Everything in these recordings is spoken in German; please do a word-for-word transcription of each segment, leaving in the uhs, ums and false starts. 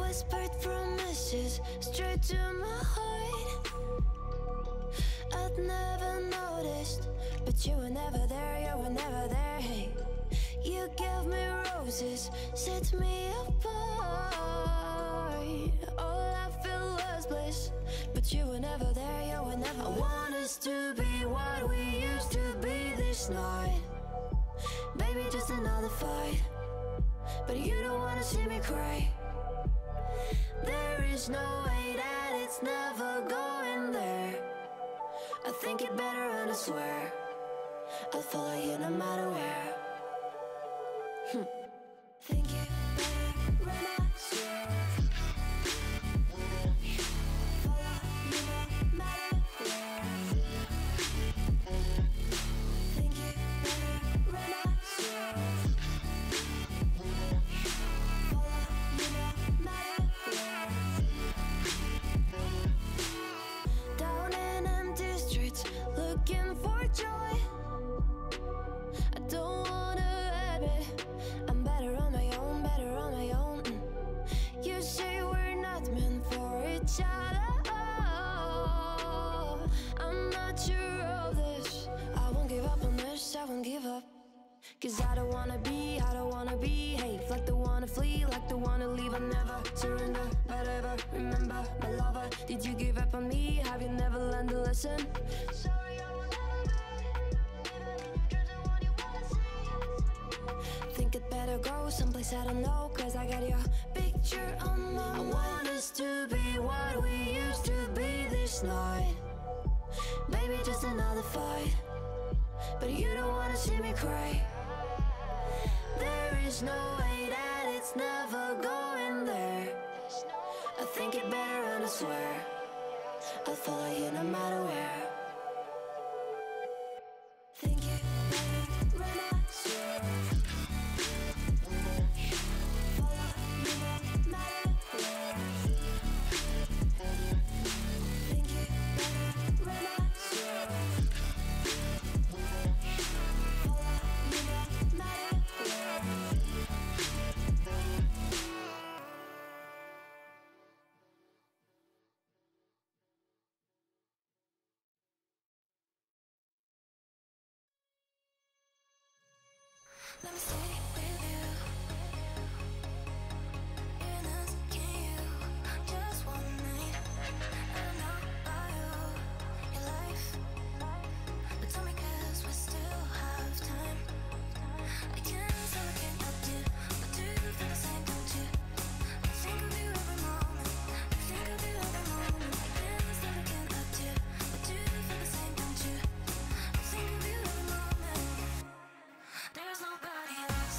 whispered promises straight to my heart. I'd never noticed, but you were never there, you were never there. Hey, you gave me roses, set me apart. All I felt was bliss, but you were never there, you were never there. I want us to be what we used to be this night. Baby, just another fight, but you don't wanna see me cry. There is no way that it's never going there. I think it better and I swear I'll follow you no matter where. Hm. Think it better when I swear follow you no matter where. Think it better when I swear follow you no matter where. Down in empty streets, looking for joy. I don't wanna admit I'm better on my own, better on my own. Mm. You say we're not meant for each other. I'm not sure of this. I won't give up on this, I won't give up. Cause I don't wanna be, I don't wanna behave like the one to flee, like the one to leave. I never surrender, but ever remember my lover. Did you give up on me? Have you never learned to listen? Sorry, I will never be even if you're the one you wanna see. Think it better go someplace I don't know, cause I got your picture on my mind. I want us to be what we used to be this night. Baby, just another fight, but you don't wanna see me cry. There is no way that it's never going there. I think it better and I swear I'll follow you no matter where. Think it better when I swear follow you no matter where. Think it better when I swear follow you no matter where. Let me stay with you. Even asking you just one night. I don't know about you, your life, but tell me 'cause we still have time. I can't say I can't help you, but do you feel the same, don't you? I think of you every moment. I think of you every moment. I can't say I can't help you, but do you feel the same, don't you? I think of you every moment. There's nobody else.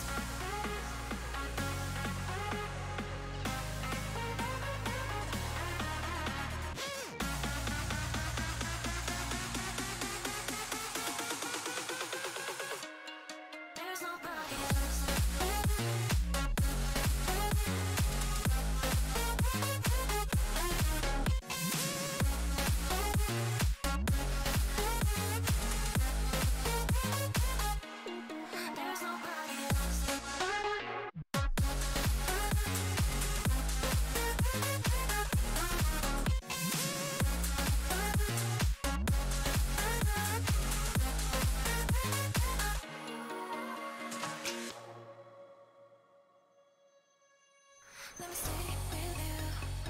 There's nobody else. There's nobody else. Let me stay with you.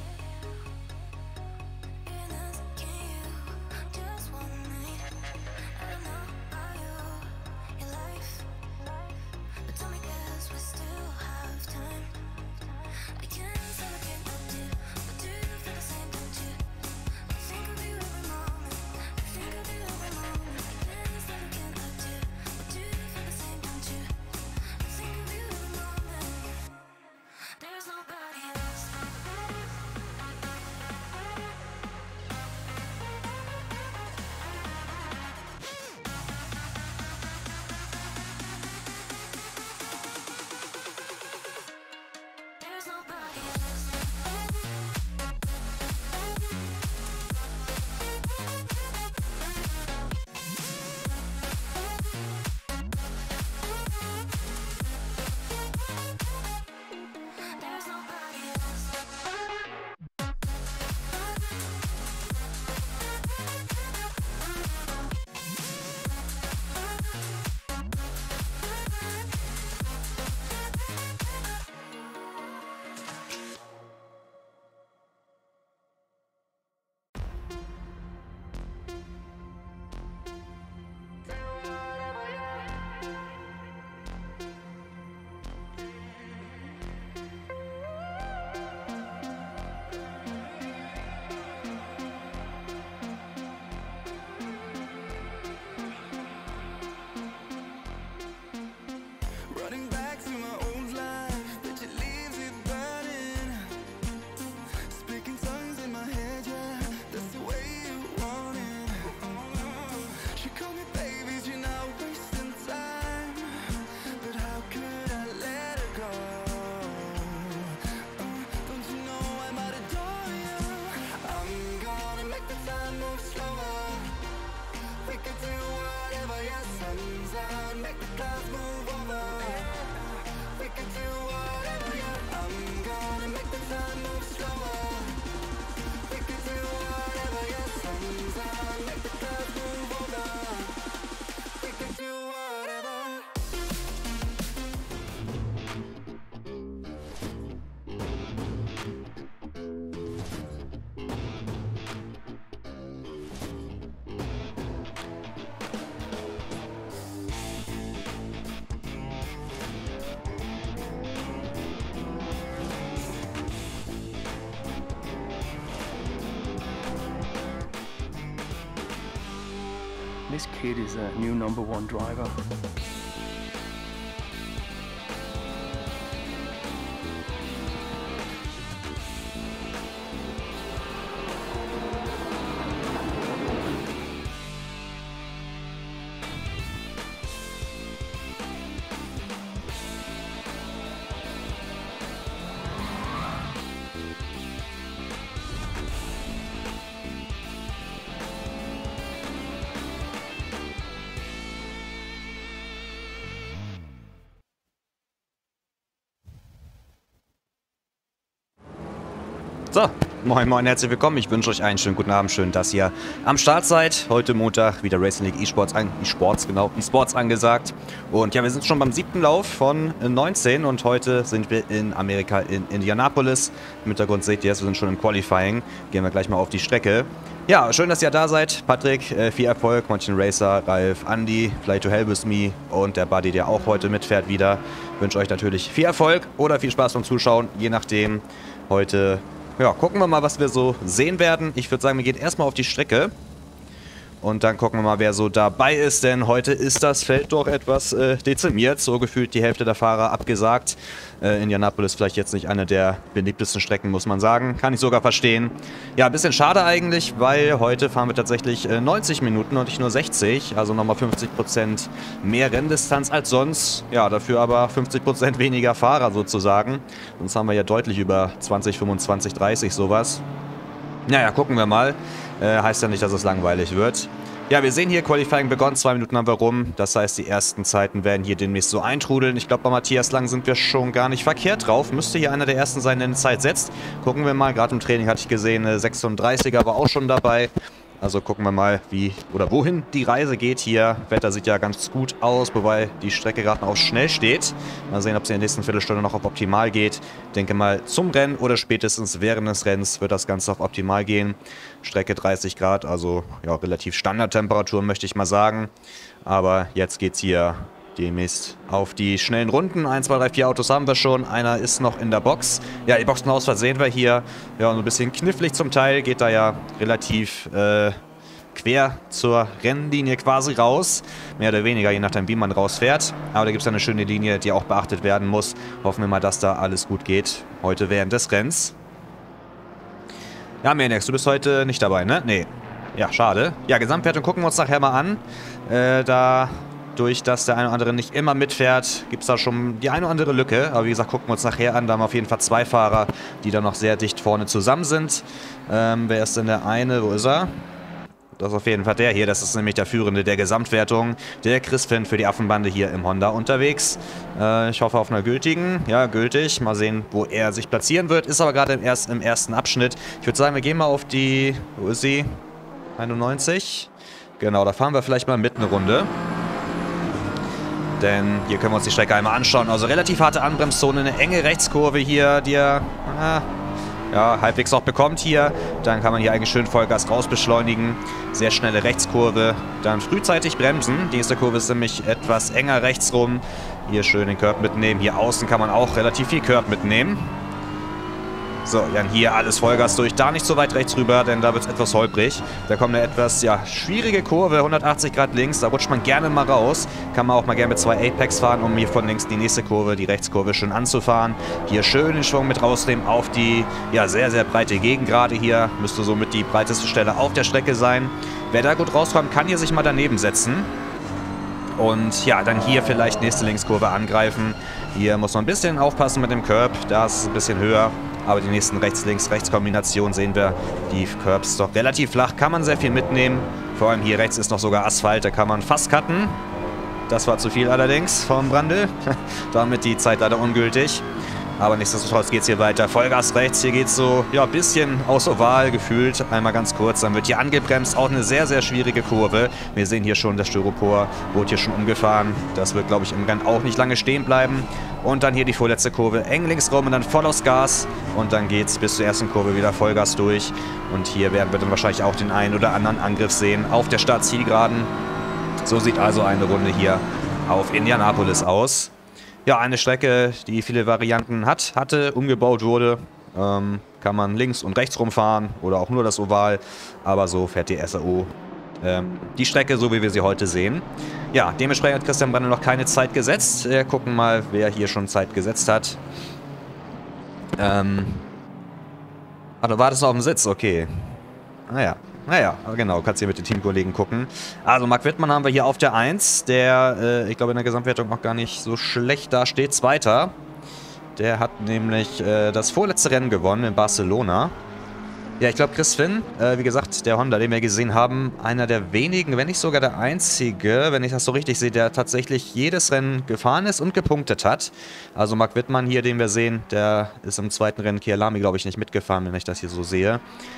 Even asking you just one night. I don't know about you, your life, but tell me 'cause we still have time. I can't say I can't help you, but do you feel the same, don't you? I think of you every moment. I think of you every moment. I can't say I can't help you, but do you feel the same, don't you? I think of you every moment. There's nobody else. There's nobody else. There's nobody else. This kid is a new number one driver. So, moin moin, herzlich willkommen. Ich wünsche euch einen schönen guten Abend. Schön, dass ihr am Start seid. Heute Montag wieder Racing League eSports, an, eSports, genau, eSports angesagt. Und ja, wir sind schon beim siebten Lauf von neunzehn und heute sind wir in Amerika in Indianapolis. Im Hintergrund seht ihr es, wir sind schon im Qualifying. Gehen wir gleich mal auf die Strecke. Ja, schön, dass ihr da seid. Patrick, äh, viel Erfolg. Monchen Racer, Ralf, Andy, Fly to Hell with me und der Buddy, der auch heute mitfährt wieder. Ich wünsche euch natürlich viel Erfolg oder viel Spaß beim Zuschauen, je nachdem. Heute... Ja, gucken wir mal, was wir so sehen werden. Ich würde sagen, wir gehen erstmal auf die Strecke. Und dann gucken wir mal, wer so dabei ist. Denn heute ist das Feld doch etwas äh, dezimiert. So gefühlt die Hälfte der Fahrer abgesagt. Äh, Indianapolis vielleicht jetzt nicht eine der beliebtesten Strecken, muss man sagen. Kann ich sogar verstehen. Ja, ein bisschen schade eigentlich, weil heute fahren wir tatsächlich äh, neunzig Minuten und nicht nur sechzig. Also nochmal fünfzig Prozent mehr Renndistanz als sonst. Ja, dafür aber fünfzig Prozent weniger Fahrer sozusagen. Sonst haben wir ja deutlich über zwanzig, fünfundzwanzig, dreißig sowas. Naja, gucken wir mal. Äh, heißt ja nicht, dass es langweilig wird. Ja, wir sehen hier, Qualifying begonnen, zwei Minuten haben wir rum. Das heißt, die ersten Zeiten werden hier demnächst so eintrudeln. Ich glaube, bei Matthias Lang sind wir schon gar nicht verkehrt drauf. Müsste hier einer der ersten sein, der eine Zeit setzt. Gucken wir mal, gerade im Training hatte ich gesehen, eine sechsunddreißiger war auch schon dabei. Also gucken wir mal, wie oder wohin die Reise geht hier. Wetter sieht ja ganz gut aus, wobei die Strecke gerade noch auf schnell steht. Mal sehen, ob es in der nächsten Viertelstunde noch auf optimal geht. Ich denke mal, zum Rennen oder spätestens während des Rennens wird das Ganze auf optimal gehen. Strecke dreißig Grad, also ja, relativ Standardtemperatur, möchte ich mal sagen. Aber jetzt geht's hier demnächst auf die schnellen Runden. eins, zwei, drei, vier Autos haben wir schon. Einer ist noch in der Box. Ja, die Boxenausfahrt sehen wir hier. Ja, so ein bisschen knifflig zum Teil. Geht da ja relativ äh, quer zur Rennlinie quasi raus. Mehr oder weniger, je nachdem, wie man rausfährt. Aber da gibt es eine schöne Linie, die auch beachtet werden muss. Hoffen wir mal, dass da alles gut geht. Heute während des Rennens. Ja, Menex, du bist heute nicht dabei, ne? Nee. Ja, schade. Ja, Gesamtwertung gucken wir uns nachher mal an. Äh, da... Durch, dass der eine oder andere nicht immer mitfährt, gibt es da schon die eine oder andere Lücke. Aber wie gesagt, gucken wir uns nachher an. Da haben wir auf jeden Fall zwei Fahrer, die da noch sehr dicht vorne zusammen sind. Ähm, wer ist denn der eine? Wo ist er? Das ist auf jeden Fall der hier. Das ist nämlich der Führende der Gesamtwertung. Der Chris Finn für die Affenbande hier im Honda unterwegs. Äh, ich hoffe auf einer gültigen. Ja, gültig. Mal sehen, wo er sich platzieren wird. Ist aber gerade im, erst, im ersten Abschnitt. Ich würde sagen, wir gehen mal auf die... Wo ist sie? einundneunzig. Genau, da fahren wir vielleicht mal mit eine Runde. Denn hier können wir uns die Strecke einmal anschauen. Also relativ harte Anbremszone, eine enge Rechtskurve hier, die er äh, ja, halbwegs auch bekommt hier. Dann kann man hier eigentlich schön Vollgas raus beschleunigen. Sehr schnelle Rechtskurve. Dann frühzeitig bremsen. Die nächste Kurve ist nämlich etwas enger rechts rum. Hier schön den Curb mitnehmen. Hier außen kann man auch relativ viel Curb mitnehmen. So, dann hier alles Vollgas durch. Da nicht so weit rechts rüber, denn da wird es etwas holprig. Da kommt eine etwas ja, schwierige Kurve, hundertachtzig Grad links. Da rutscht man gerne mal raus. Kann man auch mal gerne mit zwei Apex fahren, um hier von links die nächste Kurve, die Rechtskurve, schön anzufahren. Hier schön den Schwung mit rausnehmen auf die ja, sehr, sehr breite Gegend gerade hier. Müsste somit die breiteste Stelle auf der Strecke sein. Wer da gut rauskommt, kann hier sich mal daneben setzen. Und ja, dann hier vielleicht nächste Linkskurve angreifen. Hier muss man ein bisschen aufpassen mit dem Curb. Da ist es ein bisschen höher. Aber die nächsten Rechts-Links-Rechts-Kombinationen sehen wir, die Curbs doch relativ flach, kann man sehr viel mitnehmen. Vor allem hier rechts ist noch sogar Asphalt, da kann man fast cutten. Das war zu viel allerdings vom Brandl. Damit die Zeit leider ungültig. Aber nichtsdestotrotz geht es hier weiter. Vollgas rechts, hier geht es so ja, ein bisschen aus Oval gefühlt. Einmal ganz kurz, dann wird hier angebremst. Auch eine sehr, sehr schwierige Kurve. Wir sehen hier schon, das Styropor wurde hier schon umgefahren. Das wird, glaube ich, im Rennen auch nicht lange stehen bleiben. Und dann hier die vorletzte Kurve eng links rum und dann voll aufs Gas. Und dann geht es bis zur ersten Kurve wieder Vollgas durch. Und hier werden wir dann wahrscheinlich auch den einen oder anderen Angriff sehen auf der Start-Zielgeraden. So sieht also eine Runde hier auf Indianapolis aus. Ja, eine Strecke, die viele Varianten hat, hatte, umgebaut wurde. Ähm, kann man links und rechts rumfahren oder auch nur das Oval. Aber so fährt die S A O ähm, die Strecke, so wie wir sie heute sehen. Ja, dementsprechend hat Christian Brandl noch keine Zeit gesetzt. Wir gucken mal, wer hier schon Zeit gesetzt hat. Ähm. Ah, du wartest noch auf den Sitz, okay. Naja, naja, genau, kannst hier mit den Teamkollegen gucken. Also, Marc Wittmann haben wir hier auf der eins, der, äh, ich glaube, in der Gesamtwertung auch gar nicht so schlecht dasteht. Zweiter. Der hat nämlich äh, das vorletzte Rennen gewonnen in Barcelona. Ja, ich glaube, Chris Finn, äh, wie gesagt, der Honda, den wir gesehen haben, einer der wenigen, wenn nicht sogar der einzige, wenn ich das so richtig sehe, der tatsächlich jedes Rennen gefahren ist und gepunktet hat. Also Marc Wittmann hier, den wir sehen, der ist im zweiten Rennen Kyalami, glaube ich, nicht mitgefahren, wenn ich das hier so sehe.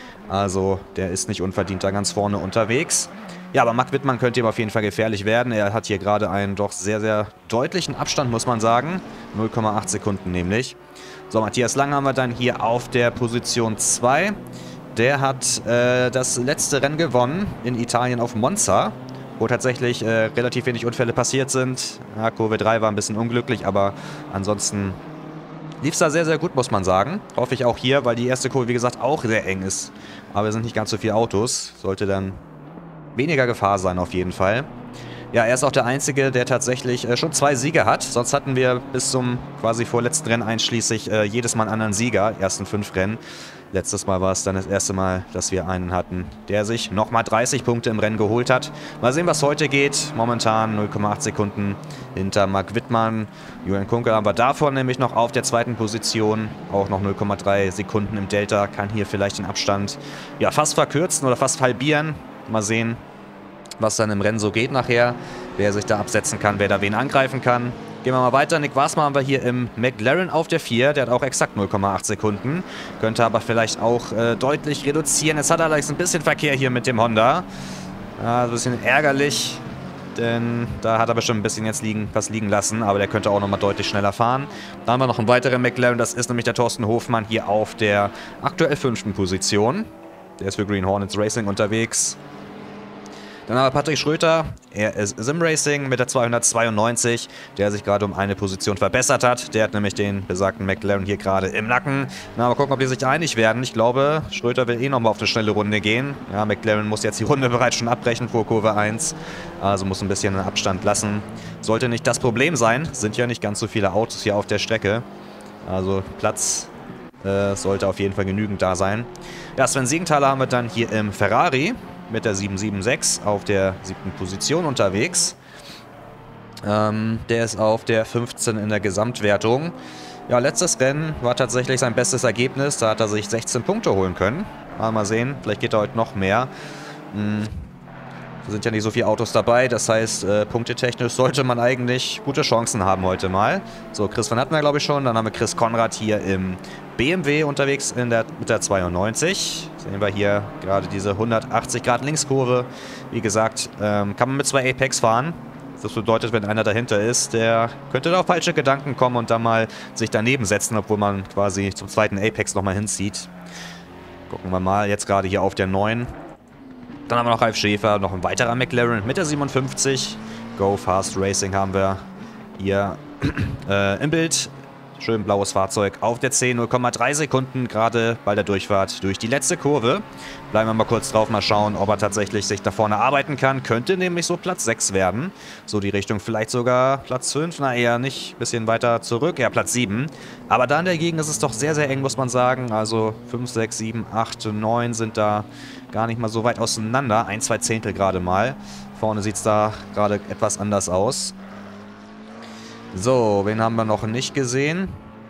Also der ist nicht unverdient da ganz vorne unterwegs. Ja, aber Marc Wittmann könnte ihm auf jeden Fall gefährlich werden. Er hat hier gerade einen doch sehr, sehr deutlichen Abstand, muss man sagen. null Komma acht Sekunden nämlich. So, Matthias Lang haben wir dann hier auf der Position zwei. Der hat äh, das letzte Rennen gewonnen in Italien auf Monza, wo tatsächlich äh, relativ wenig Unfälle passiert sind. Ja, Kurve drei war ein bisschen unglücklich, aber ansonsten lief es da sehr, sehr gut, muss man sagen. Hoffe ich auch hier, weil die erste Kurve, wie gesagt, auch sehr eng ist. Aber es sind nicht ganz so viele Autos. Sollte dann weniger Gefahr sein auf jeden Fall. Ja, er ist auch der Einzige, der tatsächlich äh, schon zwei Siege hat. Sonst hatten wir bis zum quasi vorletzten Rennen einschließlich äh, jedes Mal einen anderen Sieger, ersten fünf Rennen. Letztes Mal war es dann das erste Mal, dass wir einen hatten, der sich nochmal dreißig Punkte im Rennen geholt hat. Mal sehen, was heute geht. Momentan null Komma acht Sekunden hinter Marc Wittmann. Julian Kunkel haben wir davon nämlich noch auf der zweiten Position. Auch noch null Komma drei Sekunden im Delta. Kann hier vielleicht den Abstand ja fast verkürzen oder fast halbieren. Mal sehen, was dann im Rennen so geht nachher. Wer sich da absetzen kann, wer da wen angreifen kann. Gehen wir mal weiter. Nick Wasmer haben wir hier im McLaren auf der vier. Der hat auch exakt null Komma acht Sekunden. Könnte aber vielleicht auch äh, deutlich reduzieren. Jetzt hat er allerdings ein bisschen Verkehr hier mit dem Honda. Ja, ein bisschen ärgerlich. Denn da hat er bestimmt ein bisschen jetzt liegen, was liegen lassen. Aber der könnte auch nochmal deutlich schneller fahren. Da haben wir noch einen weiteren McLaren. Das ist nämlich der Thorsten Hofmann hier auf der aktuell fünften Position. Der ist für Green Hornets Racing unterwegs. Dann haben wir Patrick Schröter, er ist Sim Racing mit der zweihundertzweiundneunzig, der sich gerade um eine Position verbessert hat. Der hat nämlich den besagten McLaren hier gerade im Nacken. Na, mal gucken, ob die sich einig werden. Ich glaube, Schröter will eh nochmal auf eine schnelle Runde gehen. Ja, McLaren muss jetzt die Runde bereits schon abbrechen vor Kurve eins. Also muss ein bisschen einen Abstand lassen. Sollte nicht das Problem sein. Sind ja nicht ganz so viele Autos hier auf der Strecke. Also Platz äh, sollte auf jeden Fall genügend da sein. Ja, Sven Siegenthaler haben wir dann hier im Ferrari mit der sieben sieben sechs auf der siebten Position unterwegs. Ähm, der ist auf der fünfzehn in der Gesamtwertung. Ja, letztes Rennen war tatsächlich sein bestes Ergebnis. Da hat er sich sechzehn Punkte holen können. Mal, mal sehen, vielleicht geht er heute noch mehr. Hm. Da sind ja nicht so viele Autos dabei, das heißt, äh, punktetechnisch sollte man eigentlich gute Chancen haben heute mal. So, Chris Van hatten wir, glaube ich, schon. Dann haben wir Chris Konrad hier im B M W unterwegs in der, mit der zweiundneunzig. Sehen wir hier gerade diese hundertachtzig Grad Linkskurve. Wie gesagt, ähm, kann man mit zwei Apex fahren. Das bedeutet, wenn einer dahinter ist, der könnte da auf falsche Gedanken kommen und dann mal sich daneben setzen, obwohl man quasi zum zweiten Apex nochmal hinzieht. Gucken wir mal, jetzt gerade hier auf der neun. Dann haben wir noch Ralf Schäfer, noch ein weiterer McLaren mit der siebenundfünfzig. Go Fast Racing haben wir hier äh, im Bild. Schön blaues Fahrzeug auf der zehn, null Komma drei Sekunden gerade bei der Durchfahrt durch die letzte Kurve. Bleiben wir mal kurz drauf, mal schauen, ob er tatsächlich sich da vorne arbeiten kann. Könnte nämlich so Platz sechs werden. So die Richtung vielleicht sogar Platz fünf, na eher nicht, bisschen weiter zurück, ja Platz sieben. Aber dann dagegen ist es doch sehr, sehr eng, muss man sagen. Also fünf, sechs, sieben, acht, neun sind da gar nicht mal so weit auseinander. Ein, zwei Zehntel gerade mal. Vorne sieht es da gerade etwas anders aus. So, wen haben wir noch nicht gesehen?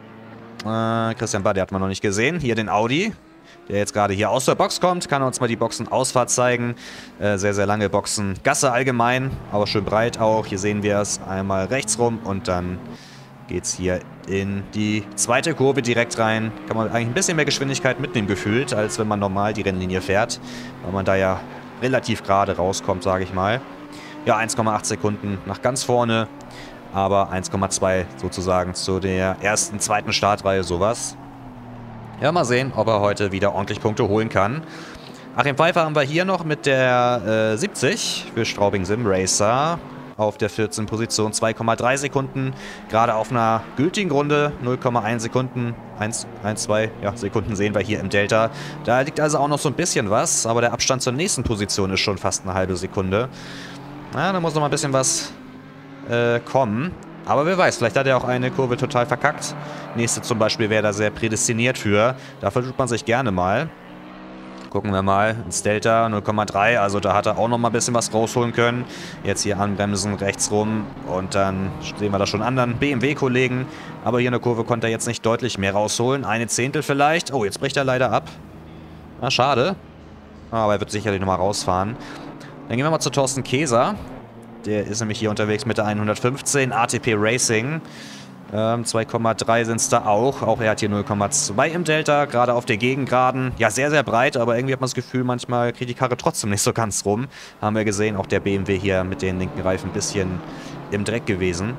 Äh, Christian Bade hat man noch nicht gesehen. Hier den Audi, der jetzt gerade hier aus der Box kommt. Kann uns mal die Boxenausfahrt zeigen. Äh, sehr, sehr lange Boxen. Gasse allgemein, aber schön breit auch. Hier sehen wir es einmal rechts rum und dann geht es hier in die zweite Kurve direkt rein. Kann man eigentlich ein bisschen mehr Geschwindigkeit mitnehmen gefühlt, als wenn man normal die Rennlinie fährt. Weil man da ja relativ gerade rauskommt, sage ich mal. Ja, eins Komma acht Sekunden nach ganz vorne. Aber eins Komma zwei sozusagen zu der ersten, zweiten Startreihe sowas. Ja, mal sehen, ob er heute wieder ordentlich Punkte holen kann. Achim Pfeiffer haben wir hier noch mit der äh, siebzig für Straubing Sim Racer. auf der vierzehnten Position, zwei Komma drei Sekunden. Gerade auf einer gültigen Runde, null Komma eins Sekunden, eins, eins, zwei ja, Sekunden sehen wir hier im Delta. Da liegt also auch noch so ein bisschen was, aber der Abstand zur nächsten Position ist schon fast eine halbe Sekunde. Na, da muss noch mal ein bisschen was äh, kommen. Aber wer weiß, vielleicht hat er auch eine Kurve total verkackt. Nächste zum Beispiel wäre da sehr prädestiniert für. Da versucht man sich gerne mal. Gucken wir mal ins Delta, null Komma drei, also da hat er auch noch mal ein bisschen was rausholen können. Jetzt hier anbremsen, rechts rum und dann sehen wir da schon anderen B M W-Kollegen. Aber hier in der Kurve konnte er jetzt nicht deutlich mehr rausholen. Eine Zehntel vielleicht. Oh, jetzt bricht er leider ab. Na, schade. Aber er wird sicherlich noch mal rausfahren. Dann gehen wir mal zu Thorsten Keser. Der ist nämlich hier unterwegs mit der hundertfünfzehn, A T P Racing. Ähm, zwei Komma drei sind es da auch. Auch er hat hier null Komma zwei im Delta, gerade auf der Gegengraden. Ja, sehr, sehr breit, aber irgendwie hat man das Gefühl, manchmal kriegt die Karre trotzdem nicht so ganz rum. Haben wir gesehen, auch der B M W hier mit den linken Reifen ein bisschen im Dreck gewesen.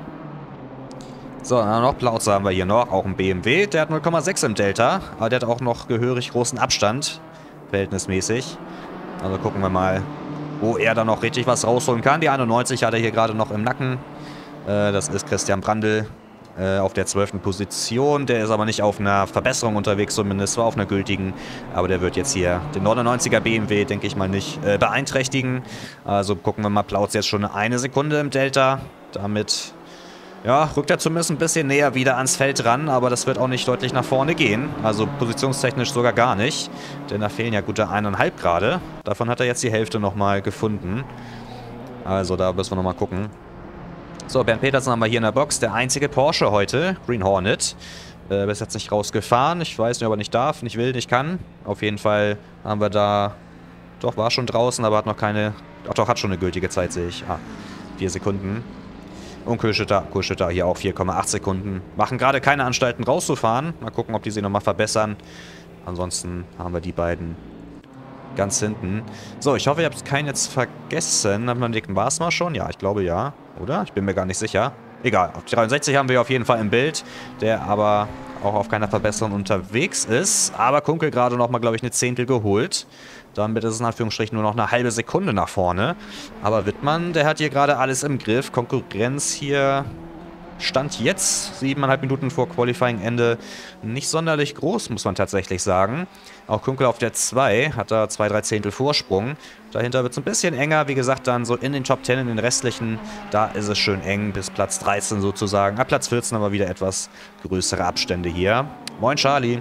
So, dann noch Plautzer haben wir hier noch, auch ein B M W. Der hat null Komma sechs im Delta, aber der hat auch noch gehörig großen Abstand, verhältnismäßig. Also gucken wir mal, wo er da noch richtig was rausholen kann. Die einundneunzig hat er hier gerade noch im Nacken. Äh, das ist Christian Brandl. Äh, auf der zwölften Position. Der ist aber nicht auf einer Verbesserung unterwegs, zumindest war auf einer gültigen. Aber der wird jetzt hier den neunundneunziger B M W, denke ich mal, nicht äh, beeinträchtigen. Also gucken wir mal, Plautz jetzt schon eine Sekunde im Delta. Damit, ja, rückt er zumindest ein bisschen näher wieder ans Feld ran. Aber das wird auch nicht deutlich nach vorne gehen. Also positionstechnisch sogar gar nicht. Denn da fehlen ja gute eineinhalb gerade. Davon hat er jetzt die Hälfte nochmal gefunden. Also da müssen wir nochmal gucken. So, Bernd Petersen haben wir hier in der Box. Der einzige Porsche heute, Green Hornet. Äh, bis jetzt nicht rausgefahren. Ich weiß nicht, ob er nicht darf, nicht will, nicht kann. Auf jeden Fall haben wir da... Doch, war schon draußen, aber hat noch keine... Ach doch, hat schon eine gültige Zeit, sehe ich. Ah, vier Sekunden. Und Kohlschütter, Kohlschütter hier auch vier Komma acht Sekunden. Machen gerade keine Anstalten rauszufahren. Mal gucken, ob die sich nochmal verbessern. Ansonsten haben wir die beiden ganz hinten. So, ich hoffe, ich habe keinen jetzt vergessen. Haben wir den dicken Bars mal schon? Ja, ich glaube ja. Oder? Ich bin mir gar nicht sicher. Egal, auf die dreiundsechzig haben wir auf jeden Fall im Bild, der aber auch auf keiner Verbesserung unterwegs ist. Aber Kunkel gerade nochmal, glaube ich, eine Zehntel geholt. Damit ist es in Anführungsstrichen nur noch eine halbe Sekunde nach vorne. Aber Wittmann, der hat hier gerade alles im Griff. Konkurrenz hier... Stand jetzt, siebeneinhalb Minuten vor Qualifying-Ende, nicht sonderlich groß, muss man tatsächlich sagen. Auch Kunkel auf der zwei hat da zwei, drei Zehntel Vorsprung. Dahinter wird es ein bisschen enger, wie gesagt, dann so in den Top zehn, in den restlichen, da ist es schön eng, bis Platz dreizehn sozusagen. Ab Platz vierzehn aber wieder etwas größere Abstände hier. Moin Charlie.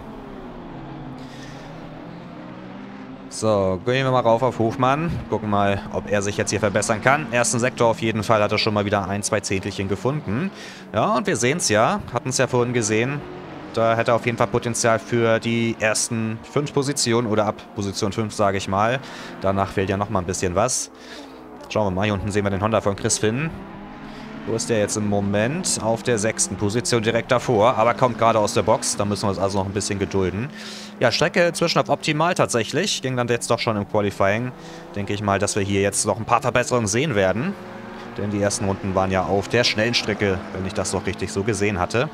So, gehen wir mal rauf auf Hofmann. Gucken mal, ob er sich jetzt hier verbessern kann. Ersten Sektor auf jeden Fall hat er schon mal wieder ein, zwei Zehntelchen gefunden. Ja, und wir sehen es ja. Hatten es ja vorhin gesehen. Da hätte er auf jeden Fall Potenzial für die ersten fünf Positionen oder ab Position fünf, sage ich mal. Danach fehlt ja noch mal ein bisschen was. Schauen wir mal, hier unten sehen wir den Honda von Chris Finn. Wo ist der jetzt im Moment? Auf der sechsten Position direkt davor, aber kommt gerade aus der Box. Da müssen wir uns also noch ein bisschen gedulden. Ja, Strecke inzwischen auf optimal tatsächlich. Ging dann jetzt doch schon im Qualifying. Denke ich mal, dass wir hier jetzt noch ein paar Verbesserungen sehen werden. Denn die ersten Runden waren ja auf der schnellen Strecke, wenn ich das doch richtig so gesehen hatte.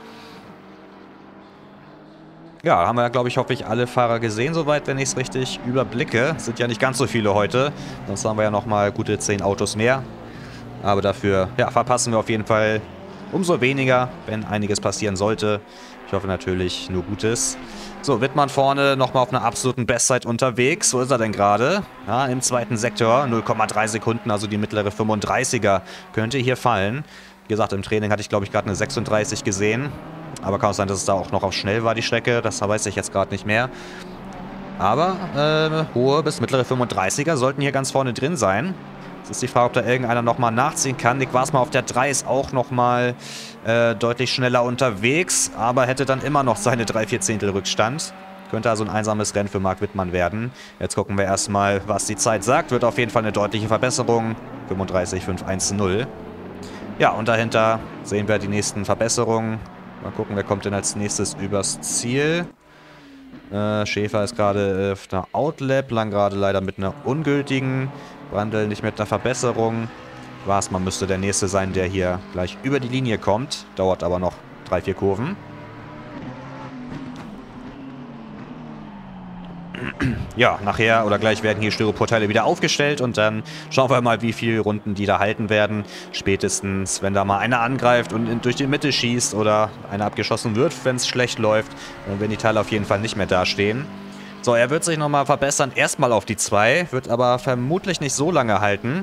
Ja, haben wir, glaube ich, hoffe ich, alle Fahrer gesehen soweit, wenn ich es richtig überblicke. Sind ja nicht ganz so viele heute. Sonst haben wir ja noch mal gute zehn Autos mehr. Aber dafür, ja, verpassen wir auf jeden Fall umso weniger, wenn einiges passieren sollte. Ich hoffe natürlich nur Gutes. So, Wittmann vorne nochmal auf einer absoluten Bestzeit unterwegs. Wo ist er denn gerade? Ja, im zweiten Sektor, null Komma drei Sekunden, also die mittlere fünfunddreißiger könnte hier fallen. Wie gesagt, im Training hatte ich, glaube ich, gerade eine sechsunddreißig gesehen. Aber kann auch sein, dass es da auch noch auf schnell war, die Strecke. Das weiß ich jetzt gerade nicht mehr. Aber äh, hohe bis mittlere fünfunddreißiger sollten hier ganz vorne drin sein. Jetzt ist die Frage, ob da irgendeiner nochmal nachziehen kann. Nick Wasmer auf der drei ist auch nochmal äh, deutlich schneller unterwegs, aber hätte dann immer noch seine drei, vier Zehntel Rückstand. Könnte also ein einsames Rennen für Marc Wittmann werden. Jetzt gucken wir erstmal, was die Zeit sagt. Wird auf jeden Fall eine deutliche Verbesserung. fünfunddreißig Komma fünf eins null. Ja, und dahinter sehen wir die nächsten Verbesserungen. Mal gucken, wer kommt denn als nächstes übers Ziel. Äh, Schäfer ist gerade auf einer Outlap, lang gerade leider mit einer ungültigen. Brandl nicht mit einer Verbesserung. Wasmann müsste der nächste sein, der hier gleich über die Linie kommt. Dauert aber noch drei, vier Kurven. ja, nachher oder gleich werden hier Styroporteile wieder aufgestellt und dann schauen wir mal, wie viele Runden die da halten werden. Spätestens, wenn da mal einer angreift und in, durch die Mitte schießt oder einer abgeschossen wird, wenn es schlecht läuft, dann werden die Teile auf jeden Fall nicht mehr dastehen. So, er wird sich nochmal verbessern, erstmal auf die zwei, wird aber vermutlich nicht so lange halten,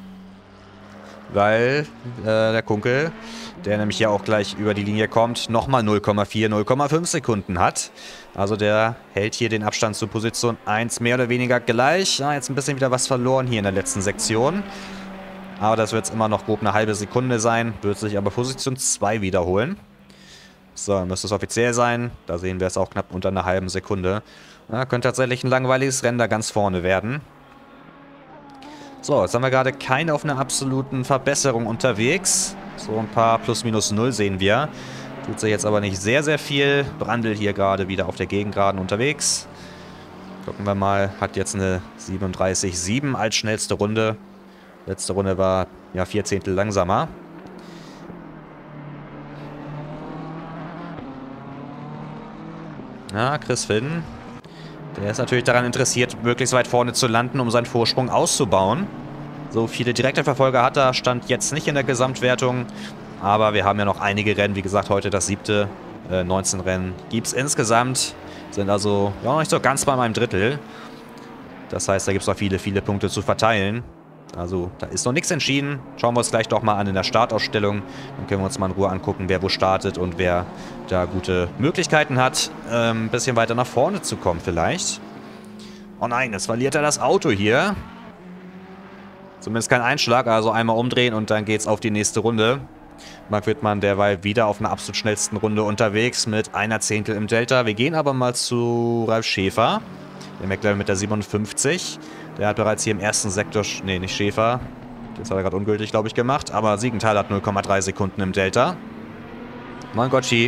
weil äh, der Kunkel, der nämlich ja auch gleich über die Linie kommt, nochmal null Komma vier, null Komma fünf Sekunden hat. Also der hält hier den Abstand zur Position eins mehr oder weniger gleich. Ja, jetzt ein bisschen wieder was verloren hier in der letzten Sektion. Aber das wird jetzt immer noch grob eine halbe Sekunde sein, wird sich aber Position zwei wiederholen. So, dann müsste es offiziell sein. Da sehen wir es auch knapp unter einer halben Sekunde. Ja, könnte tatsächlich ein langweiliges Rennen da ganz vorne werden. So, jetzt haben wir gerade keine auf einer absoluten Verbesserung unterwegs. So ein paar plus minus null sehen wir. Tut sich jetzt aber nicht sehr, sehr viel. Brandl hier gerade wieder auf der Gegengraden unterwegs. Gucken wir mal, hat jetzt eine siebenunddreißig Komma sieben als schnellste Runde. Letzte Runde war ja vier Zehntel langsamer. Ja, Chris Finn. Der ist natürlich daran interessiert, möglichst weit vorne zu landen, um seinen Vorsprung auszubauen. So viele direkte Verfolger hat er, stand jetzt nicht in der Gesamtwertung. Aber wir haben ja noch einige Rennen, wie gesagt, heute das siebte, äh, neunzehn Rennen gibt es insgesamt. Sind also ja, noch nicht so ganz bei meinem Drittel. Das heißt, da gibt es noch viele, viele Punkte zu verteilen. Also da ist noch nichts entschieden. Schauen wir uns gleich doch mal an in der Startausstellung. Dann können wir uns mal in Ruhe angucken, wer wo startet und wer da gute Möglichkeiten hat, ähm, ein bisschen weiter nach vorne zu kommen vielleicht. Oh nein, jetzt verliert er das Auto hier. Zumindest kein Einschlag, also einmal umdrehen und dann geht's auf die nächste Runde. Marc Wittmann derweil wieder auf einer absolut schnellsten Runde unterwegs mit einer Zehntel im Delta. Wir gehen aber mal zu Ralf Schäfer. Der McLaren mit der siebenundfünfzig. Der hat bereits hier im ersten Sektor... Ne, nicht Schäfer. Das hat er gerade ungültig, glaube ich, gemacht. Aber Siegenthaler hat null Komma drei Sekunden im Delta. Mangocci.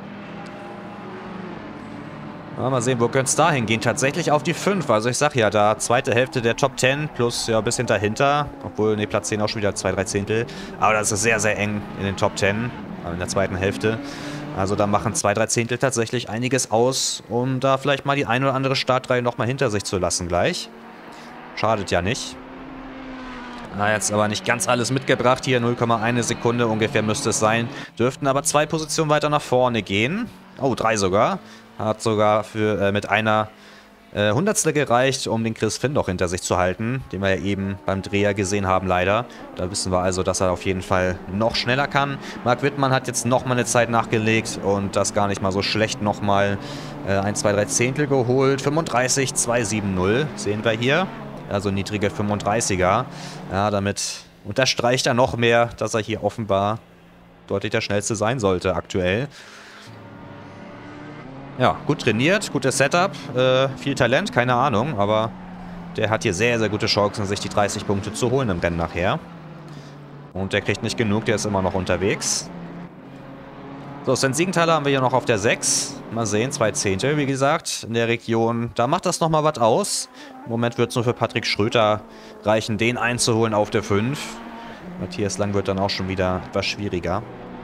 Ja, mal sehen, wo könnte es da hingehen? Tatsächlich auf die fünf. Also ich sag ja, da zweite Hälfte der Top zehn plus ja bis hinter hinter. Obwohl, ne, Platz zehn auch schon wieder zwei, drei Zehntel. Aber das ist sehr, sehr eng in den Top zehn. In der zweiten Hälfte. Also da machen zwei, drei Zehntel tatsächlich einiges aus, um da vielleicht mal die eine oder andere Startreihe nochmal hinter sich zu lassen gleich. Schadet ja nicht. Na, jetzt aber nicht ganz alles mitgebracht hier. null Komma eins Sekunde ungefähr müsste es sein. Dürften aber zwei Positionen weiter nach vorne gehen. Oh, drei sogar. Hat sogar für, äh, mit einer äh, Hundertstel gereicht, um den Chris Finn noch hinter sich zu halten. Den wir ja eben beim Dreher gesehen haben, leider. Da wissen wir also, dass er auf jeden Fall noch schneller kann. Marc Wittmann hat jetzt nochmal eine Zeit nachgelegt und das gar nicht mal so schlecht nochmal äh, ein, zwei, drei Zehntel geholt. fünfunddreißig Komma zweihundertsiebzig sehen wir hier. Also niedrige fünfunddreißiger. Ja, damit unterstreicht er noch mehr, dass er hier offenbar deutlich der schnellste sein sollte aktuell. Ja, gut trainiert, gutes Setup, äh, viel Talent, keine Ahnung, aber der hat hier sehr, sehr gute Chancen, sich die dreißig Punkte zu holen im Rennen nachher. Und der kriegt nicht genug, der ist immer noch unterwegs. So, Sven Siegenthaler haben wir hier noch auf der sechs. Mal sehen, zwei Zehntel, wie gesagt, in der Region. Da macht das nochmal was aus. Im Moment wird es nur für Patrick Schröter reichen, den einzuholen auf der fünf. Matthias Lang wird dann auch schon wieder etwas schwieriger.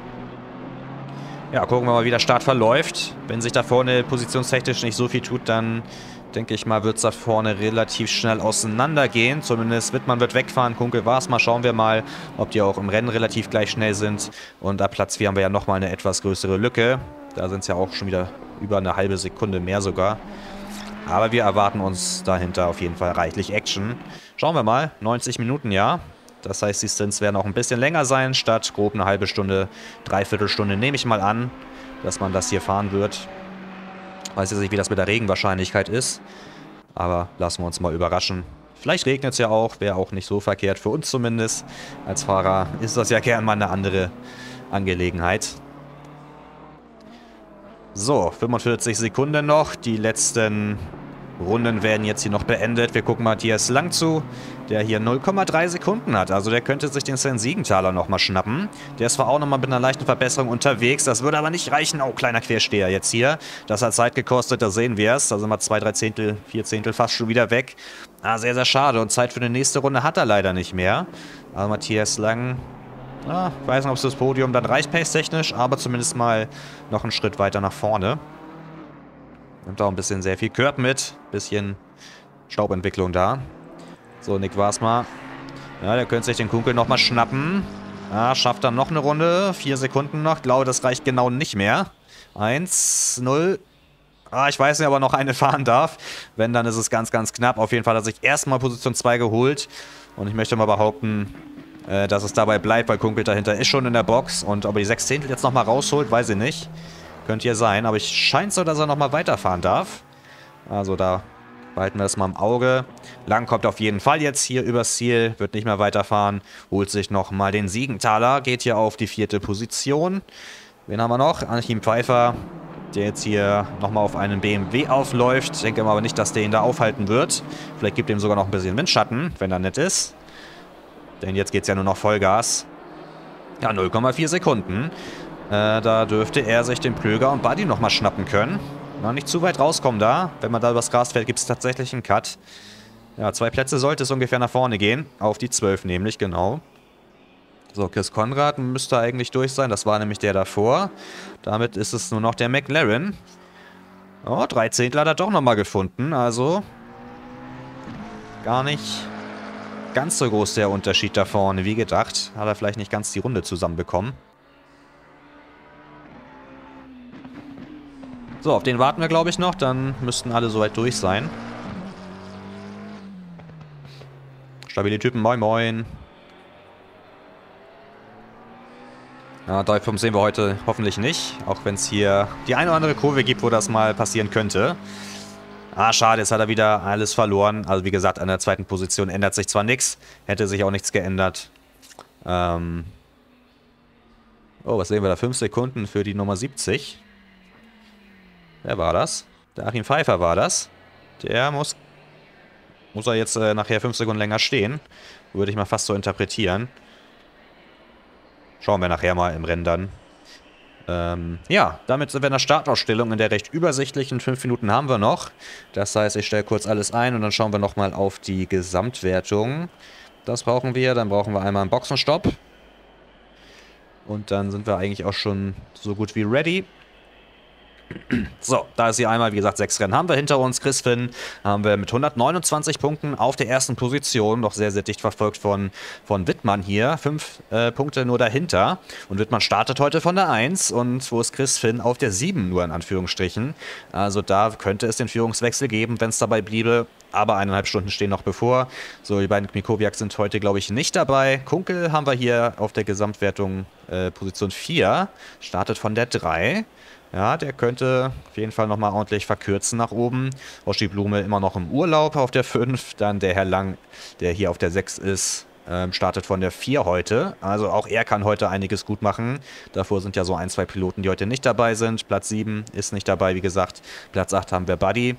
Ja, gucken wir mal, wie der Start verläuft. Wenn sich da vorne positionstechnisch nicht so viel tut, dann denke ich mal, wird es da vorne relativ schnell auseinandergehen. Zumindest Wittmann wird wegfahren, Kunkel war es mal. Schauen wir mal, ob die auch im Rennen relativ gleich schnell sind. Und ab Platz vier haben wir ja nochmal eine etwas größere Lücke. Da sind es ja auch schon wieder über eine halbe Sekunde mehr sogar. Aber wir erwarten uns dahinter auf jeden Fall reichlich Action. Schauen wir mal, neunzig Minuten, ja. Das heißt, die Stints werden auch ein bisschen länger sein, statt grob eine halbe Stunde, dreiviertel Stunde nehme ich mal an, dass man das hier fahren wird. Weiß jetzt nicht, wie das mit der Regenwahrscheinlichkeit ist, aber lassen wir uns mal überraschen. Vielleicht regnet es ja auch, wäre auch nicht so verkehrt, für uns zumindest. Als Fahrer ist das ja gern mal eine andere Angelegenheit. So, fünfundvierzig Sekunden noch, die letzten Runden werden jetzt hier noch beendet. Wir gucken Matthias Lang zu, der hier null Komma drei Sekunden hat. Also der könnte sich den Sven Siegenthaler nochmal schnappen. Der ist zwar auch nochmal mit einer leichten Verbesserung unterwegs. Das würde aber nicht reichen. Oh, kleiner Quersteher jetzt hier. Das hat Zeit gekostet, da sehen wir es. Da sind wir zwei, drei Zehntel, vier Zehntel fast schon wieder weg. Ah, sehr, sehr schade. Und Zeit für die nächste Runde hat er leider nicht mehr. Also Matthias Lang, ah, ich weiß nicht, ob es das Podium dann reicht pace-technisch, aber zumindest mal noch einen Schritt weiter nach vorne. Nimmt auch ein bisschen sehr viel Curb mit. Bisschen Staubentwicklung da. So, Nick Wasmer. Ja, der könnte sich den Kunkel nochmal schnappen. Ja, schafft dann noch eine Runde. Vier Sekunden noch. Ich glaube, das reicht genau nicht mehr. Eins, null. Ah, ich weiß nicht, ob er noch eine fahren darf. Wenn, dann ist es ganz, ganz knapp. Auf jeden Fall hat er sich erstmal Position zwei geholt. Und ich möchte mal behaupten, äh, dass es dabei bleibt, weil Kunkel dahinter ist schon in der Box. Und ob er die sechs Zehntel jetzt nochmal rausholt, weiß ich nicht. Könnte hier sein. Aber es scheint so, dass er nochmal weiterfahren darf. Also da behalten wir das mal im Auge. Lang kommt auf jeden Fall jetzt hier übers Ziel. Wird nicht mehr weiterfahren. Holt sich nochmal den Siegenthaler. Geht hier auf die vierte Position. Wen haben wir noch? Achim Pfeiffer, der jetzt hier nochmal auf einen B M W aufläuft. Ich denke aber nicht, dass der ihn da aufhalten wird. Vielleicht gibt ihm sogar noch ein bisschen Windschatten, wenn er nett ist. Denn jetzt geht es ja nur noch Vollgas. Ja, null Komma vier Sekunden. Äh, da dürfte er sich den Plöger und Buddy nochmal schnappen können. Na, nicht zu weit rauskommen da. Wenn man da übers Gras fährt, gibt es tatsächlich einen Cut. Ja, zwei Plätze sollte es ungefähr nach vorne gehen. Auf die zwölf nämlich, genau. So, Chris Konrad müsste eigentlich durch sein. Das war nämlich der davor. Damit ist es nur noch der McLaren. Oh, drei Zehntel hat er doch nochmal gefunden. Also gar nicht ganz so groß der Unterschied da vorne wie gedacht. Hat er vielleicht nicht ganz die Runde zusammenbekommen. So, auf den warten wir, glaube ich, noch. Dann müssten alle soweit durch sein. Stabile Typen, moin moin. Ja, Dive sehen wir heute hoffentlich nicht. Auch wenn es hier die eine oder andere Kurve gibt, wo das mal passieren könnte. Ah, schade, jetzt hat er wieder alles verloren. Also wie gesagt, an der zweiten Position ändert sich zwar nichts. Hätte sich auch nichts geändert. Ähm oh, was sehen wir da? fünf Sekunden für die Nummer siebzig. Wer war das? Der Achim Pfeiffer war das. Der muss, muss er jetzt äh, nachher fünf Sekunden länger stehen. Würde ich mal fast so interpretieren. Schauen wir nachher mal im Rennen dann. Ähm, ja, damit sind wir in der Startausstellung. In der recht übersichtlichen fünf Minuten haben wir noch. Das heißt, ich stelle kurz alles ein und dann schauen wir nochmal auf die Gesamtwertung. Das brauchen wir. Dann brauchen wir einmal einen Boxenstopp. Und dann sind wir eigentlich auch schon so gut wie ready. So, da ist hier einmal, wie gesagt, sechs Rennen haben wir hinter uns. Chris Finn haben wir mit hundertneunundzwanzig Punkten auf der ersten Position. Noch sehr, sehr dicht verfolgt von, von Wittmann hier. Fünf äh, Punkte nur dahinter. Und Wittmann startet heute von der eins. Und wo ist Chris Finn auf der sieben, nur in Anführungsstrichen. Also da könnte es den Führungswechsel geben, wenn es dabei bliebe. Aber eineinhalb Stunden stehen noch bevor. So, die beiden Mikowiak sind heute, glaube ich, nicht dabei. Kunkel haben wir hier auf der Gesamtwertung äh, Position vier. Startet von der drei. Ja, der könnte auf jeden Fall nochmal ordentlich verkürzen nach oben. Oschi Blume immer noch im Urlaub auf der fünf. Dann der Herr Lang, der hier auf der sechs ist, ähm, startet von der vier heute. Also auch er kann heute einiges gut machen. Davor sind ja so ein, zwei Piloten, die heute nicht dabei sind. Platz sieben ist nicht dabei, wie gesagt. Platz acht haben wir Buddy.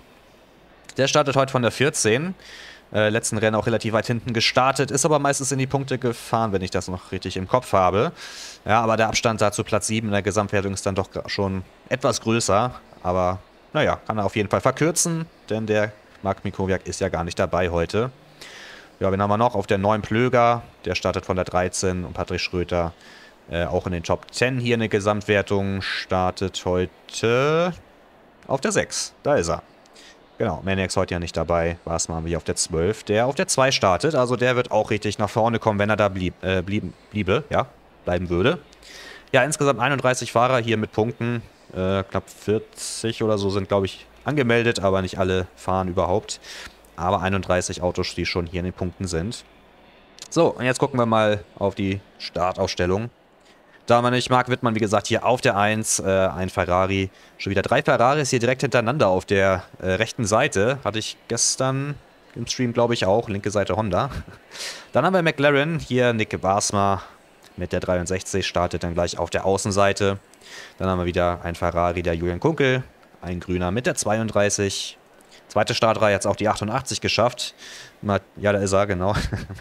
Der startet heute von der vierzehn. Äh, letzten Rennen auch relativ weit hinten gestartet, ist aber meistens in die Punkte gefahren, wenn ich das noch richtig im Kopf habe. Ja, aber der Abstand da zu Platz sieben in der Gesamtwertung ist dann doch schon etwas größer. Aber naja, kann er auf jeden Fall verkürzen, denn der Marc Mikowiak ist ja gar nicht dabei heute. Ja, wen haben wir noch? Auf der neun Plöger, der startet von der dreizehn und Patrick Schröter äh, auch in den Top zehn hier in der Gesamtwertung, startet heute auf der sechs. Da ist er. Genau, Maniacs heute ja nicht dabei. Was machen wir hier auf der zwölf? Der auf der zwei startet. Also der wird auch richtig nach vorne kommen, wenn er da blieb, äh, blieb, bliebe. Ja, bleiben würde. Ja, insgesamt einunddreißig Fahrer hier mit Punkten. Äh, knapp vierzig oder so sind, glaube ich, angemeldet. Aber nicht alle fahren überhaupt. Aber einunddreißig Autos, die schon hier in den Punkten sind. So, und jetzt gucken wir mal auf die Startausstellung. Da man nicht mag, wird man, wie gesagt, hier auf der eins äh, ein Ferrari. Schon wieder drei Ferraris hier direkt hintereinander auf der äh, rechten Seite. Hatte ich gestern im Stream, glaube ich, auch. Linke Seite Honda. Dann haben wir McLaren. Hier Nick Basma mit der dreiundsechzig. Startet dann gleich auf der Außenseite. Dann haben wir wieder ein Ferrari, der Julian Kunkel. Ein grüner mit der zweiunddreißig. Zweite Startreihe hat es auch die achtundachtzig geschafft. Ja, da ist er, genau.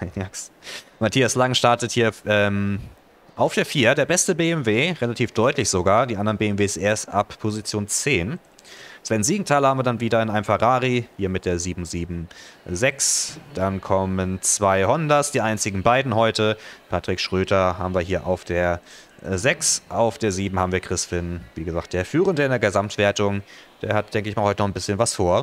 Matthias Lang startet hier ähm, auf der vier, der beste B M W, relativ deutlich sogar. Die anderen B M Ws erst ab Position zehn. Sven Siegenthaler haben wir dann wieder in einem Ferrari, hier mit der sieben sieben sechs. Dann kommen zwei Hondas, die einzigen beiden heute. Patrick Schröter haben wir hier auf der sechs, auf der sieben haben wir Chris Finn, wie gesagt, der Führende in der Gesamtwertung. Der hat, denke ich mal, heute noch ein bisschen was vor.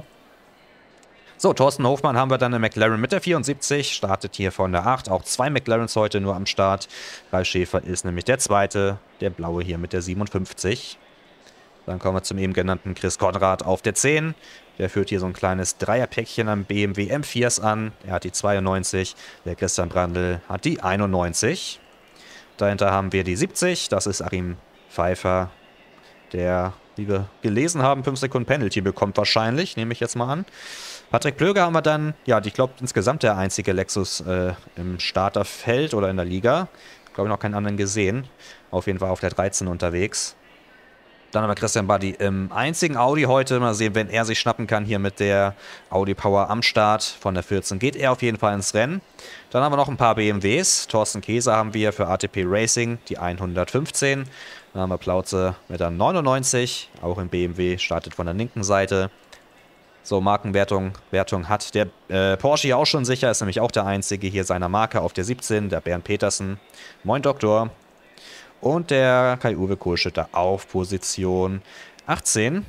So, Thorsten Hofmann haben wir dann in McLaren mit der vierundsiebzig, startet hier von der acht, auch zwei McLarens heute nur am Start. Ralf Schäfer ist nämlich der zweite, der blaue hier mit der siebenundfünfzig. Dann kommen wir zum eben genannten Chris Konrad auf der zehn. Der führt hier so ein kleines Dreierpäckchen am B M W M viers an. Er hat die zweiundneunzig, der Christian Brandl hat die einundneunzig. Dahinter haben wir die siebzig, das ist Achim Pfeiffer, der, wie wir gelesen haben, fünf Sekunden Penalty bekommt wahrscheinlich, nehme ich jetzt mal an. Patrick Plöger haben wir dann, ja, ich glaube insgesamt der einzige Lexus äh, im Starterfeld oder in der Liga. Ich glaube noch keinen anderen gesehen. Auf jeden Fall auf der dreizehn unterwegs. Dann haben wir Christian Buddy im einzigen Audi heute. Mal sehen, wenn er sich schnappen kann hier mit der Audi Power am Start. Von der vierzehn geht er auf jeden Fall ins Rennen. Dann haben wir noch ein paar B M Ws. Thorsten Käse haben wir für A T P Racing, die hundertfünfzehn. Dann haben wir Plauze mit der neunundneunzig, auch im B M W, startet von der linken Seite. So, Markenwertung Wertung hat der äh, Porsche hier auch schon sicher, ist nämlich auch der einzige hier seiner Marke auf der siebzehn, der Bernd Petersen. Moin Doktor. Und der Kai-Uwe Kohlschütter auf Position achtzehn.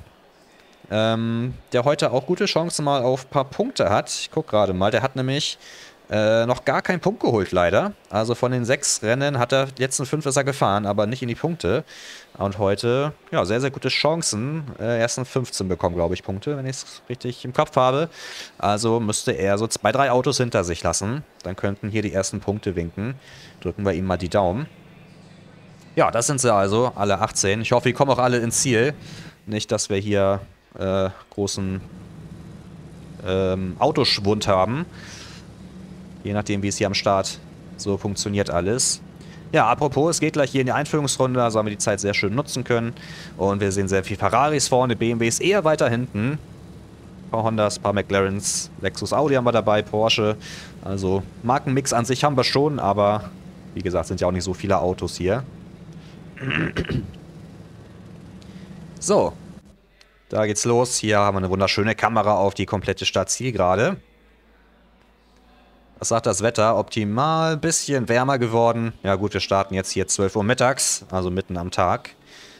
Ähm, der heute auch gute Chancen mal auf ein paar Punkte hat. Ich gucke gerade mal, der hat nämlich äh, noch gar keinen Punkt geholt leider. Also von den sechs Rennen hat er, die letzten fünf ist er gefahren, aber nicht in die Punkte. Und heute, ja, sehr, sehr gute Chancen. Äh, ersten fünfzehn bekommen, glaube ich, Punkte, wenn ich es richtig im Kopf habe. Also müsste er so zwei, drei Autos hinter sich lassen. Dann könnten hier die ersten Punkte winken. Drücken wir ihm mal die Daumen. Ja, das sind sie also, alle achtzehn. Ich hoffe, die kommen auch alle ins Ziel. Nicht, dass wir hier äh, großen ähm, Autoschwund haben. Je nachdem, wie es hier am Start so funktioniert alles. Ja, apropos, es geht gleich hier in die Einführungsrunde, also haben wir die Zeit sehr schön nutzen können. Und wir sehen sehr viel Ferraris vorne, B M Ws eher weiter hinten. Ein paar Hondas, ein paar McLarens, Lexus, Audi haben wir dabei, Porsche. Also Markenmix an sich haben wir schon, aber wie gesagt, sind ja auch nicht so viele Autos hier. So, da geht's los. Hier haben wir eine wunderschöne Kamera auf die komplette Stadt Zielgerade. Was sagt das Wetter? Optimal, bisschen wärmer geworden. Ja gut, wir starten jetzt hier zwölf Uhr mittags, also mitten am Tag.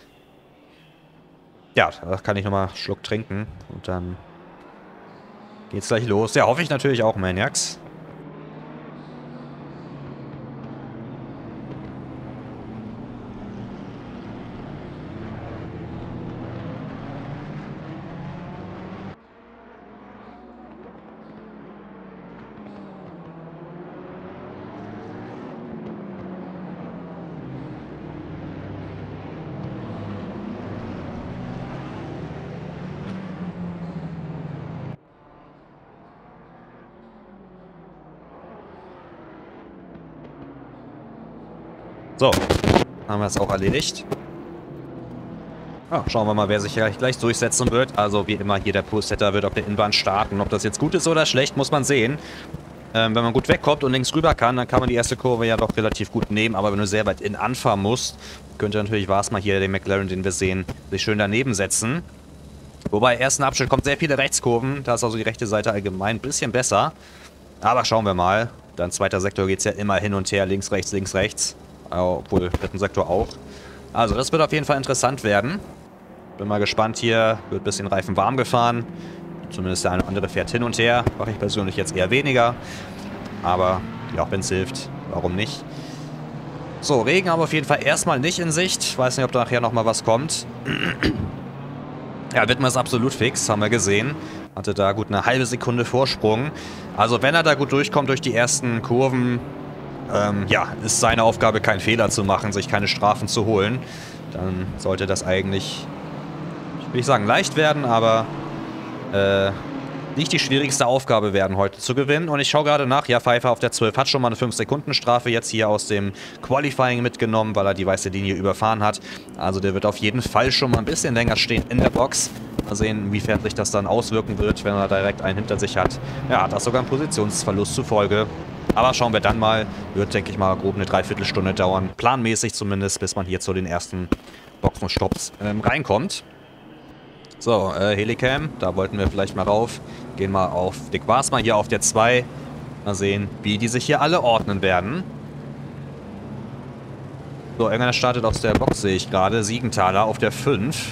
Ja, da kann ich nochmal einen Schluck trinken und dann geht's gleich los. Ja, hoffe ich natürlich auch, Maniacs. So, haben wir es auch erledigt. Ja, schauen wir mal, wer sich gleich, gleich durchsetzen wird. Also wie immer, hier der Pullsetter wird auf der Innenbahn starten. Ob das jetzt gut ist oder schlecht, muss man sehen. Ähm, wenn man gut wegkommt und links rüber kann, dann kann man die erste Kurve ja doch relativ gut nehmen. Aber wenn du sehr weit in anfahren musst, könnte natürlich, war es mal hier den McLaren, den wir sehen, sich schön daneben setzen. Wobei, ersten Abschnitt kommt sehr viele Rechtskurven. Da ist also die rechte Seite allgemein ein bisschen besser. Aber schauen wir mal. Dann zweiter Sektor geht es ja immer hin und her, links, rechts, links, rechts. Obwohl, dritten Sektor auch. Also, das wird auf jeden Fall interessant werden. Bin mal gespannt hier. Wird ein bisschen Reifen warm gefahren. Zumindest der eine oder andere fährt hin und her. Mache ich persönlich jetzt eher weniger. Aber, ja, wenn es hilft, warum nicht? So, Regen haben wir auf jeden Fall erstmal nicht in Sicht. Ich weiß nicht, ob da nachher nochmal was kommt. Ja, Wittmer ist absolut fix, haben wir gesehen. Hatte da gut eine halbe Sekunde Vorsprung. Also, wenn er da gut durchkommt durch die ersten Kurven, Ähm, ja, ist seine Aufgabe, keinen Fehler zu machen, sich keine Strafen zu holen. Dann sollte das eigentlich, ich will nicht sagen leicht werden, aber äh, nicht die schwierigste Aufgabe werden, heute zu gewinnen. Und ich schaue gerade nach, ja, Pfeiffer auf der zwölf hat schon mal eine fünf Sekunden Strafe jetzt hier aus dem Qualifying mitgenommen, weil er die weiße Linie überfahren hat. Also der wird auf jeden Fall schon mal ein bisschen länger stehen in der Box. Mal sehen, inwiefern sich das dann auswirken wird, wenn er direkt einen hinter sich hat. Ja, hat das sogar einen Positionsverlust zur Folge. Aber schauen wir dann mal. Wird, denke ich mal, grob eine Dreiviertelstunde dauern. Planmäßig zumindest, bis man hier zu den ersten Boxenstopps ähm, reinkommt. So, äh, Helicam, da wollten wir vielleicht mal rauf. Gehen mal auf Dick Wasmer hier auf der zwei. Mal sehen, wie die sich hier alle ordnen werden. So, irgendeiner startet aus der Box, sehe ich gerade. Siegenthaler auf der fünf.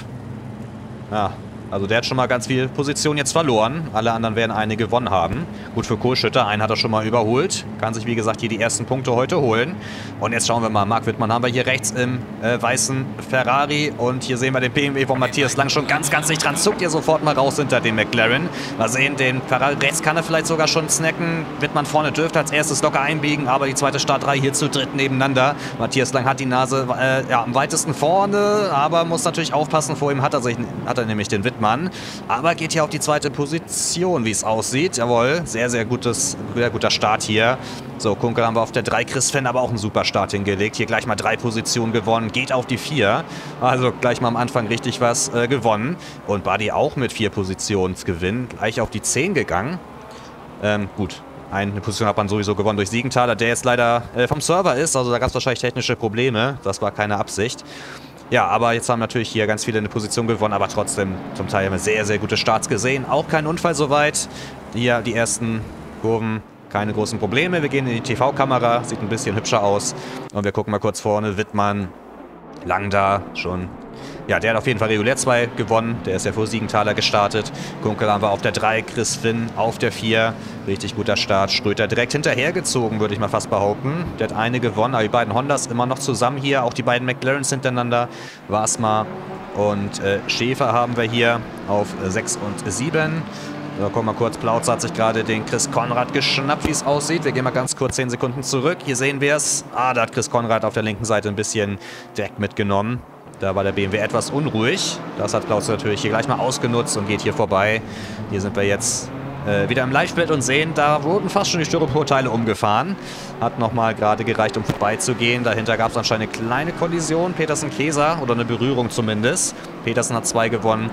Ja, also der hat schon mal ganz viel Position jetzt verloren. Alle anderen werden eine gewonnen haben. Gut für Kohlschütter, einen hat er schon mal überholt. Kann sich, wie gesagt, hier die ersten Punkte heute holen. Und jetzt schauen wir mal, Marc Wittmann haben wir hier rechts im äh, weißen Ferrari. Und hier sehen wir den B M W von Matthias Lang schon ganz, ganz dicht dran. Zuckt ihr sofort mal raus hinter den McLaren. Mal sehen, den Ferrari rechts kann er vielleicht sogar schon snacken. Wittmann vorne dürfte als erstes locker einbiegen. Aber die zweite Startreihe hier zu dritt nebeneinander. Matthias Lang hat die Nase äh, ja, am weitesten vorne. Aber muss natürlich aufpassen. Vor ihm hat er, sich, hat er nämlich den Wittmann. Mann. Aber geht hier auf die zweite Position, wie es aussieht. Jawohl, sehr, sehr gutes, sehr guter Start hier. So, Kunkel haben wir auf der drei, Chris Fenn aber auch einen super Start hingelegt. Hier gleich mal drei Positionen gewonnen, geht auf die vier. Also gleich mal am Anfang richtig was äh, gewonnen. Und Buddy auch mit vier Positionsgewinn, gleich auf die zehn gegangen. Ähm, gut. Eine Position hat man sowieso gewonnen durch Siegenthaler, der jetzt leider äh, vom Server ist. Also da gab es wahrscheinlich technische Probleme. Das war keine Absicht. Ja, aber jetzt haben natürlich hier ganz viele eine Position gewonnen, aber trotzdem zum Teil haben wir sehr, sehr gute Starts gesehen. Auch kein Unfall soweit. Hier die ersten Kurven, keine großen Probleme. Wir gehen in die T V-Kamera, sieht ein bisschen hübscher aus. Und wir gucken mal kurz vorne, Wittmann, Lang da, schon. Ja, der hat auf jeden Fall regulär zwei gewonnen. Der ist ja vor Siegenthaler gestartet. Kunkel haben wir auf der drei, Chris Finn auf der vier. Richtig guter Start. Schröter direkt hinterhergezogen, würde ich mal fast behaupten. Der hat eine gewonnen, aber die beiden Hondas immer noch zusammen hier. Auch die beiden McLarens hintereinander. Wasmer und äh, Schäfer haben wir hier auf äh, sechs und sieben. So, gucken wir mal kurz. Plautz hat sich gerade den Chris Konrad geschnappt, wie es aussieht. Wir gehen mal ganz kurz zehn Sekunden zurück. Hier sehen wir es. Ah, da hat Chris Konrad auf der linken Seite ein bisschen Deck mitgenommen. Da war der B M W etwas unruhig. Das hat Plautz natürlich hier gleich mal ausgenutzt und geht hier vorbei. Hier sind wir jetzt äh, wieder im Live-Bild und sehen, da wurden fast schon die Styroporteile umgefahren. Hat nochmal gerade gereicht, um vorbeizugehen. Dahinter gab es anscheinend eine kleine Kollision. Petersen-Keser, oder eine Berührung zumindest. Petersen hat zwei gewonnen.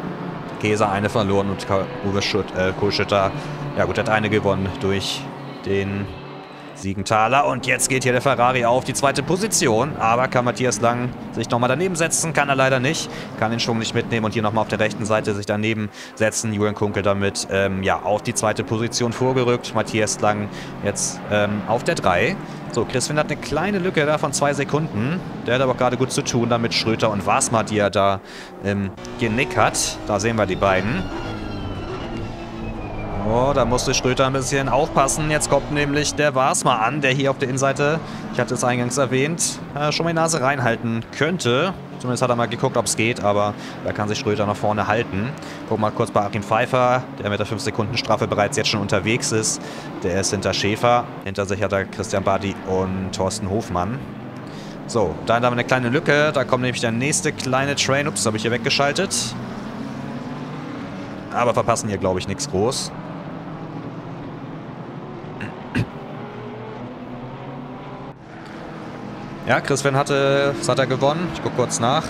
Keser eine verloren und Uwe Schütt, äh, Kohlschütter, ja gut, hat eine gewonnen durch den Siegenthaler. Und jetzt geht hier der Ferrari auf die zweite Position. Aber kann Matthias Lang sich nochmal daneben setzen? Kann er leider nicht. Kann den Schwung nicht mitnehmen und hier nochmal auf der rechten Seite sich daneben setzen. Julian Kunkel damit ähm, ja, auf die zweite Position vorgerückt. Matthias Lang jetzt ähm, auf der drei. So, Chris Finn hat eine kleine Lücke da von zwei Sekunden. Der hat aber gerade gut zu tun, damit Schröter und Wasmer, die er da im Genick hat. Da sehen wir die beiden. Oh, da musste Schröter ein bisschen aufpassen. Jetzt kommt nämlich der Wasmer an, der hier auf der Innenseite, ich hatte es eingangs erwähnt, äh, schon mal die Nase reinhalten könnte. Zumindest hat er mal geguckt, ob es geht, aber da kann sich Schröter nach vorne halten. Gucken wir mal kurz bei Achim Pfeiffer, der mit der fünf Sekunden Strafe bereits jetzt schon unterwegs ist. Der ist hinter Schäfer. Hinter sich hat er Christian Buddy und Thorsten Hofmann. So, da haben wir eine kleine Lücke. Da kommt nämlich der nächste kleine Train. Ups, habe ich hier weggeschaltet. Aber verpassen hier, glaube ich, nichts groß. Ja, Chris Finn hatte, was hat er gewonnen? Ich gucke kurz nach.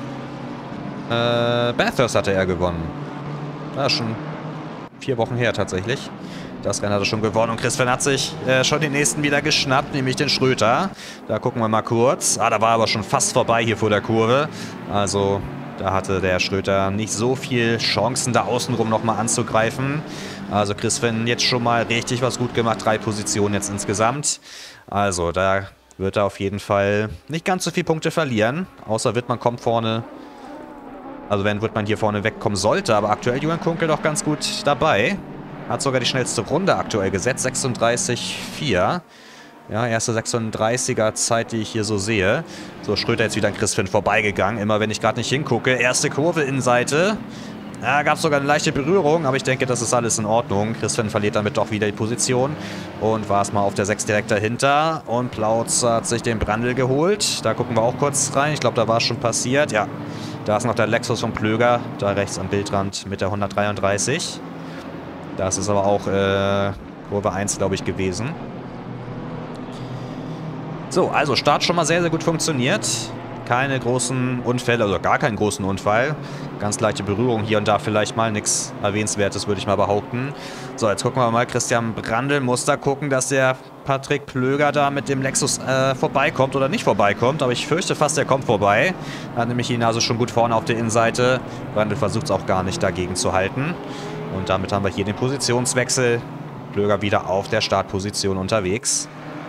Äh, Bathurst hatte er gewonnen. Das ist schon vier Wochen her tatsächlich. Das Rennen hat er schon gewonnen und Chris Finn hat sich äh, schon den nächsten wieder geschnappt, nämlich den Schröter. Da gucken wir mal kurz. Ah, da war aber schon fast vorbei hier vor der Kurve. Also da hatte der Schröter nicht so viel Chancen, da außenrum nochmal anzugreifen. Also Chris Finn jetzt schon mal richtig was gut gemacht. Drei Positionen jetzt insgesamt. Also da wird er auf jeden Fall nicht ganz so viele Punkte verlieren. Außer Wittmann kommt vorne. Also wenn Wittmann hier vorne wegkommen sollte. Aber aktuell Julian Kunkel doch ganz gut dabei. Hat sogar die schnellste Runde aktuell gesetzt. sechsunddreißig Komma vier. Ja, erste sechsunddreißiger Zeit, die ich hier so sehe. So, Schröter jetzt wieder an Chris Finn vorbeigegangen. Immer wenn ich gerade nicht hingucke. Erste Kurve Innenseite. Da gab es sogar eine leichte Berührung, aber ich denke, das ist alles in Ordnung. Chris Finn verliert damit doch wieder die Position. Und war es mal auf der sechs direkt dahinter. Und Plautz hat sich den Brandl geholt. Da gucken wir auch kurz rein. Ich glaube, da war es schon passiert. Ja, da ist noch der Lexus von Plöger. Da rechts am Bildrand mit der hundertdreiunddreißig. Das ist aber auch äh, Kurve eins, glaube ich, gewesen. So, also Start schon mal sehr, sehr gut funktioniert. keine großen Unfälle, also gar keinen großen Unfall. Ganz leichte Berührung hier und da vielleicht mal, nichts Erwähnenswertes, würde ich mal behaupten. So, jetzt gucken wir mal. Christian Brandl muss da gucken, dass der Patrick Plöger da mit dem Lexus äh, vorbeikommt oder nicht vorbeikommt. Aber ich fürchte fast, er kommt vorbei. Er hat nämlich die Nase schon gut vorne auf der Innenseite. Brandl versucht es auch gar nicht dagegen zu halten. Und damit haben wir hier den Positionswechsel. Plöger wieder auf der Startposition unterwegs.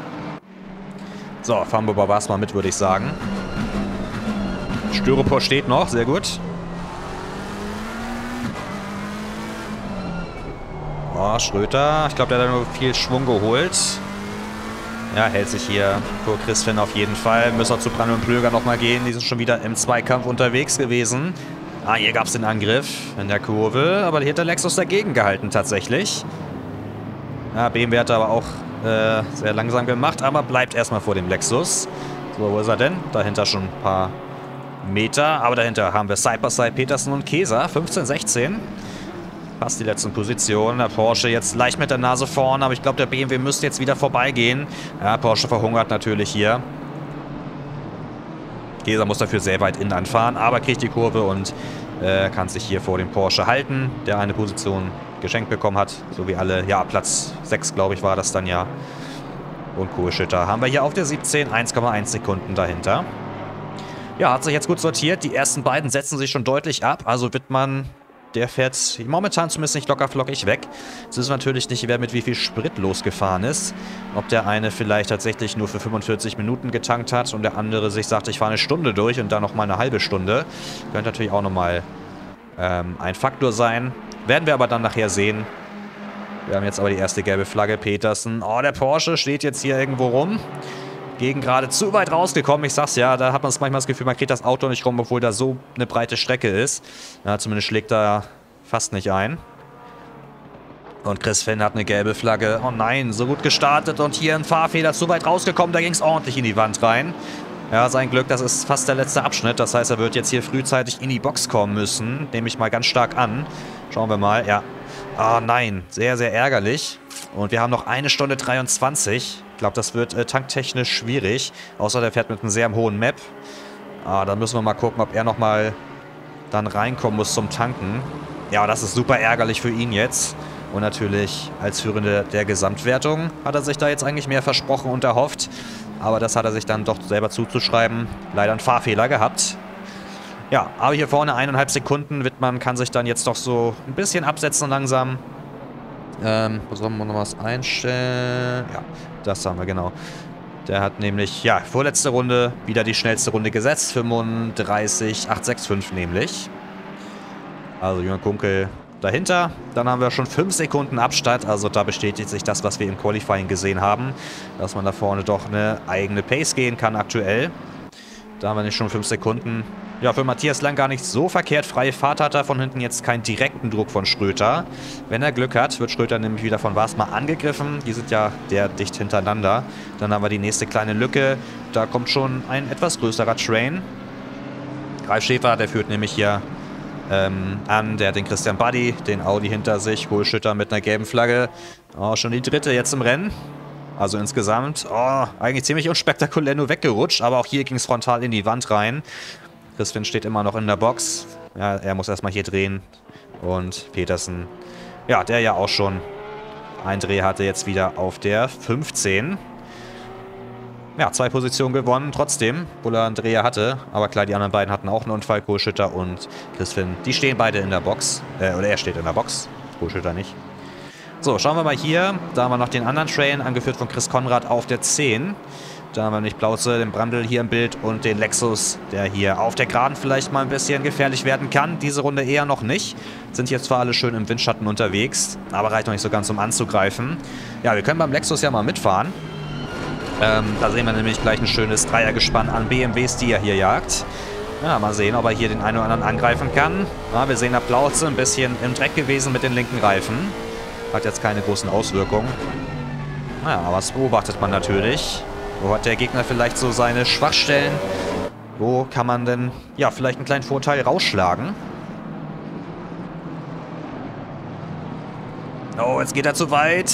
So, fahren wir bei was mal mit, würde ich sagen. Styropor steht noch, sehr gut. Oh, Schröter. Ich glaube, der hat nur viel Schwung geholt. Ja, hält sich hier vor Chris Finn auf jeden Fall. Müssen wir zu Brandl und Plöger nochmal gehen. Die sind schon wieder im Zweikampf unterwegs gewesen. Ah, hier gab es den Angriff in der Kurve. Aber hier hat der Lexus dagegen gehalten tatsächlich. Ja, B M W hat aber auch äh, sehr langsam gemacht. Aber bleibt erstmal vor dem Lexus. So, wo ist er denn? Dahinter schon ein paar Meter. Aber dahinter haben wir Side-by-Side Petersen und Keser. fünfzehn sechzehn. Fast die letzten Positionen. Der Porsche jetzt leicht mit der Nase vorn, aber ich glaube, der B M W müsste jetzt wieder vorbeigehen. Ja, Porsche verhungert natürlich hier. Keser muss dafür sehr weit innen anfahren, aber kriegt die Kurve und äh, kann sich hier vor dem Porsche halten, der eine Position geschenkt bekommen hat. So wie alle, ja, Platz sechs, glaube ich, war das dann ja. Und Kohlschütter haben wir hier auf der siebzehn, eins Komma eins Sekunden dahinter. Ja, hat sich jetzt gut sortiert. Die ersten beiden setzen sich schon deutlich ab. Also Wittmann, der fährt momentan zumindest nicht locker flockig weg. Es ist natürlich nicht, wer mit wie viel Sprit losgefahren ist. Ob der eine vielleicht tatsächlich nur für fünfundvierzig Minuten getankt hat und der andere sich sagt, ich fahre eine Stunde durch und dann nochmal eine halbe Stunde. Könnte natürlich auch nochmal ähm, ein Faktor sein. Werden wir aber dann nachher sehen. Wir haben jetzt aber die erste gelbe Flagge. Petersen. Oh, der Porsche steht jetzt hier irgendwo rum. Gegen gerade zu weit rausgekommen. Ich sag's ja, da hat man manchmal das Gefühl, man kriegt das Auto nicht rum, obwohl da so eine breite Strecke ist. Ja, zumindest schlägt er fast nicht ein. Und Chris Finn hat eine gelbe Flagge. Oh nein, so gut gestartet und hier ein Fahrfehler zu weit rausgekommen. Da ging es ordentlich in die Wand rein. Ja, sein Glück, das ist fast der letzte Abschnitt. Das heißt, er wird jetzt hier frühzeitig in die Box kommen müssen. Nehme ich mal ganz stark an. Schauen wir mal, ja. Ah nein, sehr, sehr ärgerlich. Und wir haben noch eine Stunde dreiundzwanzig. Ich glaube, das wird äh, tanktechnisch schwierig. Außer der fährt mit einem sehr hohen Map. Ah, dann müssen wir mal gucken, ob er nochmal dann reinkommen muss zum Tanken. Ja, das ist super ärgerlich für ihn jetzt. Und natürlich als Führende der Gesamtwertung hat er sich da jetzt eigentlich mehr versprochen und erhofft. Aber das hat er sich dann doch selber zuzuschreiben. Leider einen Fahrfehler gehabt. Ja, aber hier vorne eineinhalb Sekunden. Wittmann kann sich dann jetzt doch so ein bisschen absetzen langsam. Ähm, sollen wir noch was einstellen? Ja, das haben wir, genau. Der hat nämlich, ja, vorletzte Runde wieder die schnellste Runde gesetzt. fünfunddreißig Komma achthundertfünfundsechzig nämlich. Also Jürgen Kunkel dahinter. Dann haben wir schon fünf Sekunden Abstand. Also da bestätigt sich das, was wir im Qualifying gesehen haben. Dass man da vorne doch eine eigene Pace gehen kann aktuell. Da haben wir nicht schon fünf Sekunden. Ja, für Matthias Lang gar nicht so verkehrt. Freie Fahrt hat er von hinten jetzt keinen direkten Druck von Schröter. Wenn er Glück hat, wird Schröter nämlich wieder von Wasmar angegriffen. Die sind ja der dicht hintereinander. Dann haben wir die nächste kleine Lücke. Da kommt schon ein etwas größerer Train. Ralf Schäfer, der führt nämlich hier ähm, an. Der hat den Christian Buddy, den Audi hinter sich. Kohlschütter mit einer gelben Flagge. Oh, schon die dritte jetzt im Rennen. Also insgesamt, oh, eigentlich ziemlich unspektakulär nur weggerutscht. Aber auch hier ging es frontal in die Wand rein. Chris Finn steht immer noch in der Box. Ja, er muss erstmal hier drehen. Und Petersen, ja, der ja auch schon einen Dreh hatte, jetzt wieder auf der fünfzehn. Ja, zwei Positionen gewonnen, trotzdem, obwohl er einen Dreher hatte. Aber klar, die anderen beiden hatten auch einen Unfall, Kohlschütter und Chris Finn. Die stehen beide in der Box. Äh, oder er steht in der Box, Kohlschütter nicht. So, schauen wir mal hier. Da haben wir noch den anderen Train, angeführt von Chris Konrad auf der zehn. Da haben wir nicht Plauze, den Brandl hier im Bild und den Lexus, der hier auf der Geraden vielleicht mal ein bisschen gefährlich werden kann. Diese Runde eher noch nicht. Sind jetzt zwar alle schön im Windschatten unterwegs, aber reicht noch nicht so ganz, um anzugreifen. Ja, wir können beim Lexus ja mal mitfahren. Ähm, da sehen wir nämlich gleich ein schönes Dreiergespann an B M Ws, die er hier jagt. Ja, mal sehen, ob er hier den einen oder anderen angreifen kann. Ja, wir sehen da Plauze, ein bisschen im Dreck gewesen mit den linken Reifen. Hat jetzt keine großen Auswirkungen. Naja, aber das beobachtet man natürlich. Wo hat der Gegner vielleicht so seine Schwachstellen? Wo kann man denn, ja, vielleicht einen kleinen Vorteil rausschlagen? Oh, jetzt geht er zu weit.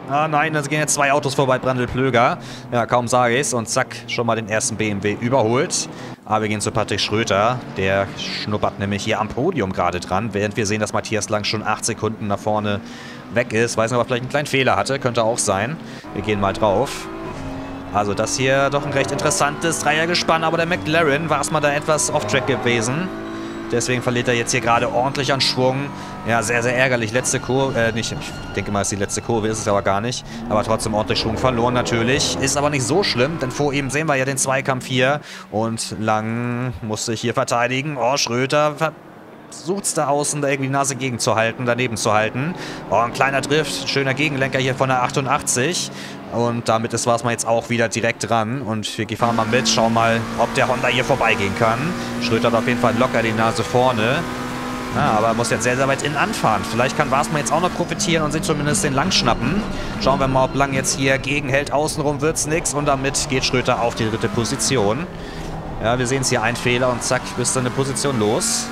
Ah nein, da gehen jetzt zwei Autos vorbei, Brandl Plöger. Ja, kaum sage ich's. Und zack, schon mal den ersten B M W überholt. Aber wir gehen zu Patrick Schröter. Der schnuppert nämlich hier am Podium gerade dran. Während wir sehen, dass Matthias Lang schon acht Sekunden nach vorne weg ist. Weiß nicht, ob er vielleicht einen kleinen Fehler hatte. Könnte auch sein. Wir gehen mal drauf. Also das hier doch ein recht interessantes Dreiergespann. Aber der McLaren war erstmal da etwas off-track gewesen. Deswegen verliert er jetzt hier gerade ordentlich an Schwung. Ja, sehr, sehr ärgerlich. Letzte Kurve, äh, nicht, ich denke mal, es ist die letzte Kurve, ist es aber gar nicht. Aber trotzdem ordentlich Schwung verloren natürlich. Ist aber nicht so schlimm, denn vor ihm sehen wir ja den Zweikampf hier. Und Lang muss sich hier verteidigen. Oh, Schröter versucht es da außen, da irgendwie die Nase gegenzuhalten, daneben zu halten. Oh, ein kleiner Drift, schöner Gegenlenker hier von der achtundachtzig. Und damit ist was man jetzt auch wieder direkt dran. Und wir fahren mal mit, schauen mal, ob der Honda hier vorbeigehen kann. Schröter hat auf jeden Fall locker die Nase vorne. Ja, aber er muss jetzt sehr, sehr weit innen anfahren. Vielleicht kann Wasmann jetzt auch noch profitieren und sich zumindest den Lang schnappen. Schauen wir mal, ob Lang jetzt hier gegenhält. Außenrum wird es nichts. Und damit geht Schröter auf die dritte Position. Ja, wir sehen es hier, ein Fehler und zack, bist du eine Position los.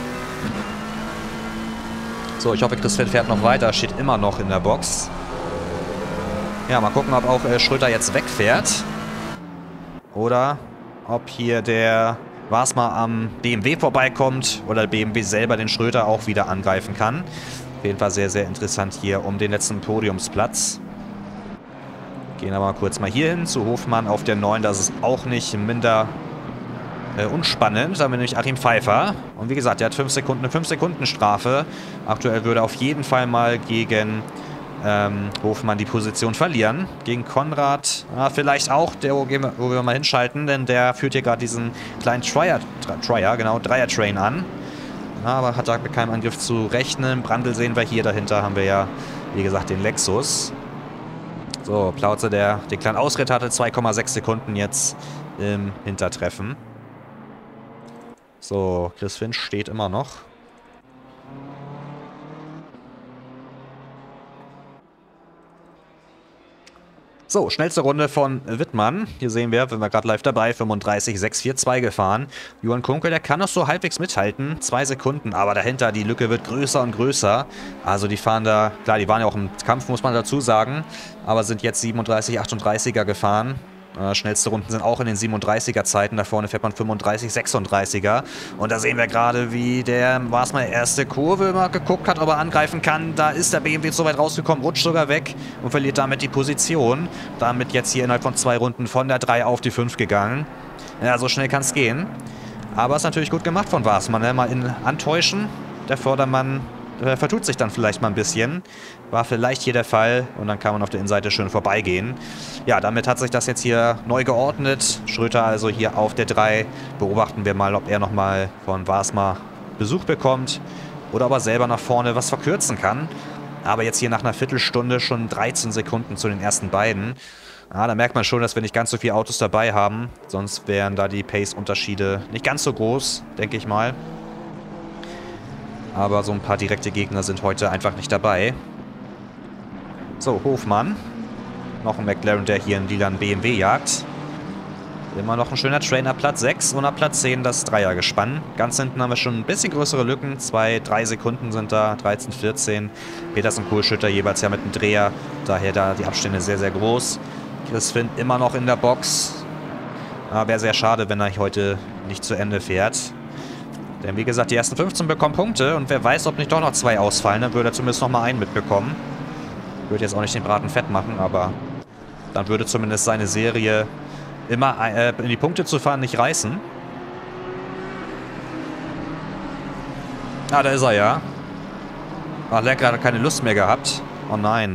So, ich hoffe, Chris Fett fährt noch weiter. Steht immer noch in der Box. Ja, mal gucken, ob auch äh, Schröter jetzt wegfährt. Oder ob hier der Wasmann am B M W vorbeikommt. Oder der B M W selber den Schröter auch wieder angreifen kann. Auf jeden Fall sehr, sehr interessant hier um den letzten Podiumsplatz. Gehen aber kurz mal hier hin zu Hofmann auf der neun. Das ist auch nicht minder äh, unspannend. Da haben wir nämlich Achim Pfeiffer. Und wie gesagt, der hat fünf Sekunden, eine fünf Sekunden Strafe. Aktuell würde er auf jeden Fall mal gegen Ähm, Hofmann die Position verlieren. Gegen Konrad ah, vielleicht auch, der, wo wir, wo wir mal hinschalten, denn der führt hier gerade diesen kleinen Trier, Trier genau, Dreier-Train an. Ja, aber hat da mit keinem Angriff zu rechnen. Brandl sehen wir hier, dahinter haben wir ja, wie gesagt, den Lexus. So, Plauze, der den kleinen Ausritt hatte, zwei Komma sechs Sekunden jetzt im Hintertreffen. So, Chris Finch steht immer noch. So, schnellste Runde von Wittmann. Hier sehen wir, wenn wir gerade live dabei, fünfunddreißig Komma sechs vier zwei gefahren. Johann Kunkel, der kann noch so halbwegs mithalten. Zwei Sekunden, aber dahinter, die Lücke wird größer und größer. Also die fahren da, klar, die waren ja auch im Kampf, muss man dazu sagen. Aber sind jetzt siebenunddreißig, achtunddreißiger gefahren. Äh, schnellste Runden sind auch in den siebenunddreißiger Zeiten. Da vorne fährt man fünfunddreißig, sechsunddreißiger. Und da sehen wir gerade, wie der Wasmann erste Kurve mal geguckt hat, ob er angreifen kann. Da ist der B M W so weit rausgekommen, rutscht sogar weg und verliert damit die Position. Damit jetzt hier innerhalb von zwei Runden von der drei auf die fünf gegangen. Ja, so schnell kann es gehen. Aber ist natürlich gut gemacht von Wasmann, ne? Mal in Antäuschen. Der Vordermann äh, vertut sich dann vielleicht mal ein bisschen. War vielleicht hier der Fall und dann kann man auf der Innenseite schön vorbeigehen. Ja, damit hat sich das jetzt hier neu geordnet. Schröter also hier auf der drei. Beobachten wir mal, ob er nochmal von Wasmann Besuch bekommt oder ob er selber nach vorne was verkürzen kann. Aber jetzt hier nach einer Viertelstunde schon dreizehn Sekunden zu den ersten beiden. Ja, da merkt man schon, dass wir nicht ganz so viele Autos dabei haben. Sonst wären da die Pace-Unterschiede nicht ganz so groß, denke ich mal. Aber so ein paar direkte Gegner sind heute einfach nicht dabei. So, Hofmann. Noch ein McLaren, der hier einen lilanen B M W jagt. Immer noch ein schöner Train ab Platz sechs und ab Platz zehn das Dreiergespann. Ganz hinten haben wir schon ein bisschen größere Lücken. Zwei, drei Sekunden sind da, dreizehn, vierzehn. Peters und Kohlschütter jeweils ja mit einem Dreher. Daher da die Abstände sehr, sehr groß. Chris Finn immer noch in der Box. Aber wäre sehr schade, wenn er heute nicht zu Ende fährt. Denn wie gesagt, die ersten fünfzehn bekommen Punkte. Und wer weiß, ob nicht doch noch zwei ausfallen, dann würde er zumindest noch mal einen mitbekommen. Würde jetzt auch nicht den Braten fett machen, aber dann würde zumindest seine Serie immer äh, in die Punkte zu fahren nicht reißen. Ah, da ist er ja. Ach, Lecker hat keine Lust mehr gehabt. Oh nein.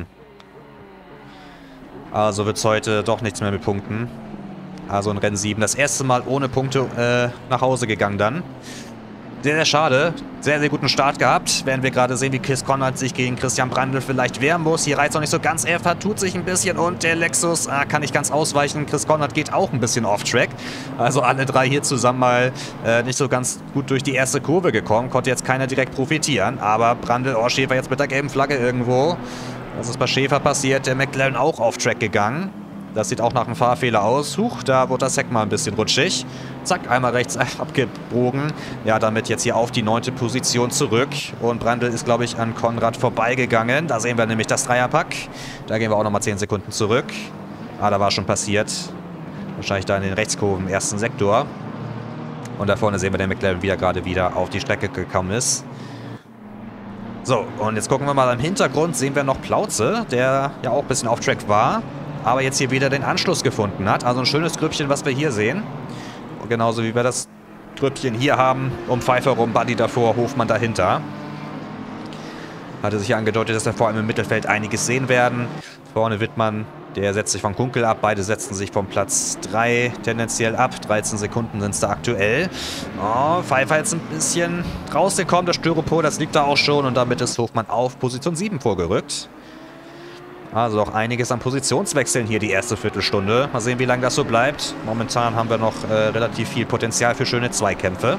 Also wird es heute doch nichts mehr mit Punkten. Also in Rennen sieben. Das erste Mal ohne Punkte äh, nach Hause gegangen dann. Sehr, sehr schade. Sehr, sehr guten Start gehabt. Werden wir gerade sehen, wie Chris Konrad sich gegen Christian Brandl vielleicht wehren muss. Hier reizt noch nicht so ganz. Er vertut sich ein bisschen und der Lexus ah, kann nicht ganz ausweichen. Chris Konrad geht auch ein bisschen off-track. Also alle drei hier zusammen mal äh, nicht so ganz gut durch die erste Kurve gekommen. Konnte jetzt keiner direkt profitieren. Aber Brandl, oh, Schäfer jetzt mit der gelben Flagge irgendwo. Das ist bei Schäfer passiert. Der McLaren auch off-track gegangen. Das sieht auch nach einem Fahrfehler aus. Huch, da wird das Heck mal ein bisschen rutschig. Zack, einmal rechts abgebogen. Ja, damit jetzt hier auf die neunte Position zurück. Und Brandl ist, glaube ich, an Konrad vorbeigegangen. Da sehen wir nämlich das Dreierpack. Da gehen wir auch nochmal zehn Sekunden zurück. Ah, da war schon passiert. Wahrscheinlich da in den Rechtskurven im ersten Sektor. Und da vorne sehen wir den McLaren wieder gerade wieder auf die Strecke gekommen ist. So, und jetzt gucken wir mal im Hintergrund. Sehen wir noch Plauze, der ja auch ein bisschen auf Track war. Aber jetzt hier wieder den Anschluss gefunden hat. Also ein schönes Grüppchen, was wir hier sehen. Und genauso wie wir das Grüppchen hier haben. Um Pfeiffer rum, Buddy davor, Hofmann dahinter. Hatte sich angedeutet, dass wir vor allem im Mittelfeld einiges sehen werden. Vorne Wittmann, der setzt sich von Kunkel ab. Beide setzen sich vom Platz drei tendenziell ab. dreizehn Sekunden sind es da aktuell. Oh, Pfeiffer jetzt ein bisschen rausgekommen. Das Styropor, das liegt da auch schon. Und damit ist Hofmann auf Position sieben vorgerückt. Also auch einiges an Positionswechseln hier die erste Viertelstunde. Mal sehen, wie lange das so bleibt. Momentan haben wir noch äh, relativ viel Potenzial für schöne Zweikämpfe.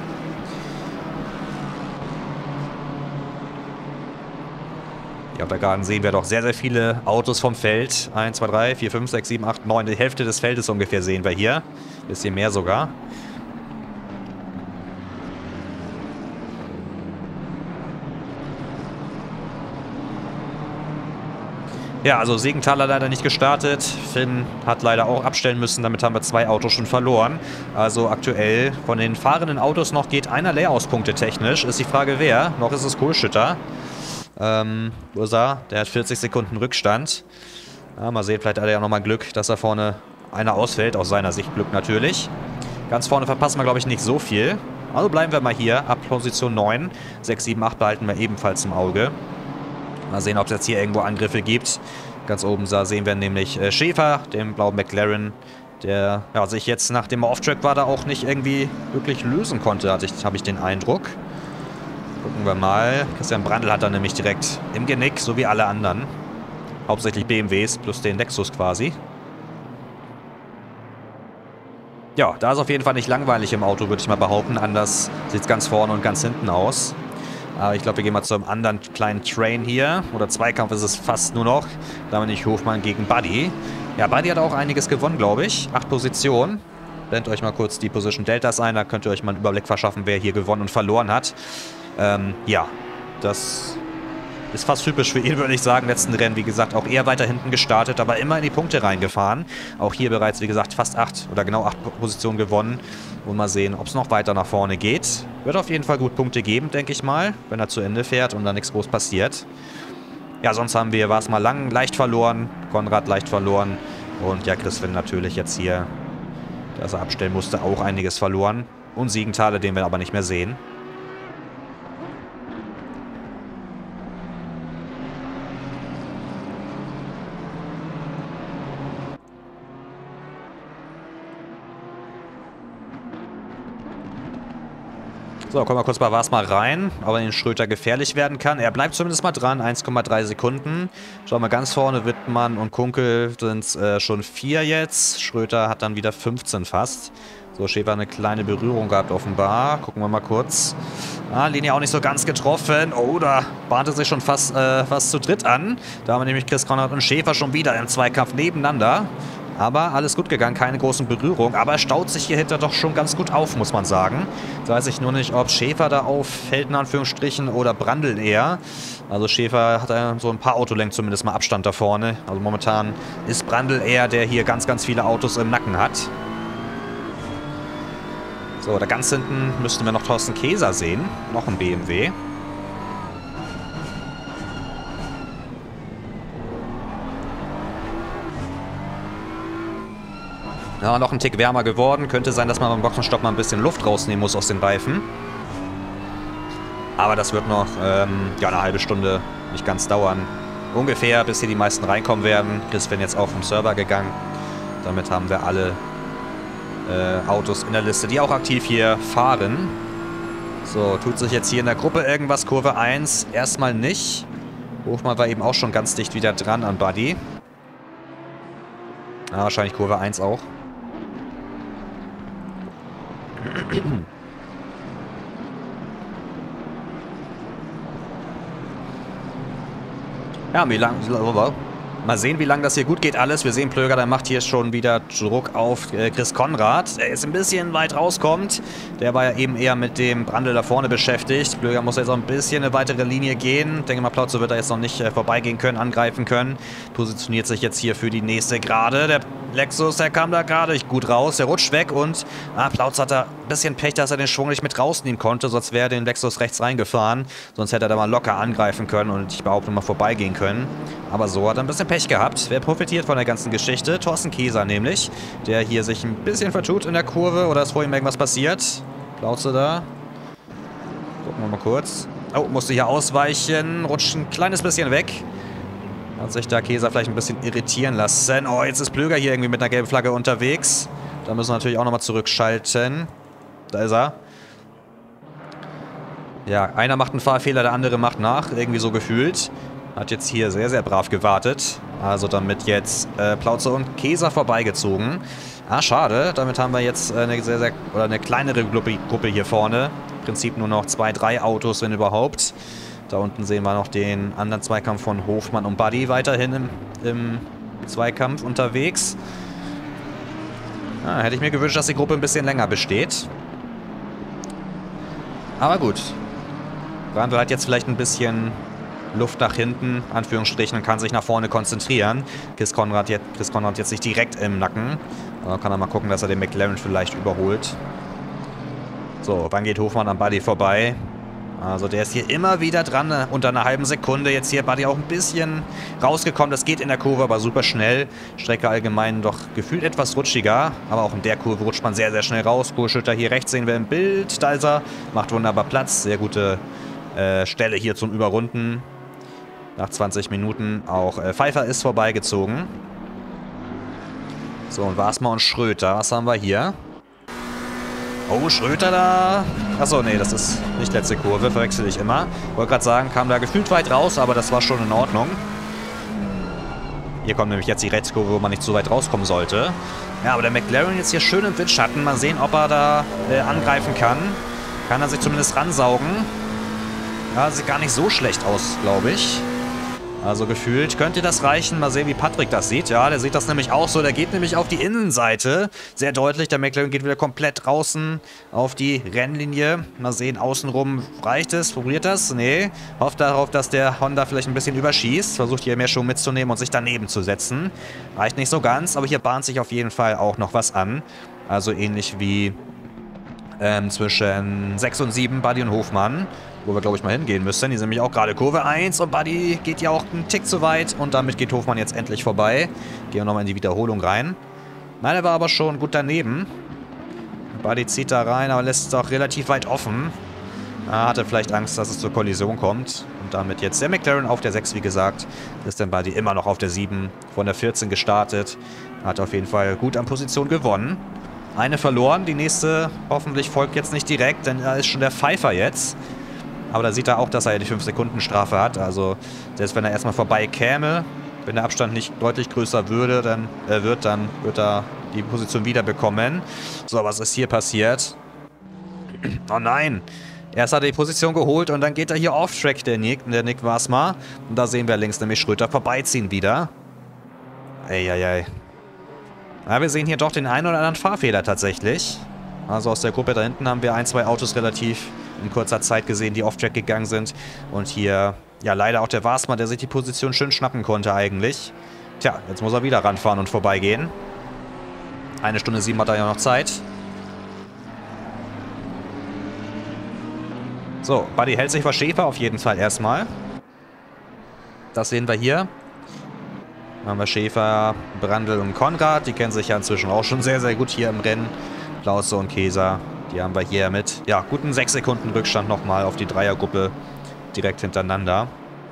Ja, auf der Geraden sehen wir doch sehr, sehr viele Autos vom Feld. eins, zwei, drei, vier, fünf, sechs, sieben, acht, neun. Die Hälfte des Feldes ungefähr sehen wir hier. Ein bisschen mehr sogar. Ja, also Siegenthaler leider nicht gestartet. Finn hat leider auch abstellen müssen. Damit haben wir zwei Autos schon verloren. Also aktuell von den fahrenden Autos noch geht einer leer aus Punkte technisch. Ist die Frage, wer? Noch ist es Kohlschütter. Ähm, Ursa, der hat vierzig Sekunden Rückstand. Ja, mal sehen, vielleicht hat er ja nochmal Glück, dass da vorne einer ausfällt. Aus seiner Sicht Glück natürlich. Ganz vorne verpassen wir, glaube ich, nicht so viel. Also bleiben wir mal hier ab Position neun. sechs, sieben, acht behalten wir ebenfalls im Auge. Mal sehen, ob es jetzt hier irgendwo Angriffe gibt. Ganz oben da sehen wir nämlich äh, Schäfer, den blauen McLaren, der ja, sich jetzt, nachdem er off-track war, da auch nicht irgendwie wirklich lösen konnte, hatte ich, habe ich den Eindruck. Gucken wir mal. Christian Brandl hat da nämlich direkt im Genick, so wie alle anderen. Hauptsächlich B M Ws plus den Lexus quasi. Ja, da ist auf jeden Fall nicht langweilig im Auto, würde ich mal behaupten. Anders sieht es ganz vorne und ganz hinten aus. Aber ich glaube, wir gehen mal zu einem anderen kleinen Train hier. Oder Zweikampf ist es fast nur noch. Damit nicht Hofmann gegen Buddy. Ja, Buddy hat auch einiges gewonnen, glaube ich. Acht Positionen. Blendet euch mal kurz die Position Deltas ein. Da könnt ihr euch mal einen Überblick verschaffen, wer hier gewonnen und verloren hat. Ähm, ja, das ist fast typisch für ihn, würde ich sagen. Letzten Rennen, wie gesagt, auch eher weiter hinten gestartet, aber immer in die Punkte reingefahren. Auch hier bereits, wie gesagt, fast acht oder genau acht Positionen gewonnen. Und mal sehen, ob es noch weiter nach vorne geht. Wird auf jeden Fall gut Punkte geben, denke ich mal, wenn er zu Ende fährt und dann nichts groß passiert. Ja, sonst haben wir, war es mal lang, leicht verloren. Konrad leicht verloren. Und ja, Chris Finn natürlich jetzt hier, dass er abstellen musste, auch einiges verloren. Und Siegenthaler, den wir aber nicht mehr sehen. So, kommen wir kurz bei Wasmar rein, ob er den Schröter gefährlich werden kann. Er bleibt zumindest mal dran, eins Komma drei Sekunden. Schauen wir ganz vorne, Wittmann und Kunkel sind äh, schon vier jetzt. Schröter hat dann wieder fünfzehn fast. So, Schäfer eine kleine Berührung gehabt offenbar. Gucken wir mal kurz. Ah, Linie auch nicht so ganz getroffen. Oh, da bahnte sich schon fast, äh, fast zu dritt an. Da haben wir nämlich Chris Konrad und Schäfer schon wieder im Zweikampf nebeneinander. Aber alles gut gegangen, keine großen Berührungen. Aber er staut sich hier hinter doch schon ganz gut auf, muss man sagen. Da weiß ich nur nicht, ob Schäfer da auffällt, in Anführungsstrichen, oder Brandl eher. Also Schäfer hat ja so ein paar Autolängen zumindest mal Abstand da vorne. Also momentan ist Brandl eher, der hier ganz, ganz viele Autos im Nacken hat. So, da ganz hinten müssten wir noch Thorsten Käser sehen. Noch ein B M W. Ja, noch ein Tick wärmer geworden. Könnte sein, dass man beim Boxenstopp mal ein bisschen Luft rausnehmen muss aus den Reifen. Aber das wird noch ähm, ja, eine halbe Stunde nicht ganz dauern. Ungefähr, bis hier die meisten reinkommen werden. Chris Finn jetzt auch vom Server gegangen. Damit haben wir alle äh, Autos in der Liste, die auch aktiv hier fahren. So, tut sich jetzt hier in der Gruppe irgendwas? Kurve eins erstmal nicht. Hofmann war eben auch schon ganz dicht wieder dran an Buddy. Ja, wahrscheinlich Kurve eins auch. Ja, Milan, Mal sehen, wie lange das hier gut geht alles. Wir sehen, Plöger, der macht hier schon wieder Druck auf äh, Chris Konrad. Der ist ein bisschen weit rauskommt. Der war ja eben eher mit dem Brandl da vorne beschäftigt. Plöger muss jetzt auch ein bisschen eine weitere Linie gehen. Ich denke mal, Plauze wird da jetzt noch nicht äh, vorbeigehen können, angreifen können. Positioniert sich jetzt hier für die nächste Gerade. Der Lexus, der kam da gerade gut raus. Der rutscht weg und ah, Plauze hat da ein bisschen Pech, dass er den Schwung nicht mit rausnehmen konnte. Sonst wäre den Lexus rechts reingefahren. Sonst hätte er da mal locker angreifen können und ich behaupte mal vorbeigehen können. Aber so hat er ein bisschen Pech gehabt. Wer profitiert von der ganzen Geschichte? Thorsten Keser nämlich, der hier sich ein bisschen vertut in der Kurve. Oder ist vor ihm irgendwas passiert? Plauze da. Gucken wir mal kurz. Oh, musste hier ausweichen. Rutscht ein kleines bisschen weg. Hat sich da Keser vielleicht ein bisschen irritieren lassen. Oh, jetzt ist Plöger hier irgendwie mit einer gelben Flagge unterwegs. Da müssen wir natürlich auch nochmal zurückschalten. Da ist er. Ja, einer macht einen Fahrfehler, der andere macht nach. Irgendwie so gefühlt. Hat jetzt hier sehr, sehr brav gewartet. Also damit jetzt äh, Plauze und Keser vorbeigezogen. Ah, schade. Damit haben wir jetzt äh, eine sehr, sehr, oder eine kleinere Gruppe, Gruppe hier vorne. Im Prinzip nur noch zwei, drei Autos, wenn überhaupt. Da unten sehen wir noch den anderen Zweikampf von Hofmann und Buddy weiterhin im, im Zweikampf unterwegs. Ah, hätte ich mir gewünscht, dass die Gruppe ein bisschen länger besteht. Aber gut. Brandl hat jetzt vielleicht ein bisschen Luft nach hinten, Anführungsstrichen, und kann sich nach vorne konzentrieren. Chris Konrad jetzt, Chris Konrad jetzt nicht direkt im Nacken. Da kann er mal gucken, dass er den McLaren vielleicht überholt. So, wann geht Hofmann an Buddy vorbei? Also der ist hier immer wieder dran, unter einer halben Sekunde. Jetzt hier Buddy auch ein bisschen rausgekommen. Das geht in der Kurve, aber super schnell. Strecke allgemein doch gefühlt etwas rutschiger. Aber auch in der Kurve rutscht man sehr, sehr schnell raus. Kohlschütter hier rechts sehen wir im Bild. Da ist er. Macht wunderbar Platz. Sehr gute äh, Stelle hier zum Überrunden. Nach zwanzig Minuten. Auch äh, Pfeiffer ist vorbeigezogen. So, und Wasmer und Schröter. Was haben wir hier? Oh, Schröter da. Achso, nee, das ist nicht letzte Kurve. Verwechsel ich immer. Wollte gerade sagen, kam da gefühlt weit raus, aber das war schon in Ordnung. Hier kommt nämlich jetzt die Rechtskurve, wo man nicht so weit rauskommen sollte. Ja, aber der McLaren jetzt hier schön im Windschatten. Mal sehen, ob er da äh, angreifen kann. Kann er sich zumindest ransaugen. Ja, sieht gar nicht so schlecht aus, glaube ich. Also gefühlt könnte das reichen. Mal sehen, wie Patrick das sieht. Ja, der sieht das nämlich auch so. Der geht nämlich auf die Innenseite. Sehr deutlich. Der McLaren geht wieder komplett draußen auf die Rennlinie. Mal sehen, außenrum reicht es. Probiert das? Nee. Hofft darauf, dass der Honda vielleicht ein bisschen überschießt. Versucht hier mehr Schwung mitzunehmen und sich daneben zu setzen. Reicht nicht so ganz, aber hier bahnt sich auf jeden Fall auch noch was an. Also ähnlich wie ähm, zwischen sechs und sieben, Buddy und Hofmann. Wo wir, glaube ich, mal hingehen müssen. Die sind nämlich auch gerade Kurve eins und Buddy geht ja auch einen Tick zu weit. Und damit geht Hofmann jetzt endlich vorbei. Gehen wir nochmal in die Wiederholung rein. Nein, er war aber schon gut daneben. Buddy zieht da rein, aber lässt es auch relativ weit offen. Er hatte vielleicht Angst, dass es zur Kollision kommt. Und damit jetzt der McLaren auf der sechs, wie gesagt. Christian Buddy immer noch auf der sieben. Von der vierzehn gestartet. Hat auf jeden Fall gut an Position gewonnen. Eine verloren. Die nächste hoffentlich folgt jetzt nicht direkt, denn da ist schon der Pfeiffer jetzt. Aber da sieht er auch, dass er ja die fünf Sekunden Strafe hat. Also selbst wenn er erstmal vorbei käme, wenn der Abstand nicht deutlich größer würde, dann äh, wird, dann wird er die Position wieder bekommen. So, was ist hier passiert? Oh nein! Erst hat er die Position geholt und dann geht er hier off-track, der Nick, der Nick Wasmer. Und da sehen wir links nämlich Schröter vorbeiziehen wieder. Eieiei. Ja, wir sehen hier doch den einen oder anderen Fahrfehler tatsächlich. Also aus der Gruppe da hinten haben wir ein, zwei Autos relativ in kurzer Zeit gesehen, die off-track gegangen sind. Und hier, ja, leider auch der Wasmer, der sich die Position schön schnappen konnte eigentlich. Tja, jetzt muss er wieder ranfahren und vorbeigehen. Eine Stunde sieben hat er ja noch Zeit. So, Buddy hält sich vor Schäfer auf jeden Fall erstmal. Das sehen wir hier. Dann haben wir Schäfer, Brandl und Konrad. Die kennen sich ja inzwischen auch schon sehr, sehr gut hier im Rennen. Plauze und Keser. Die haben wir hier mit, ja, guten sechs Sekunden Rückstand nochmal auf die Dreiergruppe direkt hintereinander.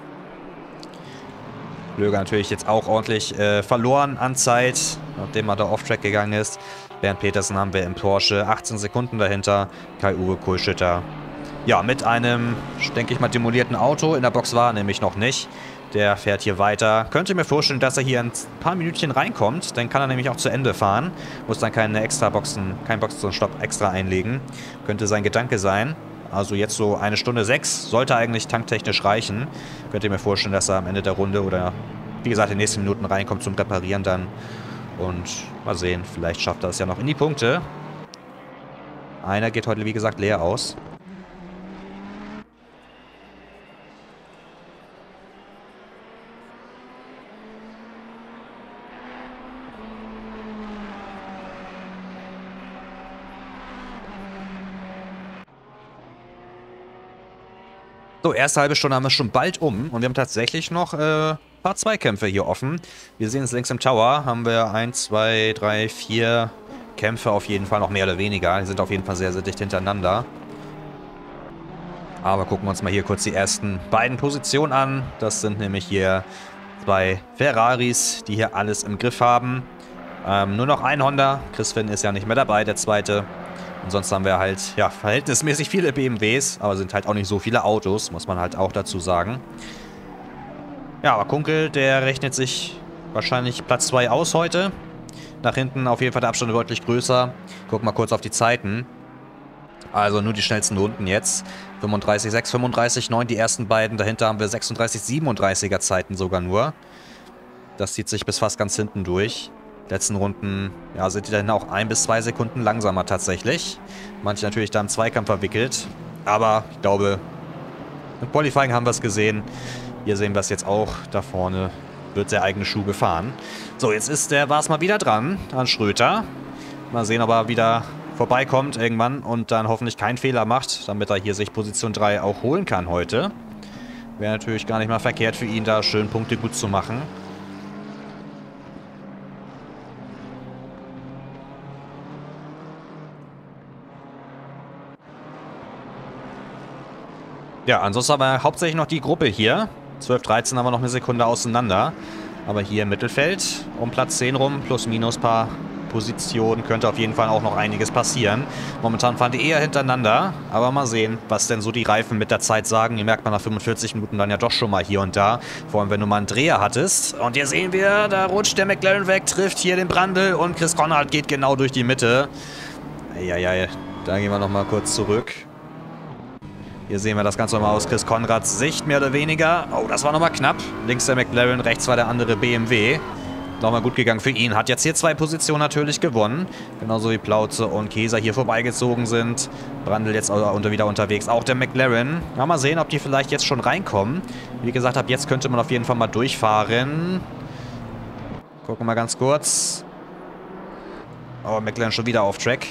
Plöger natürlich jetzt auch ordentlich äh, verloren an Zeit, nachdem er da off-track gegangen ist. Bernd Petersen haben wir im Porsche, achtzehn Sekunden dahinter. Kai-Uwe Kohlschütter. Ja, mit einem, denke ich mal, demolierten Auto. In der Box war er nämlich noch nicht. Der fährt hier weiter. Könnte mir vorstellen, dass er hier ein paar Minütchen reinkommt. Dann kann er nämlich auch zu Ende fahren. Muss dann keine extra Boxen, kein Boxenstopp extra einlegen. Könnte sein Gedanke sein. Also jetzt so eine Stunde sechs sollte eigentlich tanktechnisch reichen. Könnt ihr mir vorstellen, dass er am Ende der Runde oder wie gesagt, in den nächsten Minuten reinkommt zum Reparieren dann. Und mal sehen, vielleicht schafft er es ja noch in die Punkte. Einer geht heute, wie gesagt, leer aus. So, erste halbe Stunde haben wir schon bald um und wir haben tatsächlich noch äh, ein paar Zweikämpfe hier offen. Wir sehen es links im Tower, haben wir eins, zwei, drei, vier Kämpfe auf jeden Fall, noch mehr oder weniger. Die sind auf jeden Fall sehr, sehr dicht hintereinander. Aber gucken wir uns mal hier kurz die ersten beiden Positionen an. Das sind nämlich hier zwei Ferraris, die hier alles im Griff haben. Ähm, nur noch ein Honda. Chris Finn ist ja nicht mehr dabei, der zweite. Und sonst haben wir halt, ja, verhältnismäßig viele B M Ws, aber sind halt auch nicht so viele Autos, muss man halt auch dazu sagen. Ja, aber Kunkel, der rechnet sich wahrscheinlich Platz zwei aus heute. Nach hinten auf jeden Fall der Abstand deutlich größer. Gucken mal kurz auf die Zeiten. Also nur die schnellsten Runden jetzt. fünfunddreißig sechs, fünfunddreißig neun die ersten beiden. Dahinter haben wir sechsunddreißig siebenunddreißiger Zeiten sogar nur. Das zieht sich bis fast ganz hinten durch. Letzten Runden, ja, sind die dann auch ein bis zwei Sekunden langsamer tatsächlich. Manche natürlich da im Zweikampf verwickelt. Aber ich glaube, im Qualifying haben wir es gesehen. Hier sehen wir es jetzt auch. Da vorne wird der eigene Schuh gefahren. So, jetzt ist der, war es mal wieder dran an Schröter. Mal sehen, ob er wieder vorbeikommt irgendwann und dann hoffentlich keinen Fehler macht, damit er hier sich Position drei auch holen kann heute. Wäre natürlich gar nicht mal verkehrt für ihn, da schön Punkte gut zu machen. Ja, ansonsten haben wir hauptsächlich noch die Gruppe hier. zwölf dreizehn haben wir noch eine Sekunde auseinander. Aber hier im Mittelfeld um Platz zehn rum, plus minus paar Positionen, könnte auf jeden Fall auch noch einiges passieren. Momentan fahren die eher hintereinander, aber mal sehen, was denn so die Reifen mit der Zeit sagen. Hier merkt man nach fünfundvierzig Minuten dann ja doch schon mal hier und da. Vor allem, wenn du mal einen Dreher hattest. Und hier sehen wir, da rutscht der McLaren weg, trifft hier den Brandl und Chris Conrad geht genau durch die Mitte. Eieiei, da gehen wir nochmal kurz zurück. Hier sehen wir das Ganze nochmal aus Chris Conrads Sicht, mehr oder weniger. Oh, das war nochmal knapp. Links der McLaren, rechts war der andere B M W. Nochmal gut gegangen für ihn. Hat jetzt hier zwei Positionen natürlich gewonnen. Genauso wie Plauze und Käser hier vorbeigezogen sind. Brandl jetzt unter wieder unterwegs. Auch der McLaren. Ja, mal sehen, ob die vielleicht jetzt schon reinkommen. Wie gesagt habe, jetzt könnte man auf jeden Fall mal durchfahren. Gucken wir mal ganz kurz. Oh, McLaren schon wieder auf Track.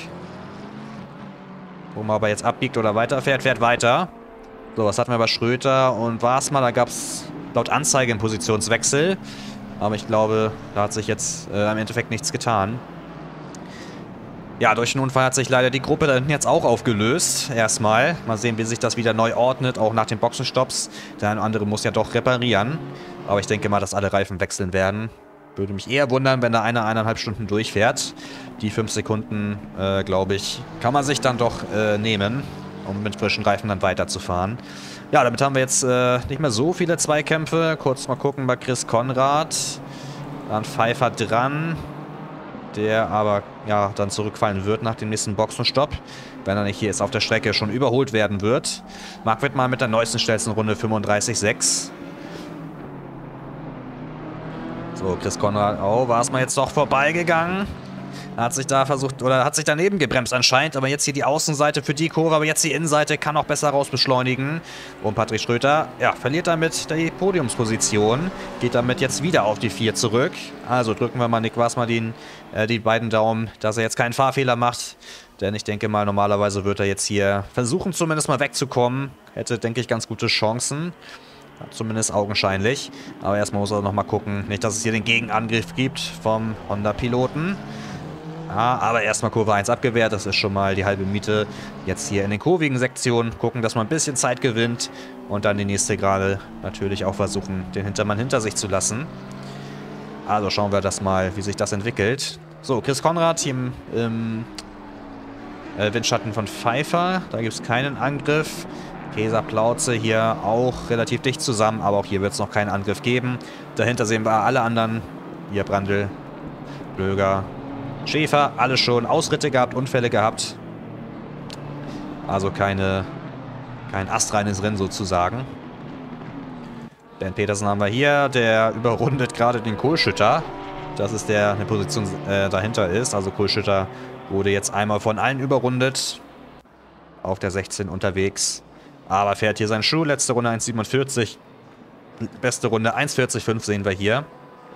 Wo man aber jetzt abbiegt oder weiterfährt, fährt weiter. So, was hatten wir bei Schröter und war's mal? Da gab es laut Anzeige einen Positionswechsel. Aber ich glaube, da hat sich jetzt äh, im Endeffekt nichts getan. Ja, durch den Unfall hat sich leider die Gruppe da hinten jetzt auch aufgelöst. Erstmal. Mal sehen, wie sich das wieder neu ordnet, auch nach den Boxenstopps. Der eine oder andere muss ja doch reparieren. Aber ich denke mal, dass alle Reifen wechseln werden. Würde mich eher wundern, wenn da einer eineinhalb Stunden durchfährt. Die fünf Sekunden, äh, glaube ich, kann man sich dann doch äh, nehmen, um mit frischen Reifen dann weiterzufahren. Ja, damit haben wir jetzt äh, nicht mehr so viele Zweikämpfe. Kurz mal gucken bei Chris Conrad. Dann Pfeiffer dran. Der aber ja dann zurückfallen wird nach dem nächsten Boxenstopp. Wenn er nicht hier ist auf der Strecke schon überholt werden wird. Marc Wittmann mit der neuesten, schnellsten Runde fünfunddreißig sechs. So, Chris Conrad, oh, war es mal jetzt doch vorbeigegangen. Hat sich da versucht, oder hat sich daneben gebremst anscheinend, aber jetzt hier die Außenseite für die Kurve, aber jetzt die Innenseite kann auch besser raus beschleunigen. Und Patrick Schröter, ja, verliert damit die Podiumsposition, geht damit jetzt wieder auf die vier zurück. Also drücken wir mal Nick Wasmer die, äh, die beiden Daumen, dass er jetzt keinen Fahrfehler macht. Denn ich denke mal, normalerweise wird er jetzt hier versuchen, zumindest mal wegzukommen. Hätte, denke ich, ganz gute Chancen. Zumindest augenscheinlich. Aber erstmal muss er noch mal gucken, nicht, dass es hier den Gegenangriff gibt vom Honda-Piloten. Ja, aber erstmal Kurve eins abgewehrt, das ist schon mal die halbe Miete. Jetzt hier in den kurvigen Sektionen gucken, dass man ein bisschen Zeit gewinnt. Und dann die nächste Gerade natürlich auch versuchen, den Hintermann hinter sich zu lassen. Also schauen wir das mal, wie sich das entwickelt. So, Chris Conrad hier im, im äh, Windschatten von Pfeiffer. Da gibt es keinen Angriff. Käser, Plauze hier auch relativ dicht zusammen, aber auch hier wird es noch keinen Angriff geben. Dahinter sehen wir alle anderen. Hier Brandl, Blöger, Schäfer, alle schon Ausritte gehabt, Unfälle gehabt. Also keine, kein astreines Rennen sozusagen. Ben Petersen haben wir hier, der überrundet gerade den Kohlschütter. Das ist der, eine Position äh, dahinter ist. Also Kohlschütter wurde jetzt einmal von allen überrundet. Auf der sechzehn unterwegs. Aber fährt hier seinen Schuh. Letzte Runde eins siebenundvierzig. Beste Runde eins vierzig fünf sehen wir hier.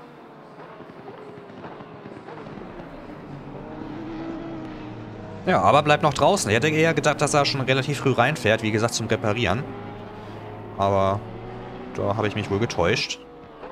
Ja, aber bleibt noch draußen. Ich hätte eher gedacht, dass er schon relativ früh reinfährt. Wie gesagt, zum Reparieren. Aber da habe ich mich wohl getäuscht.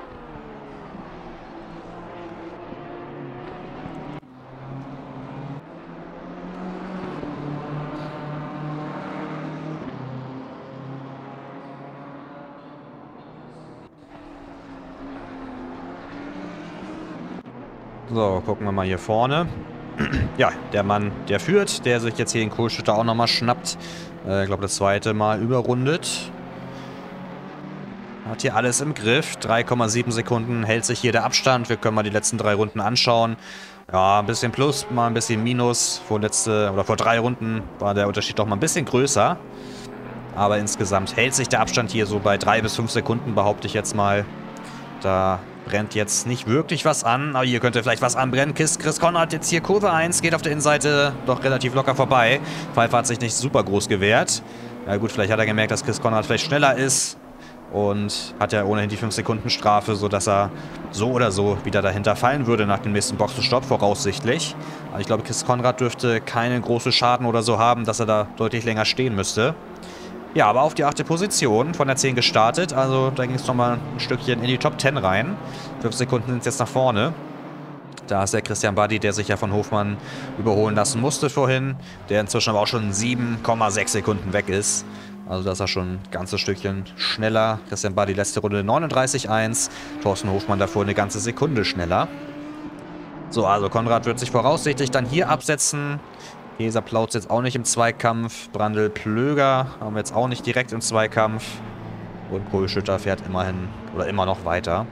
So, gucken wir mal hier vorne. Ja, der Mann, der führt, der sich jetzt hier den Kohlschütter auch nochmal schnappt. Äh, ich glaube, das zweite Mal überrundet. Hat hier alles im Griff. drei Komma sieben Sekunden hält sich hier der Abstand. Wir können mal die letzten drei Runden anschauen. Ja, ein bisschen Plus, mal ein bisschen Minus. Vor letzte, oder vor drei Runden war der Unterschied doch mal ein bisschen größer. Aber insgesamt hält sich der Abstand hier so bei drei bis fünf Sekunden, behaupte ich jetzt mal. Da brennt jetzt nicht wirklich was an, aber hier könnte vielleicht was anbrennen. Chris, Chris Konrad jetzt hier Kurve eins, geht auf der Innenseite doch relativ locker vorbei. Pfeiffer hat sich nicht super groß gewehrt. Ja gut, vielleicht hat er gemerkt, dass Chris Konrad vielleicht schneller ist und hat ja ohnehin die fünf Sekunden Strafe, sodass er so oder so wieder dahinter fallen würde nach dem nächsten Boxenstopp, voraussichtlich. Aber ich glaube, Chris Konrad dürfte keinen großen Schaden oder so haben, dass er da deutlich länger stehen müsste. Ja, aber auf die achte Position, von der zehn gestartet, also da ging es nochmal ein Stückchen in die Top zehn rein. fünf Sekunden sind es jetzt nach vorne. Da ist der Christian Buddy, der sich ja von Hofmann überholen lassen musste vorhin, der inzwischen aber auch schon sieben Komma sechs Sekunden weg ist. Also das ist er schon ein ganzes Stückchen schneller. Christian Buddy letzte Runde neununddreißig Komma eins, Thorsten Hofmann davor eine ganze Sekunde schneller. So, also Konrad wird sich voraussichtlich dann hier absetzen. Heser Plautz jetzt auch nicht im Zweikampf. Brandl Plöger haben wir jetzt auch nicht direkt im Zweikampf. Und Kohlschütter fährt immerhin oder immer noch weiter.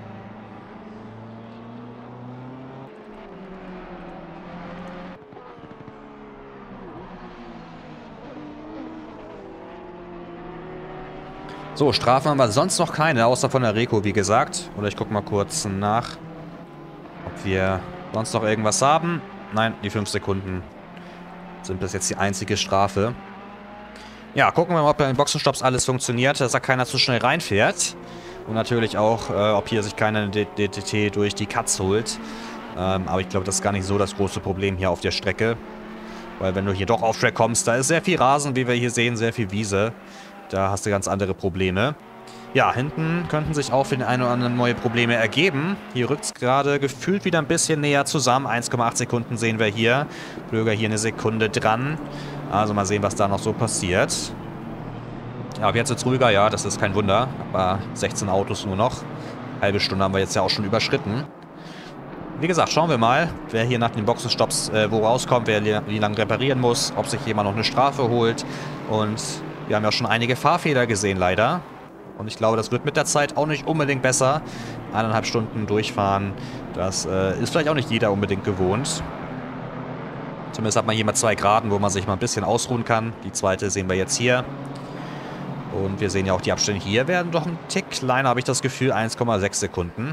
So, Strafen haben wir sonst noch keine, außer von der Reco, wie gesagt. Oder ich gucke mal kurz nach, ob wir sonst noch irgendwas haben. Nein, die fünf Sekunden sind bis jetzt die einzige Strafe. Ja, gucken wir mal, ob bei den Boxenstopps alles funktioniert, dass da keiner zu schnell reinfährt. Und natürlich auch, äh, ob hier sich keiner D T T durch die Cuts holt. Ähm, aber ich glaube, das ist gar nicht so das große Problem hier auf der Strecke. Weil wenn du hier doch auf Track kommst, da ist sehr viel Rasen, wie wir hier sehen, sehr viel Wiese. Da hast du ganz andere Probleme. Ja, hinten könnten sich auch für den einen oder anderen neue Probleme ergeben. Hier rückt es gerade gefühlt wieder ein bisschen näher zusammen. eins Komma acht Sekunden sehen wir hier. Plöger hier eine Sekunde dran. Also mal sehen, was da noch so passiert. Ja, ab jetzt wird es ruhiger. Ja, das ist kein Wunder. Aber sechzehn Autos nur noch. Halbe Stunde haben wir jetzt ja auch schon überschritten. Wie gesagt, schauen wir mal, wer hier nach den Boxenstopps äh, wo rauskommt, wer wie lange reparieren muss, ob sich jemand noch eine Strafe holt. Und wir haben ja schon einige Fahrfehler gesehen, leider. Und ich glaube, das wird mit der Zeit auch nicht unbedingt besser. Eineinhalb Stunden durchfahren, das äh, ist vielleicht auch nicht jeder unbedingt gewohnt. Zumindest hat man hier mal zwei Geraden, wo man sich mal ein bisschen ausruhen kann. Die zweite sehen wir jetzt hier. Und wir sehen ja auch, die Abstände hier werden doch ein Tick kleiner, habe ich das Gefühl. eins Komma sechs Sekunden.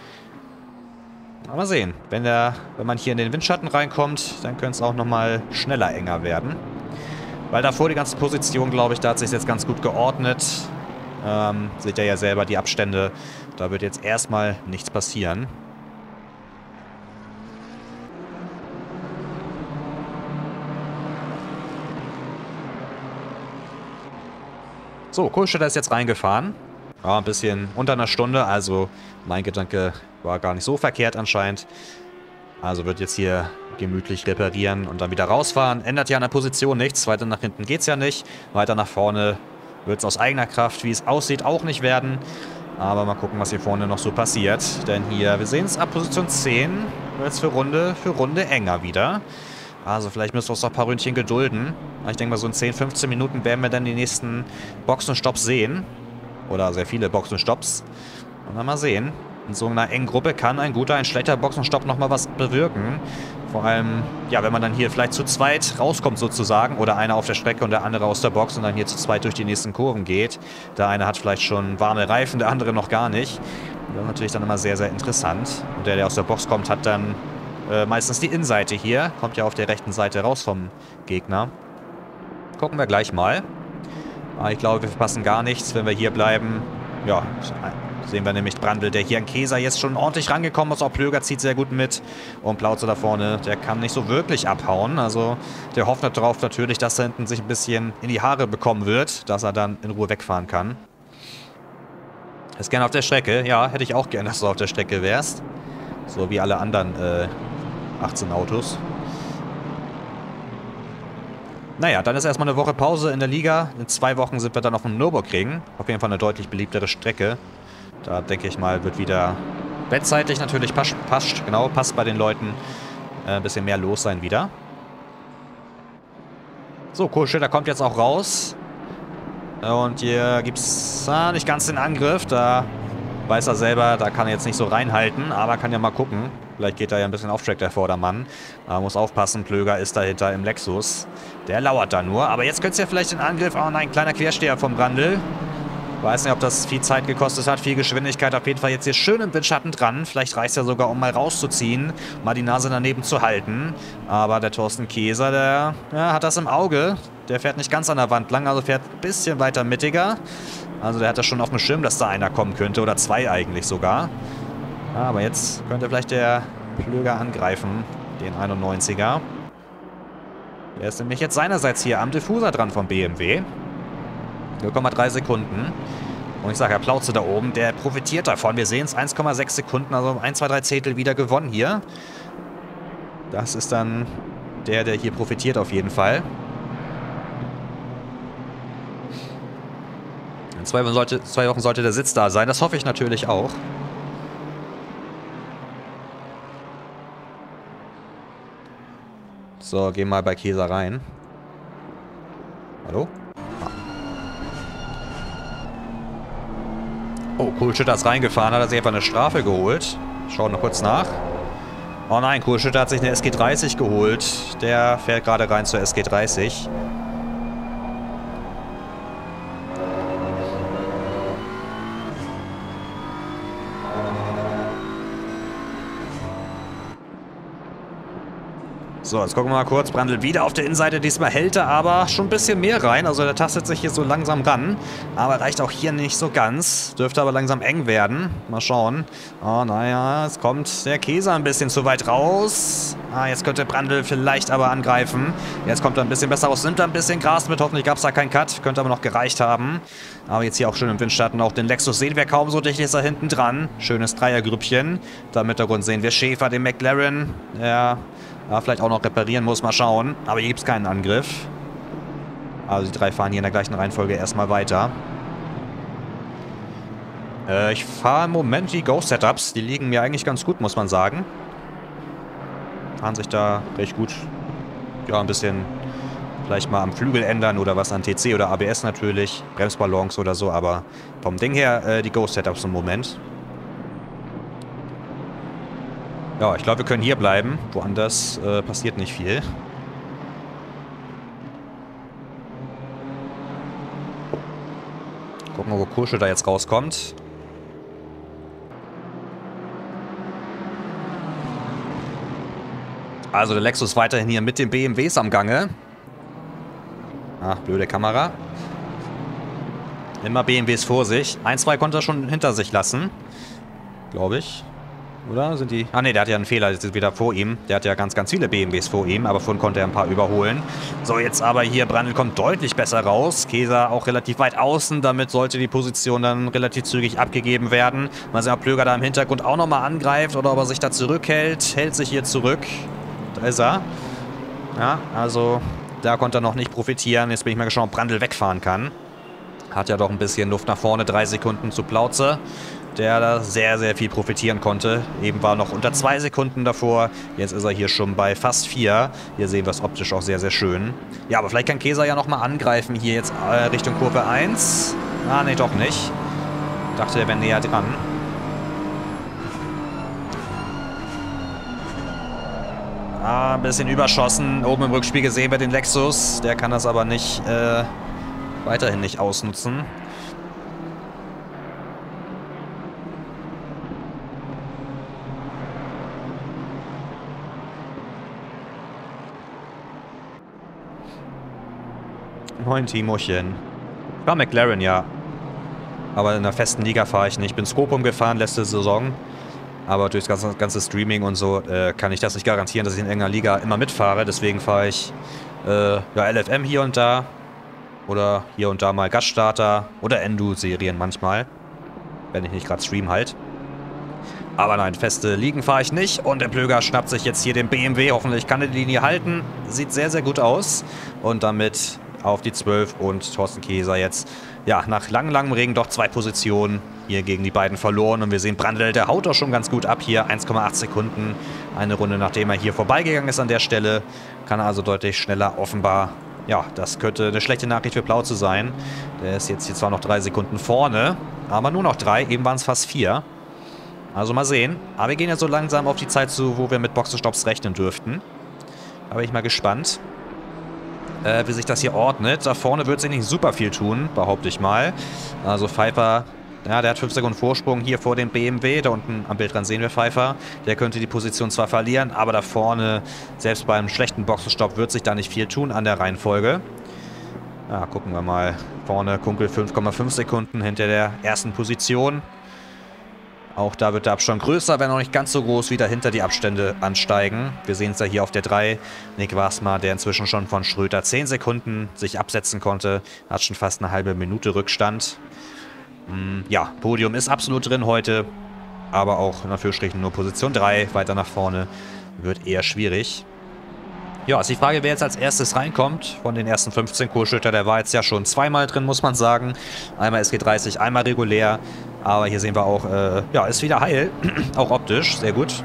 Mal sehen. Wenn, der, wenn man hier in den Windschatten reinkommt, dann könnte es auch nochmal schneller enger werden. Weil davor die ganze Position, glaube ich, da hat sich jetzt ganz gut geordnet. Ähm, seht ihr ja selber die Abstände. Da wird jetzt erstmal nichts passieren. So, Kohlschütter ist jetzt reingefahren. Ja, ein bisschen unter einer Stunde. Also mein Gedanke war gar nicht so verkehrt anscheinend. Also wird jetzt hier gemütlich reparieren und dann wieder rausfahren. Ändert ja an der Position nichts. Weiter nach hinten geht es ja nicht. Weiter nach vorne wird es aus eigener Kraft, wie es aussieht, auch nicht werden. Aber mal gucken, was hier vorne noch so passiert. Denn hier, wir sehen es ab Position zehn, wird es für Runde für Runde enger wieder. Also vielleicht müssen wir uns noch ein paar Ründchen gedulden. Ich denke mal, so in zehn, fünfzehn Minuten werden wir dann die nächsten Boxenstopps sehen. Oder sehr viele Boxenstopps. Und dann mal sehen. In so einer engen Gruppe kann ein guter, ein schlechter Boxenstopp nochmal was bewirken. Vor allem, ja, wenn man dann hier vielleicht zu zweit rauskommt sozusagen oder einer auf der Strecke und der andere aus der Box und dann hier zu zweit durch die nächsten Kurven geht. Der eine hat vielleicht schon warme Reifen, der andere noch gar nicht. Das ist natürlich dann immer sehr, sehr interessant. Und der, der aus der Box kommt, hat dann äh, meistens die Innenseite hier. Kommt ja auf der rechten Seite raus vom Gegner. Gucken wir gleich mal. Aber ich glaube, wir verpassen gar nichts, wenn wir hier bleiben. Ja, sehen wir nämlich Brandl, der hier an Keser jetzt schon ordentlich rangekommen ist. Auch Plöger zieht sehr gut mit. Und Plauze da vorne, der kann nicht so wirklich abhauen. Also der hofft darauf natürlich, dass er hinten sich ein bisschen in die Haare bekommen wird, dass er dann in Ruhe wegfahren kann. Ist gerne auf der Strecke. Ja, hätte ich auch gerne, dass du auf der Strecke wärst. So wie alle anderen äh, achtzehn Autos. Naja, dann ist erstmal eine Woche Pause in der Liga. In zwei Wochen sind wir dann auf dem Nürburgring. Auf jeden Fall eine deutlich beliebtere Strecke. Da denke ich mal, wird wieder bettzeitig natürlich passt, passt, genau, passt bei den Leuten äh, ein bisschen mehr los sein wieder. So, Kohlschütter kommt jetzt auch raus. Und hier gibt es ah, nicht ganz den Angriff. Da weiß er selber, da kann er jetzt nicht so reinhalten, aber kann ja mal gucken. Vielleicht geht da ja ein bisschen auf Track der Vordermann. Man muss aufpassen, Plöger ist dahinter im Lexus. Der lauert da nur. Aber jetzt könnte es ja vielleicht den Angriff... Oh nein, kleiner Quersteher vom Brandl. Weiß nicht, ob das viel Zeit gekostet hat, viel Geschwindigkeit. Auf jeden Fall jetzt hier schön im Windschatten dran. Vielleicht reicht es ja sogar, um mal rauszuziehen, mal die Nase daneben zu halten. Aber der Thorsten Keser, der ja, hat das im Auge. Der fährt nicht ganz an der Wand lang, also fährt ein bisschen weiter mittiger. Also der hat das schon auf dem Schirm, dass da einer kommen könnte. Oder zwei eigentlich sogar. Aber jetzt könnte vielleicht der Plöger angreifen, den einundneunziger. Der ist nämlich jetzt seinerseits hier am Diffuser dran vom B M W. null Komma drei Sekunden. Und ich sage ja, Plauze da oben, der profitiert davon. Wir sehen es, eins Komma sechs Sekunden, also ein, zwei, drei Zehntel wieder gewonnen hier. Das ist dann der, der hier profitiert auf jeden Fall. In zwei Wochen sollte, zwei Wochen sollte der Sitz da sein, das hoffe ich natürlich auch. So, gehen wir mal bei Keser rein. Hallo? Ah. Oh, Kohlschütter ist reingefahren, hat er sich einfach eine Strafe geholt. Schauen wir kurz nach. Oh nein, Kohlschütter hat sich eine S G dreißig geholt. Der fährt gerade rein zur S G dreißig. So, jetzt gucken wir mal kurz. Brandl wieder auf der Innenseite. Diesmal hält er aber schon ein bisschen mehr rein. Also der tastet sich hier so langsam ran. Aber reicht auch hier nicht so ganz. Dürfte aber langsam eng werden. Mal schauen. Oh, naja, jetzt kommt der Keser ein bisschen zu weit raus. Ah, jetzt könnte Brandl vielleicht aber angreifen. Jetzt kommt er ein bisschen besser raus. Nimmt er ein bisschen Gras mit. Hoffentlich gab es da keinen Cut. Könnte aber noch gereicht haben. Aber jetzt hier auch schön im Windschatten. Auch den Lexus sehen wir kaum so dicht. Ist er hinten dran. Schönes Dreiergrüppchen. Da im Hintergrund sehen wir Schäfer, den McLaren. Ja... Ja, vielleicht auch noch reparieren muss, mal schauen. Aber hier gibt es keinen Angriff. Also die drei fahren hier in der gleichen Reihenfolge erstmal weiter. Äh, ich fahre im Moment die Go-Setups. Die liegen mir eigentlich ganz gut, muss man sagen. Fahren sich da recht gut. Ja, ein bisschen vielleicht mal am Flügel ändern oder was an T C oder A B S natürlich. Bremsballons oder so, aber vom Ding her äh, die Go-Setups im Moment. Ja, ich glaube, wir können hier bleiben. Woanders äh, passiert nicht viel. Gucken wir, wo Kursche da jetzt rauskommt. Also der Lexus weiterhin hier mit den B M Ws am Gange. Ach, blöde Kamera. Immer B M Ws vor sich. Ein, zwei konnte er schon hinter sich lassen. Glaube ich. Oder sind die... Ah ne, der hat ja einen Fehler, jetzt ist wieder vor ihm. Der hat ja ganz, ganz viele B M Ws vor ihm, aber vorhin konnte er ein paar überholen. So, jetzt aber hier, Brandl kommt deutlich besser raus. Keser auch relativ weit außen, damit sollte die Position dann relativ zügig abgegeben werden. Mal sehen, ob Plöger da im Hintergrund auch nochmal angreift oder ob er sich da zurückhält. Hält sich hier zurück. Da ist er. Ja, also da konnte er noch nicht profitieren. Jetzt bin ich mal gespannt, ob Brandl wegfahren kann. Hat ja doch ein bisschen Luft nach vorne, drei Sekunden zu Plauze, der da sehr, sehr viel profitieren konnte. Eben war noch unter zwei Sekunden davor. Jetzt ist er hier schon bei fast vier. Hier sehen wir es optisch auch sehr, sehr schön. Ja, aber vielleicht kann Keser ja nochmal angreifen. Hier jetzt äh, Richtung Kurve eins. Ah, nee, doch nicht. Dachte, er wäre näher dran. Ah, ein bisschen überschossen. Oben im Rückspiegel sehen wir den Lexus. Der kann das aber nicht, äh, weiterhin nicht ausnutzen. Moin, Timochen. Ich war McLaren, ja. Aber in der festen Liga fahre ich nicht. Ich bin Scopum gefahren letzte Saison. Aber durch das ganze, ganze Streaming und so äh, kann ich das nicht garantieren, dass ich in irgendeiner Liga immer mitfahre. Deswegen fahre ich äh, ja, L F M hier und da. Oder hier und da mal Gaststarter. Oder Endo-Serien manchmal. Wenn ich nicht gerade stream halt. Aber nein, feste Ligen fahre ich nicht. Und der Plöger schnappt sich jetzt hier den B M W. Hoffentlich kann er die Linie halten. Sieht sehr, sehr gut aus. Und damit auf die zwölf und Thorsten Käser jetzt, ja, nach langem, langem Regen doch zwei Positionen hier gegen die beiden verloren. Und wir sehen, Brandl, der haut doch schon ganz gut ab hier. eins Komma acht Sekunden. Eine Runde, nachdem er hier vorbeigegangen ist an der Stelle. Kann er also deutlich schneller offenbar. Ja, das könnte eine schlechte Nachricht für Plauze sein. Der ist jetzt hier zwar noch drei Sekunden vorne, aber nur noch drei. Eben waren es fast vier. Also mal sehen. Aber wir gehen ja so langsam auf die Zeit zu, wo wir mit Boxenstopps rechnen dürften. Da bin ich mal gespannt, Äh, wie sich das hier ordnet. Da vorne wird sich nicht super viel tun, behaupte ich mal. Also Pfeiffer, ja, der hat fünf Sekunden Vorsprung hier vor dem B M W. Da unten am Bildrand sehen wir Pfeiffer. Der könnte die Position zwar verlieren, aber da vorne, selbst beim schlechten Boxenstopp, wird sich da nicht viel tun an der Reihenfolge. Ja, gucken wir mal. Vorne Kunkel fünf Komma fünf Sekunden hinter der ersten Position. Auch da wird der Abstand größer, wenn auch nicht ganz so groß, wie dahinter die Abstände ansteigen. Wir sehen es ja hier auf der drei. Nick Wasmer, der inzwischen schon von Schröter zehn Sekunden sich absetzen konnte, hat schon fast eine halbe Minute Rückstand. Ja, Podium ist absolut drin heute, aber auch in Anführungsstrichen nur Position drei. Weiter nach vorne wird eher schwierig. Ja, ist die Frage, wer jetzt als erstes reinkommt von den ersten fünfzehn. Kohlschütter, der war jetzt ja schon zweimal drin, muss man sagen. Einmal S G dreißig, einmal regulär. Aber hier sehen wir auch, äh, ja, ist wieder heil. Auch optisch, sehr gut.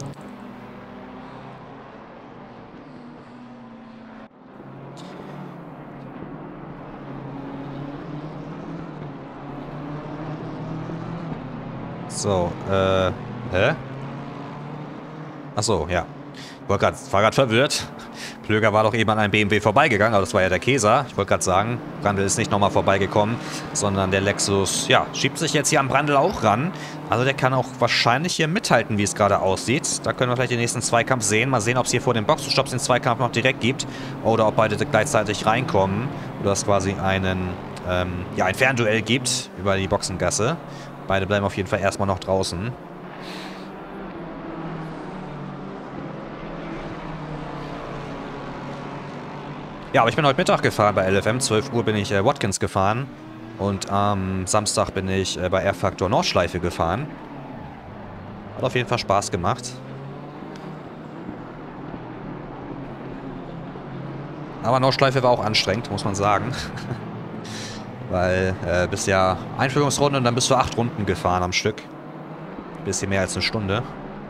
So, äh, hä? Achso, ja. Ich war gerade verwirrt. Plöger war doch eben an einem B M W vorbeigegangen, aber das war ja der Käser. Ich wollte gerade sagen, Brandl ist nicht nochmal vorbeigekommen, sondern der Lexus, ja, schiebt sich jetzt hier am Brandl auch ran. Also der kann auch wahrscheinlich hier mithalten, wie es gerade aussieht. Da können wir vielleicht den nächsten Zweikampf sehen. Mal sehen, ob es hier vor den Boxenstopps den Zweikampf noch direkt gibt oder ob beide gleichzeitig reinkommen. Oder es quasi einen, ähm, ja, ein Fernduell gibt über die Boxengasse. Beide bleiben auf jeden Fall erstmal noch draußen. Ja, aber ich bin heute Mittag gefahren bei L F M. zwölf Uhr bin ich äh, Watkins gefahren. Und am Samstag bin ich äh, bei R-Factor Nordschleife gefahren. Hat auf jeden Fall Spaß gemacht. Aber Nordschleife war auch anstrengend, muss man sagen. Weil äh, bis ja Einführungsrunde und dann bist du acht Runden gefahren am Stück. Bisschen mehr als eine Stunde.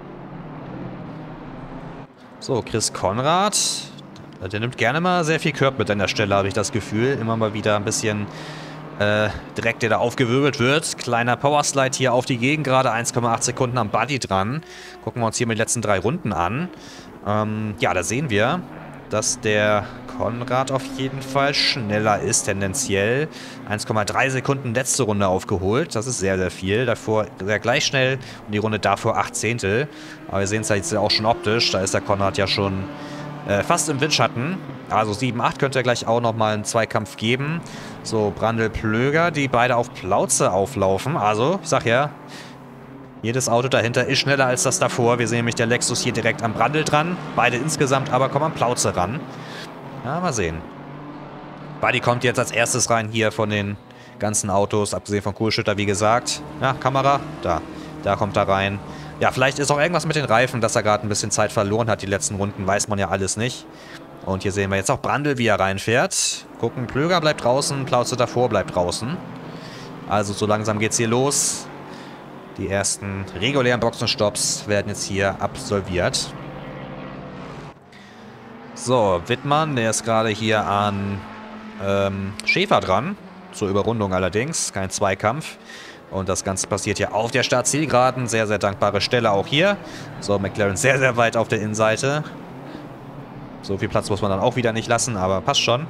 So, Chris Konrad. Der nimmt gerne mal sehr viel Körb mit an der Stelle, habe ich das Gefühl. Immer mal wieder ein bisschen äh, Dreck, der da aufgewirbelt wird. Kleiner Powerslide hier auf die Gegend, gerade eins Komma acht Sekunden am Buddy dran. Gucken wir uns hier mit den letzten drei Runden an. Ähm, ja, da sehen wir, dass der Konrad auf jeden Fall schneller ist, tendenziell. eins Komma drei Sekunden letzte Runde aufgeholt. Das ist sehr, sehr viel. Davor sehr gleich schnell und die Runde davor acht Zehntel. Aber wir sehen es jetzt auch schon optisch. Da ist der Konrad ja schon Äh, fast im Windschatten. Also sieben acht könnte er gleich auch nochmal einen Zweikampf geben. So, Brandl, Plöger, die beide auf Plauze auflaufen. Also, ich sag ja, jedes Auto dahinter ist schneller als das davor. Wir sehen nämlich der Lexus hier direkt am Brandl dran. Beide insgesamt aber kommen am Plauze ran. Ja, mal sehen. Buddy kommt jetzt als erstes rein hier von den ganzen Autos, abgesehen von Kohlschütter, wie gesagt. Ja, Kamera, da. Da kommt er rein. Ja, vielleicht ist auch irgendwas mit den Reifen, dass er gerade ein bisschen Zeit verloren hat. Die letzten Runden weiß man ja alles nicht. Und hier sehen wir jetzt auch Brandl, wie er reinfährt. Gucken, Plöger bleibt draußen, Plauze davor bleibt draußen. Also so langsam geht's hier los. Die ersten regulären Boxenstopps werden jetzt hier absolviert. So, Wittmann, der ist gerade hier an ähm, Schäfer dran. Zur Überrundung allerdings, kein Zweikampf. Und das Ganze passiert hier auf der Startzielgeraden. Sehr, sehr dankbare Stelle auch hier. So, McLaren sehr, sehr weit auf der Innenseite. So viel Platz muss man dann auch wieder nicht lassen, aber passt schon.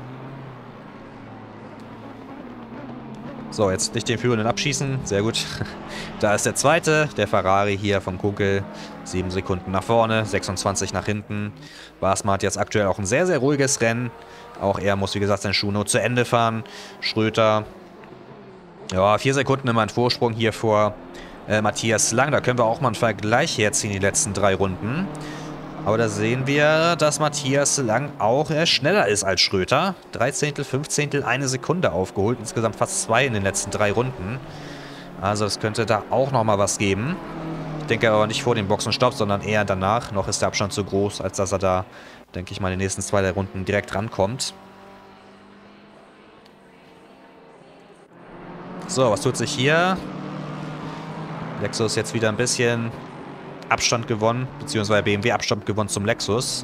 So, jetzt nicht den Führenden abschießen. Sehr gut. Da ist der zweite, der Ferrari hier vom Kunkel. sieben Sekunden nach vorne, sechsundzwanzig nach hinten. Basma hat jetzt aktuell auch ein sehr, sehr ruhiges Rennen. Auch er muss, wie gesagt, sein Schuh nur zu Ende fahren. Schröter, ja, vier Sekunden immer ein Vorsprung hier vor äh, Matthias Lang. Da können wir auch mal einen Vergleich herziehen, die letzten drei Runden. Aber da sehen wir, dass Matthias Lang auch äh, schneller ist als Schröter. dreizehntel, fünfzehntel, eine Sekunde aufgeholt. Insgesamt fast zwei in den letzten drei Runden. Also das könnte da auch nochmal was geben. Ich denke aber nicht vor dem Boxenstopp, sondern eher danach. Noch ist der Abstand zu groß, als dass er da, denke ich mal, in den nächsten zwei, drei Runden direkt rankommt. So, was tut sich hier? Lexus jetzt wieder ein bisschen Abstand gewonnen, beziehungsweise B M W Abstand gewonnen zum Lexus.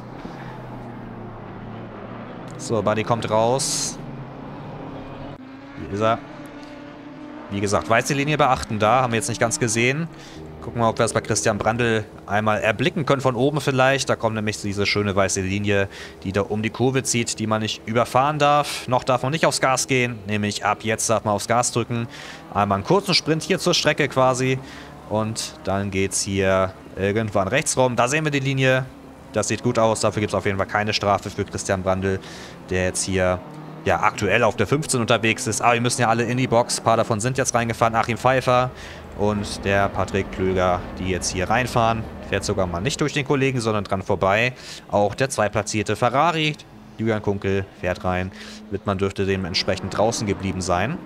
So, Buddy kommt raus. Hier ist er. Wie gesagt, weiße Linie beachten da, haben wir jetzt nicht ganz gesehen. Gucken wir mal, ob wir das bei Christian Brandl einmal erblicken können von oben vielleicht. Da kommt nämlich diese schöne weiße Linie, die da um die Kurve zieht, die man nicht überfahren darf. Noch darf man nicht aufs Gas gehen, nämlich ab jetzt darf man aufs Gas drücken. Einmal einen kurzen Sprint hier zur Strecke quasi. Und dann geht's hier irgendwann rechts rum. Da sehen wir die Linie. Das sieht gut aus. Dafür gibt es auf jeden Fall keine Strafe für Christian Brandl, der jetzt hier ja aktuell auf der fünfzehn unterwegs ist. Aber wir müssen ja alle in die Box. Ein paar davon sind jetzt reingefahren. Achim Pfeiffer und der Patrick Klöger, die jetzt hier reinfahren. Fährt sogar mal nicht durch den Kollegen, sondern dran vorbei. Auch der zweitplatzierte Ferrari, Julian Kunkel, fährt rein. Wittmann dürfte dementsprechend draußen geblieben sein.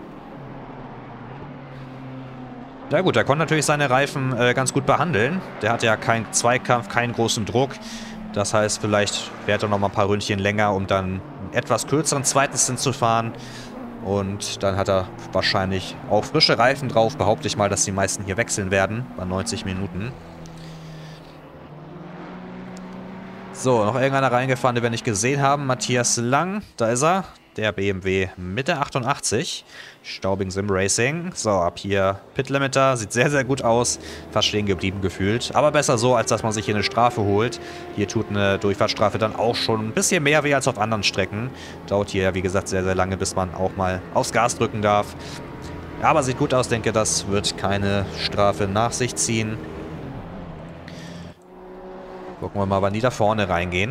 Ja gut, er konnte natürlich seine Reifen äh, ganz gut behandeln. Der hatte ja keinen Zweikampf, keinen großen Druck. Das heißt, vielleicht fährt er noch mal ein paar Ründchen länger, um dann einen etwas kürzeren zweiten Stint zu fahren. Und dann hat er wahrscheinlich auch frische Reifen drauf. Behaupte ich mal, dass die meisten hier wechseln werden bei neunzig Minuten. So, noch irgendeiner reingefahren, den wir nicht gesehen haben. Matthias Lang, da ist er. Der B M W mit der achtundachtzig. Staubing Sim Racing. So, ab hier Pit Limiter. Sieht sehr, sehr gut aus. Fast stehen geblieben gefühlt. Aber besser so, als dass man sich hier eine Strafe holt. Hier tut eine Durchfahrtsstrafe dann auch schon ein bisschen mehr weh als auf anderen Strecken. Dauert hier, wie gesagt, sehr, sehr lange, bis man auch mal aufs Gas drücken darf. Aber sieht gut aus. Denke, das wird keine Strafe nach sich ziehen. Gucken wir mal, wann die da vorne reingehen.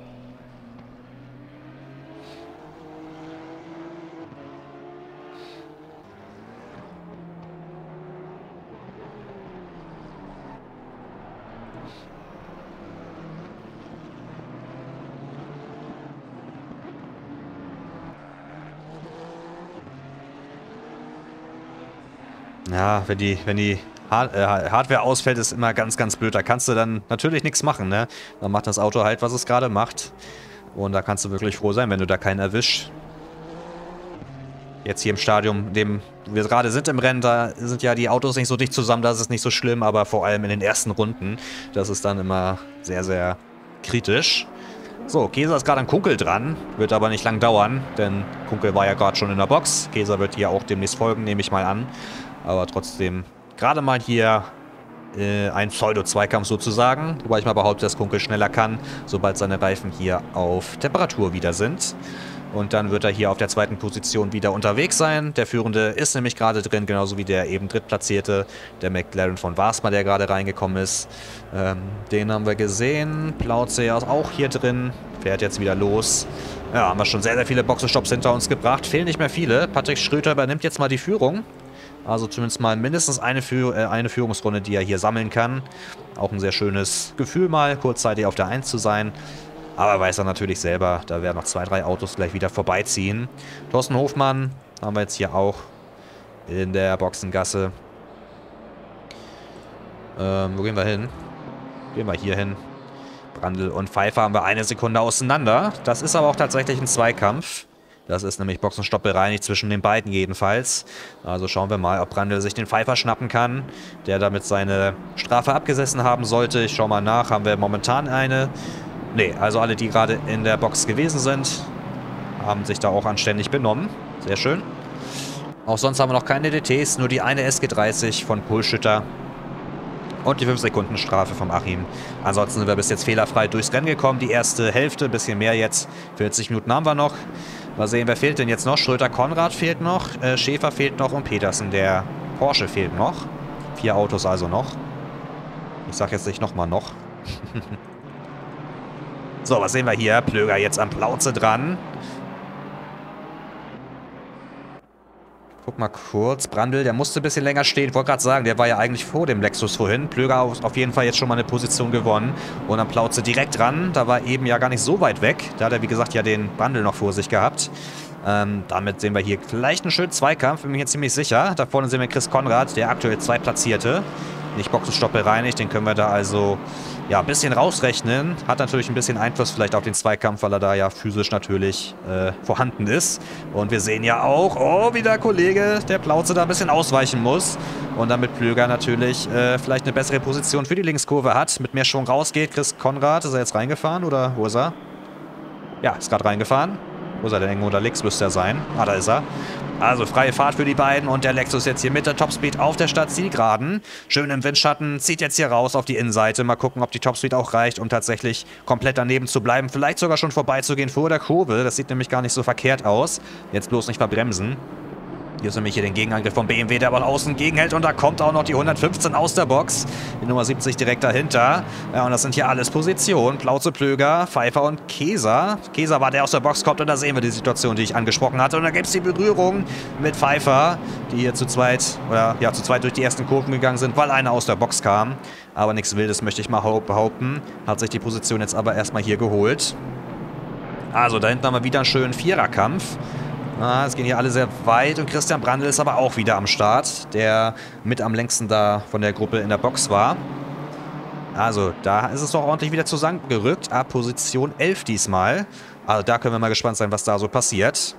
Ja, wenn die, wenn die Hard äh, Hardware ausfällt, ist immer ganz, ganz blöd. Da kannst du dann natürlich nichts machen, ne? Dann macht das Auto halt, was es gerade macht. Und da kannst du wirklich froh sein, wenn du da keinen erwischst. Jetzt hier im Stadium, in dem wir gerade sind im Rennen, da sind ja die Autos nicht so dicht zusammen, das ist nicht so schlimm, aber vor allem in den ersten Runden, das ist dann immer sehr, sehr kritisch. So, Keser ist gerade an Kunkel dran, wird aber nicht lang dauern, denn Kunkel war ja gerade schon in der Box. Keser wird hier auch demnächst folgen, nehme ich mal an. Aber trotzdem gerade mal hier äh, ein Pseudo-Zweikampf sozusagen. Wobei ich mal behaupte, dass Kunkel schneller kann, sobald seine Reifen hier auf Temperatur wieder sind. Und dann wird er hier auf der zweiten Position wieder unterwegs sein. Der Führende ist nämlich gerade drin, genauso wie der eben Drittplatzierte, der McLaren von Wasma, der gerade reingekommen ist. Ähm, den haben wir gesehen. Plauze ist auch hier drin, fährt jetzt wieder los. Ja, haben wir schon sehr, sehr viele Boxenstopps hinter uns gebracht. Fehlen nicht mehr viele. Patrick Schröter übernimmt jetzt mal die Führung. Also zumindest mal mindestens eine, Führ äh, eine Führungsrunde, die er hier sammeln kann. Auch ein sehr schönes Gefühl mal, kurzzeitig auf der eins zu sein. Aber weiß er natürlich selber, da werden noch zwei, drei Autos gleich wieder vorbeiziehen. Thorsten Hofmann haben wir jetzt hier auch in der Boxengasse. Ähm, wo gehen wir hin? Gehen wir hier hin. Brandl und Pfeiffer haben wir eine Sekunde auseinander. Das ist aber auch tatsächlich ein Zweikampf. Das ist nämlich Boxenstopp bereinigt zwischen den beiden jedenfalls. Also schauen wir mal, ob Brandl sich den Pfeiffer schnappen kann, der damit seine Strafe abgesessen haben sollte. Ich schaue mal nach, haben wir momentan eine? Ne, also alle, die gerade in der Box gewesen sind, haben sich da auch anständig benommen. Sehr schön. Auch sonst haben wir noch keine D Ts, nur die eine S G dreißig von Kohlschütter. Und die fünf Sekunden Strafe vom Achim. Ansonsten sind wir bis jetzt fehlerfrei durchs Rennen gekommen. Die erste Hälfte, ein bisschen mehr jetzt. vierzig Minuten haben wir noch. Mal sehen, wer fehlt denn jetzt noch? Schröter-Konrad fehlt noch, äh, Schäfer fehlt noch und Petersen, der Porsche, fehlt noch. Vier Autos also noch. Ich sag jetzt nicht nochmal noch. So, was sehen wir hier? Plöger jetzt am Plauze dran. Guck mal kurz. Brandl, der musste ein bisschen länger stehen. Ich wollte gerade sagen, der war ja eigentlich vor dem Lexus vorhin. Plöger auf jeden Fall jetzt schon mal eine Position gewonnen. Und am Plauze direkt dran. Da war eben ja gar nicht so weit weg. Da hat er, wie gesagt, ja den Brandl noch vor sich gehabt. Ähm, damit sehen wir hier vielleicht einen schönen Zweikampf. Bin mir jetzt ziemlich sicher. Da vorne sehen wir Chris Konrad, der aktuell Zweitplatzierte. Nicht Boxenstopp bereinigt. Den können wir da also ja ein bisschen rausrechnen. Hat natürlich ein bisschen Einfluss vielleicht auf den Zweikampf, weil er da ja physisch natürlich äh, vorhanden ist. Und wir sehen ja auch, oh, wie der Kollege, der Plauze, da ein bisschen ausweichen muss. Und damit Plöger natürlich äh, vielleicht eine bessere Position für die Linkskurve hat. Mit mehr Schwung rausgeht. Chris Konrad, ist er jetzt reingefahren oder wo ist er? Ja, ist gerade reingefahren. Wo ist er denn? Irgendwo unter links müsste er sein. Ah, da ist er. Also freie Fahrt für die beiden und der Lexus jetzt hier mit der Topspeed auf der Stadtzielgeraden. Schön im Windschatten, zieht jetzt hier raus auf die Innenseite. Mal gucken, ob die Topspeed auch reicht, um tatsächlich komplett daneben zu bleiben. Vielleicht sogar schon vorbeizugehen vor der Kurve. Das sieht nämlich gar nicht so verkehrt aus. Jetzt bloß nicht verbremsen. Hier ist nämlich hier den Gegenangriff vom B M W, der aber außen gegenhält. Und da kommt auch noch die hundertfünfzehn aus der Box. Die Nummer siebzig direkt dahinter. Ja, und das sind hier alles Positionen. Plauze, Plöger, Pfeiffer und Keser. Keser war der aus der Box kommt. Und da sehen wir die Situation, die ich angesprochen hatte. Und da gibt es die Berührung mit Pfeiffer, die hier zu zweit, oder ja, zu zweit durch die ersten Kurven gegangen sind, weil einer aus der Box kam. Aber nichts Wildes, möchte ich mal behaupten. Hat sich die Position jetzt aber erstmal hier geholt. Also, da hinten haben wir wieder einen schönen Viererkampf. Ah, es gehen hier alle sehr weit und Christian Brandl ist aber auch wieder am Start, der mit am längsten da von der Gruppe in der Box war. Also, da ist es doch ordentlich wieder zusammengerückt. Ah, Position elf diesmal. Also, da können wir mal gespannt sein, was da so passiert.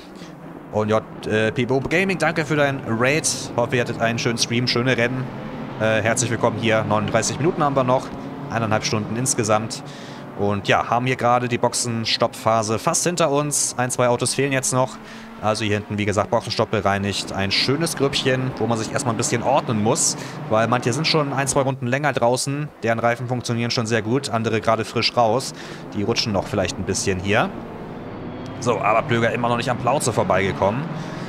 Und J P B O Gaming, danke für dein Raid. Hoffe, ihr hattet einen schönen Stream, schöne Rennen. Äh, herzlich willkommen hier. neununddreißig Minuten haben wir noch. Eineinhalb Stunden insgesamt. Und ja, haben hier gerade die Boxenstoppphase fast hinter uns. Ein, zwei Autos fehlen jetzt noch. Also hier hinten, wie gesagt, Boxenstopp bereinigt. Ein schönes Grüppchen, wo man sich erstmal ein bisschen ordnen muss. Weil manche sind schon ein, zwei Runden länger draußen. Deren Reifen funktionieren schon sehr gut. Andere gerade frisch raus. Die rutschen noch vielleicht ein bisschen hier. So, aber Plöger immer noch nicht am Plauze vorbeigekommen.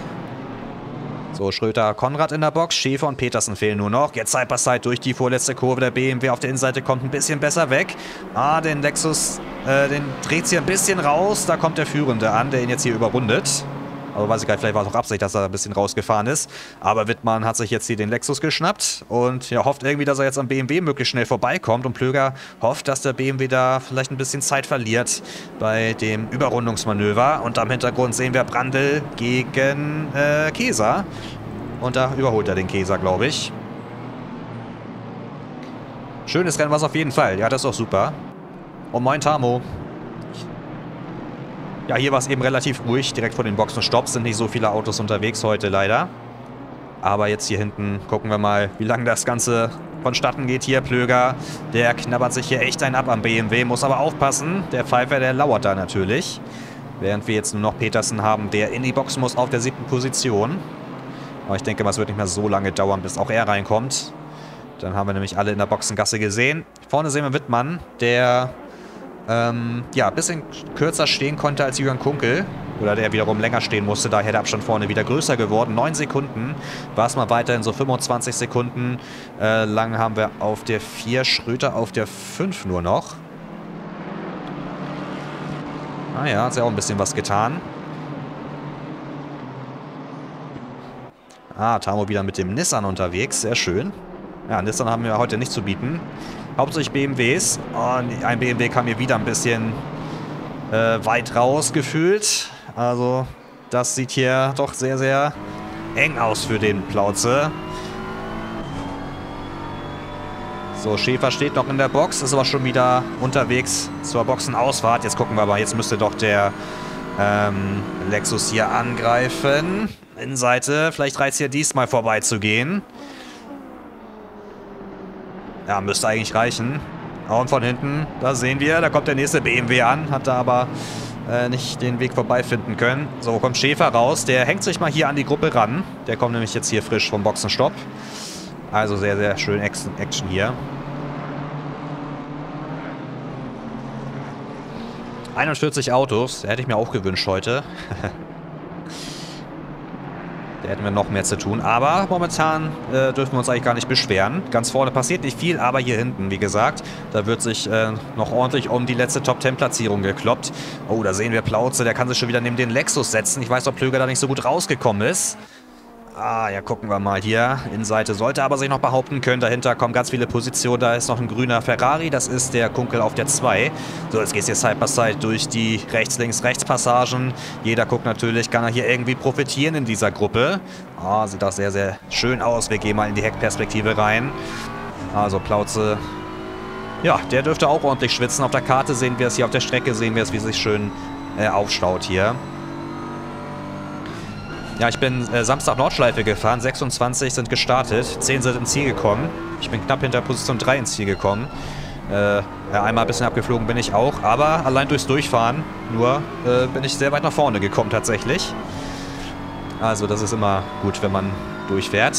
So, Schröter, Konrad in der Box, Schäfer und Petersen fehlen nur noch. Jetzt Side by Side durch die vorletzte Kurve. Der B M W auf der Innenseite kommt ein bisschen besser weg. Ah, den Lexus, äh, den dreht hier ein bisschen raus. Da kommt der Führende an, der ihn jetzt hier überrundet. Aber weiß ich gar nicht, vielleicht war es auch Absicht, dass er ein bisschen rausgefahren ist. Aber Wittmann hat sich jetzt hier den Lexus geschnappt und ja, hofft irgendwie, dass er jetzt am B M W möglichst schnell vorbeikommt. Und Plöger hofft, dass der B M W da vielleicht ein bisschen Zeit verliert bei dem Überrundungsmanöver. Und am Hintergrund sehen wir Brandl gegen äh, Keser. Und da überholt er den Keser, glaube ich. Schönes Rennen war es auf jeden Fall. Ja, das ist auch super. Und moin Tamo. Ja, hier war es eben relativ ruhig, direkt vor den Boxenstopps. Sind nicht so viele Autos unterwegs heute leider. Aber jetzt hier hinten gucken wir mal, wie lange das Ganze vonstatten geht hier. Plöger, der knabbert sich hier echt einen ab am B M W, muss aber aufpassen. Der Pfeiffer, der lauert da natürlich. Während wir jetzt nur noch Petersen haben, der in die Box muss auf der siebten Position. Aber ich denke mal, es wird nicht mehr so lange dauern, bis auch er reinkommt. Dann haben wir nämlich alle in der Boxengasse gesehen. Vorne sehen wir Wittmann, der Ähm, ja, ein bisschen kürzer stehen konnte als Jürgen Kunkel. Oder der wiederum länger stehen musste. Daher der Abstand vorne wieder größer geworden. neun Sekunden. War es mal weiterhin so fünfundzwanzig Sekunden. Äh, lang haben wir auf der vier. Schröter auf der fünf nur noch. Ah ja, hat ja auch ein bisschen was getan. Ah, Tamo wieder mit dem Nissan unterwegs. Sehr schön. Ja, Nissan haben wir heute nicht zu bieten. Hauptsächlich B M Ws. Und ein B M W kam hier wieder ein bisschen äh, weit raus gefühlt. Also das sieht hier doch sehr, sehr eng aus für den Plauze. So, Schäfer steht noch in der Box. Ist aber schon wieder unterwegs zur Boxenausfahrt. Jetzt gucken wir mal. Jetzt müsste doch der ähm, Lexus hier angreifen. Innenseite. Vielleicht reizt hier diesmal vorbeizugehen. Ja, müsste eigentlich reichen. Und von hinten, da sehen wir, da kommt der nächste B M W an. Hat da aber äh, nicht den Weg vorbeifinden können. So, kommt Schäfer raus. Der hängt sich mal hier an die Gruppe ran. Der kommt nämlich jetzt hier frisch vom Boxenstopp. Also sehr, sehr schön Action hier. einundvierzig Autos, hätte ich mir auch gewünscht heute. Da hätten wir noch mehr zu tun. Aber momentan äh, dürfen wir uns eigentlich gar nicht beschweren. Ganz vorne passiert nicht viel, aber hier hinten, wie gesagt, da wird sich äh, noch ordentlich um die letzte Top zehn Platzierung gekloppt. Oh, da sehen wir Plauze, der kann sich schon wieder neben den Lexus setzen. Ich weiß, ob Plöger da nicht so gut rausgekommen ist. Ah, ja, gucken wir mal hier. Innenseite sollte aber sich noch behaupten können. Dahinter kommen ganz viele Positionen. Da ist noch ein grüner Ferrari. Das ist der Kunkel auf der zwei. So, jetzt geht es hier Side by Side durch die Rechts-Links-Rechts-Passagen. Jeder guckt natürlich, kann er hier irgendwie profitieren in dieser Gruppe. Ah, sieht auch sehr, sehr schön aus. Wir gehen mal in die Heckperspektive rein. Also Plauze, ja, der dürfte auch ordentlich schwitzen. Auf der Karte sehen wir es, hier auf der Strecke sehen wir es, wie es sich schön äh, aufstaut hier. Ja, ich bin äh, Samstag Nordschleife gefahren, sechsundzwanzig sind gestartet, zehn sind ins Ziel gekommen. Ich bin knapp hinter Position drei ins Ziel gekommen. Äh, ja, einmal ein bisschen abgeflogen bin ich auch, aber allein durchs Durchfahren nur äh, bin ich sehr weit nach vorne gekommen tatsächlich. Also das ist immer gut, wenn man durchfährt.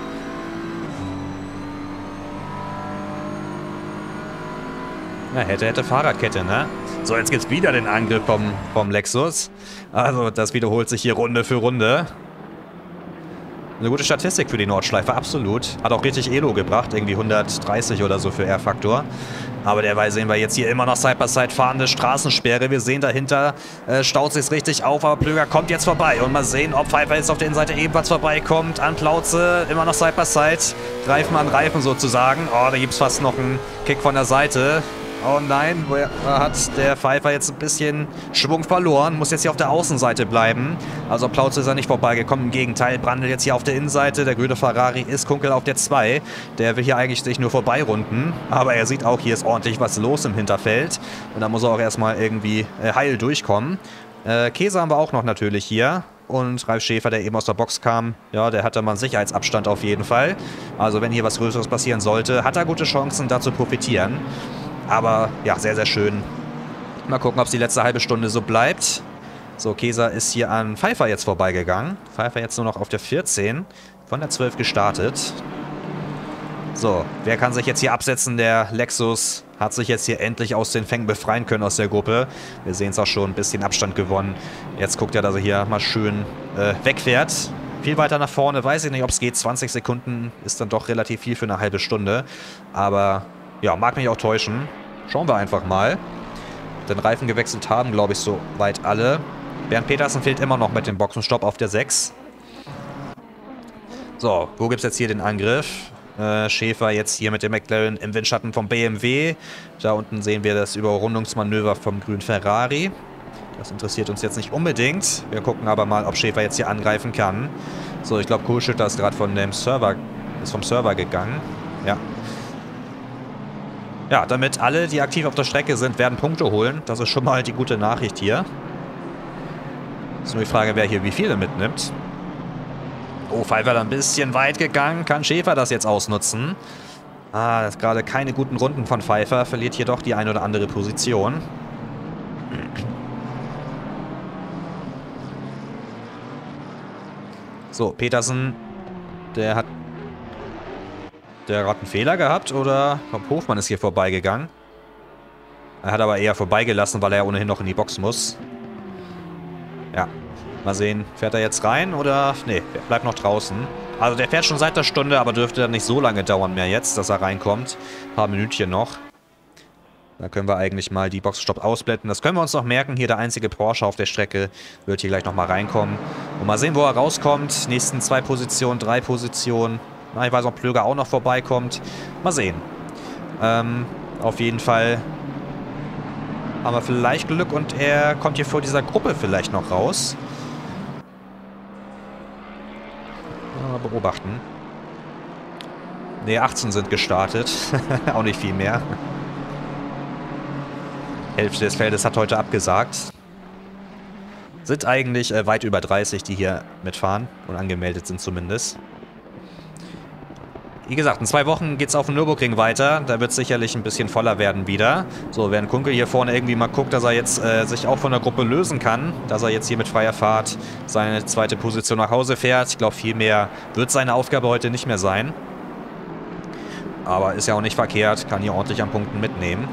Na, hätte, hätte Fahrradkette, ne? So, jetzt gibt's wieder den Angriff vom, vom Lexus. Also, das wiederholt sich hier Runde für Runde. Eine gute Statistik für die Nordschleife, absolut. Hat auch richtig Elo gebracht, irgendwie hundertdreißig oder so für R-Faktor. Aber derweil sehen wir jetzt hier immer noch Side-by-Side fahrende Straßensperre. Wir sehen dahinter, äh, staut sich richtig auf, aber Plöger kommt jetzt vorbei. Und mal sehen, ob Pfeiffer jetzt auf der Innenseite ebenfalls vorbeikommt. An Plauze, immer noch Side-by-Side. Reifen an Reifen sozusagen. Oh, da gibt's fast noch einen Kick von der Seite. Oh nein, da hat der Pfeiffer jetzt ein bisschen Schwung verloren. Muss jetzt hier auf der Außenseite bleiben. Also Plauze ist er nicht vorbeigekommen. Im Gegenteil, Brandl jetzt hier auf der Innenseite. Der grüne Ferrari ist Kunkel auf der zwei. Der will hier eigentlich sich nur vorbeirunden. Aber er sieht auch, hier ist ordentlich was los im Hinterfeld. Und da muss er auch erstmal irgendwie äh, heil durchkommen. Äh, Käse haben wir auch noch natürlich hier. Und Ralf Schäfer, der eben aus der Box kam, ja, der hatte mal einen Sicherheitsabstand auf jeden Fall. Also wenn hier was Größeres passieren sollte, hat er gute Chancen, da zu profitieren. Aber ja, sehr, sehr schön. Mal gucken, ob es die letzte halbe Stunde so bleibt. So, Käser ist hier an Pfeiffer jetzt vorbeigegangen. Pfeiffer jetzt nur noch auf der vierzehn. Von der zwölf gestartet. So, wer kann sich jetzt hier absetzen? Der Lexus hat sich jetzt hier endlich aus den Fängen befreien können aus der Gruppe. Wir sehen es auch schon, ein bisschen Abstand gewonnen. Jetzt guckt er, dass er hier mal schön äh, wegfährt. Viel weiter nach vorne, weiß ich nicht, ob es geht. zwanzig Sekunden ist dann doch relativ viel für eine halbe Stunde. Aber ja, mag mich auch täuschen. Schauen wir einfach mal. Den Reifen gewechselt haben, glaube ich, soweit alle. Bernd Petersen fehlt immer noch mit dem Boxenstopp auf der sechs. So, wo gibt es jetzt hier den Angriff? Äh, Schäfer jetzt hier mit dem McLaren im Windschatten vom B M W. Da unten sehen wir das Überrundungsmanöver vom grünen Ferrari. Das interessiert uns jetzt nicht unbedingt. Wir gucken aber mal, ob Schäfer jetzt hier angreifen kann. So, ich glaube, Kohlschütter ist gerade von dem Server, ist vom Server gegangen. Ja. Ja, damit alle, die aktiv auf der Strecke sind, werden Punkte holen. Das ist schon mal die gute Nachricht hier. Ist nur die Frage, wer hier wie viele mitnimmt. Oh, Pfeiffer ein bisschen weit gegangen. Kann Schäfer das jetzt ausnutzen? Ah, das ist gerade keine guten Runden von Pfeiffer. Verliert hier doch die eine oder andere Position. So, Petersen, der hat Der hat einen Fehler gehabt, oder? Ich glaube, Hofmann ist hier vorbeigegangen. Er hat aber eher vorbeigelassen, weil er ohnehin noch in die Box muss. Ja, mal sehen. Fährt er jetzt rein, oder? Nee, er bleibt noch draußen. Also der fährt schon seit der Stunde, aber dürfte dann nicht so lange dauern mehr jetzt, dass er reinkommt. Ein paar Minütchen noch. Da können wir eigentlich mal die Boxenstopp ausblenden. Das können wir uns noch merken. Hier der einzige Porsche auf der Strecke wird hier gleich nochmal reinkommen. Und mal sehen, wo er rauskommt. Nächsten zwei Positionen, drei Positionen. Ich weiß, ob Plöger auch noch vorbeikommt. Mal sehen. Ähm, auf jeden Fall haben wir vielleicht Glück und er kommt hier vor dieser Gruppe vielleicht noch raus. Mal beobachten. Ne, achtzehn sind gestartet. Auch nicht viel mehr. Hälfte des Feldes hat heute abgesagt. Sind eigentlich äh, weit über dreißig, die hier mitfahren und angemeldet sind zumindest. Wie gesagt, in zwei Wochen geht es auf dem Nürburgring weiter. Da wird es sicherlich ein bisschen voller werden wieder. So, während Kunkel hier vorne irgendwie mal guckt, dass er jetzt äh, sich auch von der Gruppe lösen kann. Dass er jetzt hier mit freier Fahrt seine zweite Position nach Hause fährt. Ich glaube, viel mehr wird seine Aufgabe heute nicht mehr sein. Aber ist ja auch nicht verkehrt, kann hier ordentlich an Punkten mitnehmen.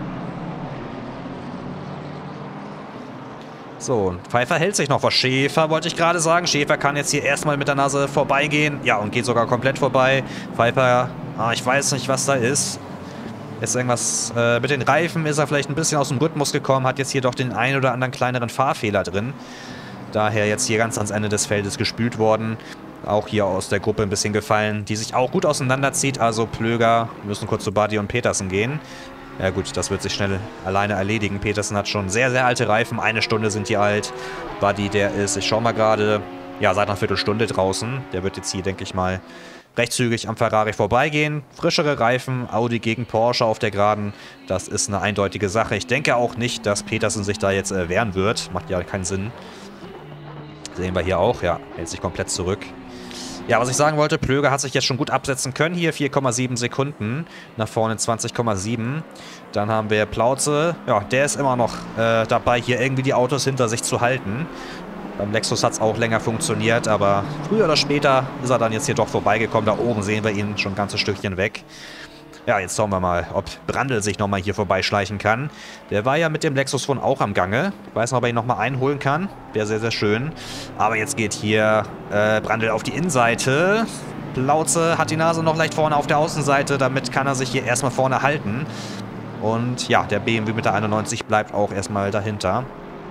So, Pfeiffer hält sich noch vor Schäfer, wollte ich gerade sagen. Schäfer kann jetzt hier erstmal mit der Nase vorbeigehen. Ja, und geht sogar komplett vorbei. Pfeiffer, ah, ich weiß nicht, was da ist. Ist irgendwas, äh, mit den Reifen ist er vielleicht ein bisschen aus dem Rhythmus gekommen, hat jetzt hier doch den einen oder anderen kleineren Fahrfehler drin. Daher jetzt hier ganz ans Ende des Feldes gespült worden. Auch hier aus der Gruppe ein bisschen gefallen, die sich auch gut auseinanderzieht. Also Plöger, wir müssen kurz zu Buddy und Petersen gehen. Ja gut, das wird sich schnell alleine erledigen. Petersen hat schon sehr, sehr alte Reifen. Eine Stunde sind die alt. Buddy, der ist, ich schau mal gerade, ja, seit einer Viertelstunde draußen. Der wird jetzt hier, denke ich mal, recht zügig am Ferrari vorbeigehen. Frischere Reifen, Audi gegen Porsche auf der Geraden. Das ist eine eindeutige Sache. Ich denke auch nicht, dass Petersen sich da jetzt äh, wehren wird. Macht ja keinen Sinn. Sehen wir hier auch, ja, hält sich komplett zurück. Ja, was ich sagen wollte, Plöger hat sich jetzt schon gut absetzen können. Hier vier Komma sieben Sekunden, nach vorne zwanzig Komma sieben. Dann haben wir Plauze, ja, der ist immer noch äh, dabei, hier irgendwie die Autos hinter sich zu halten. Beim Lexus hat es auch länger funktioniert, aber früher oder später ist er dann jetzt hier doch vorbeigekommen. Da oben sehen wir ihn schon ein ganzes Stückchen weg. Ja, jetzt schauen wir mal, ob Brandl sich nochmal hier vorbeischleichen kann. Der war ja mit dem Lexus von auch am Gange. Ich weiß nicht, ob er ihn nochmal einholen kann. Wäre sehr, sehr schön. Aber jetzt geht hier äh, Brandl auf die Innenseite. Plauze hat die Nase noch leicht vorne auf der Außenseite. Damit kann er sich hier erstmal vorne halten. Und ja, der B M W mit der einundneunzig bleibt auch erstmal dahinter.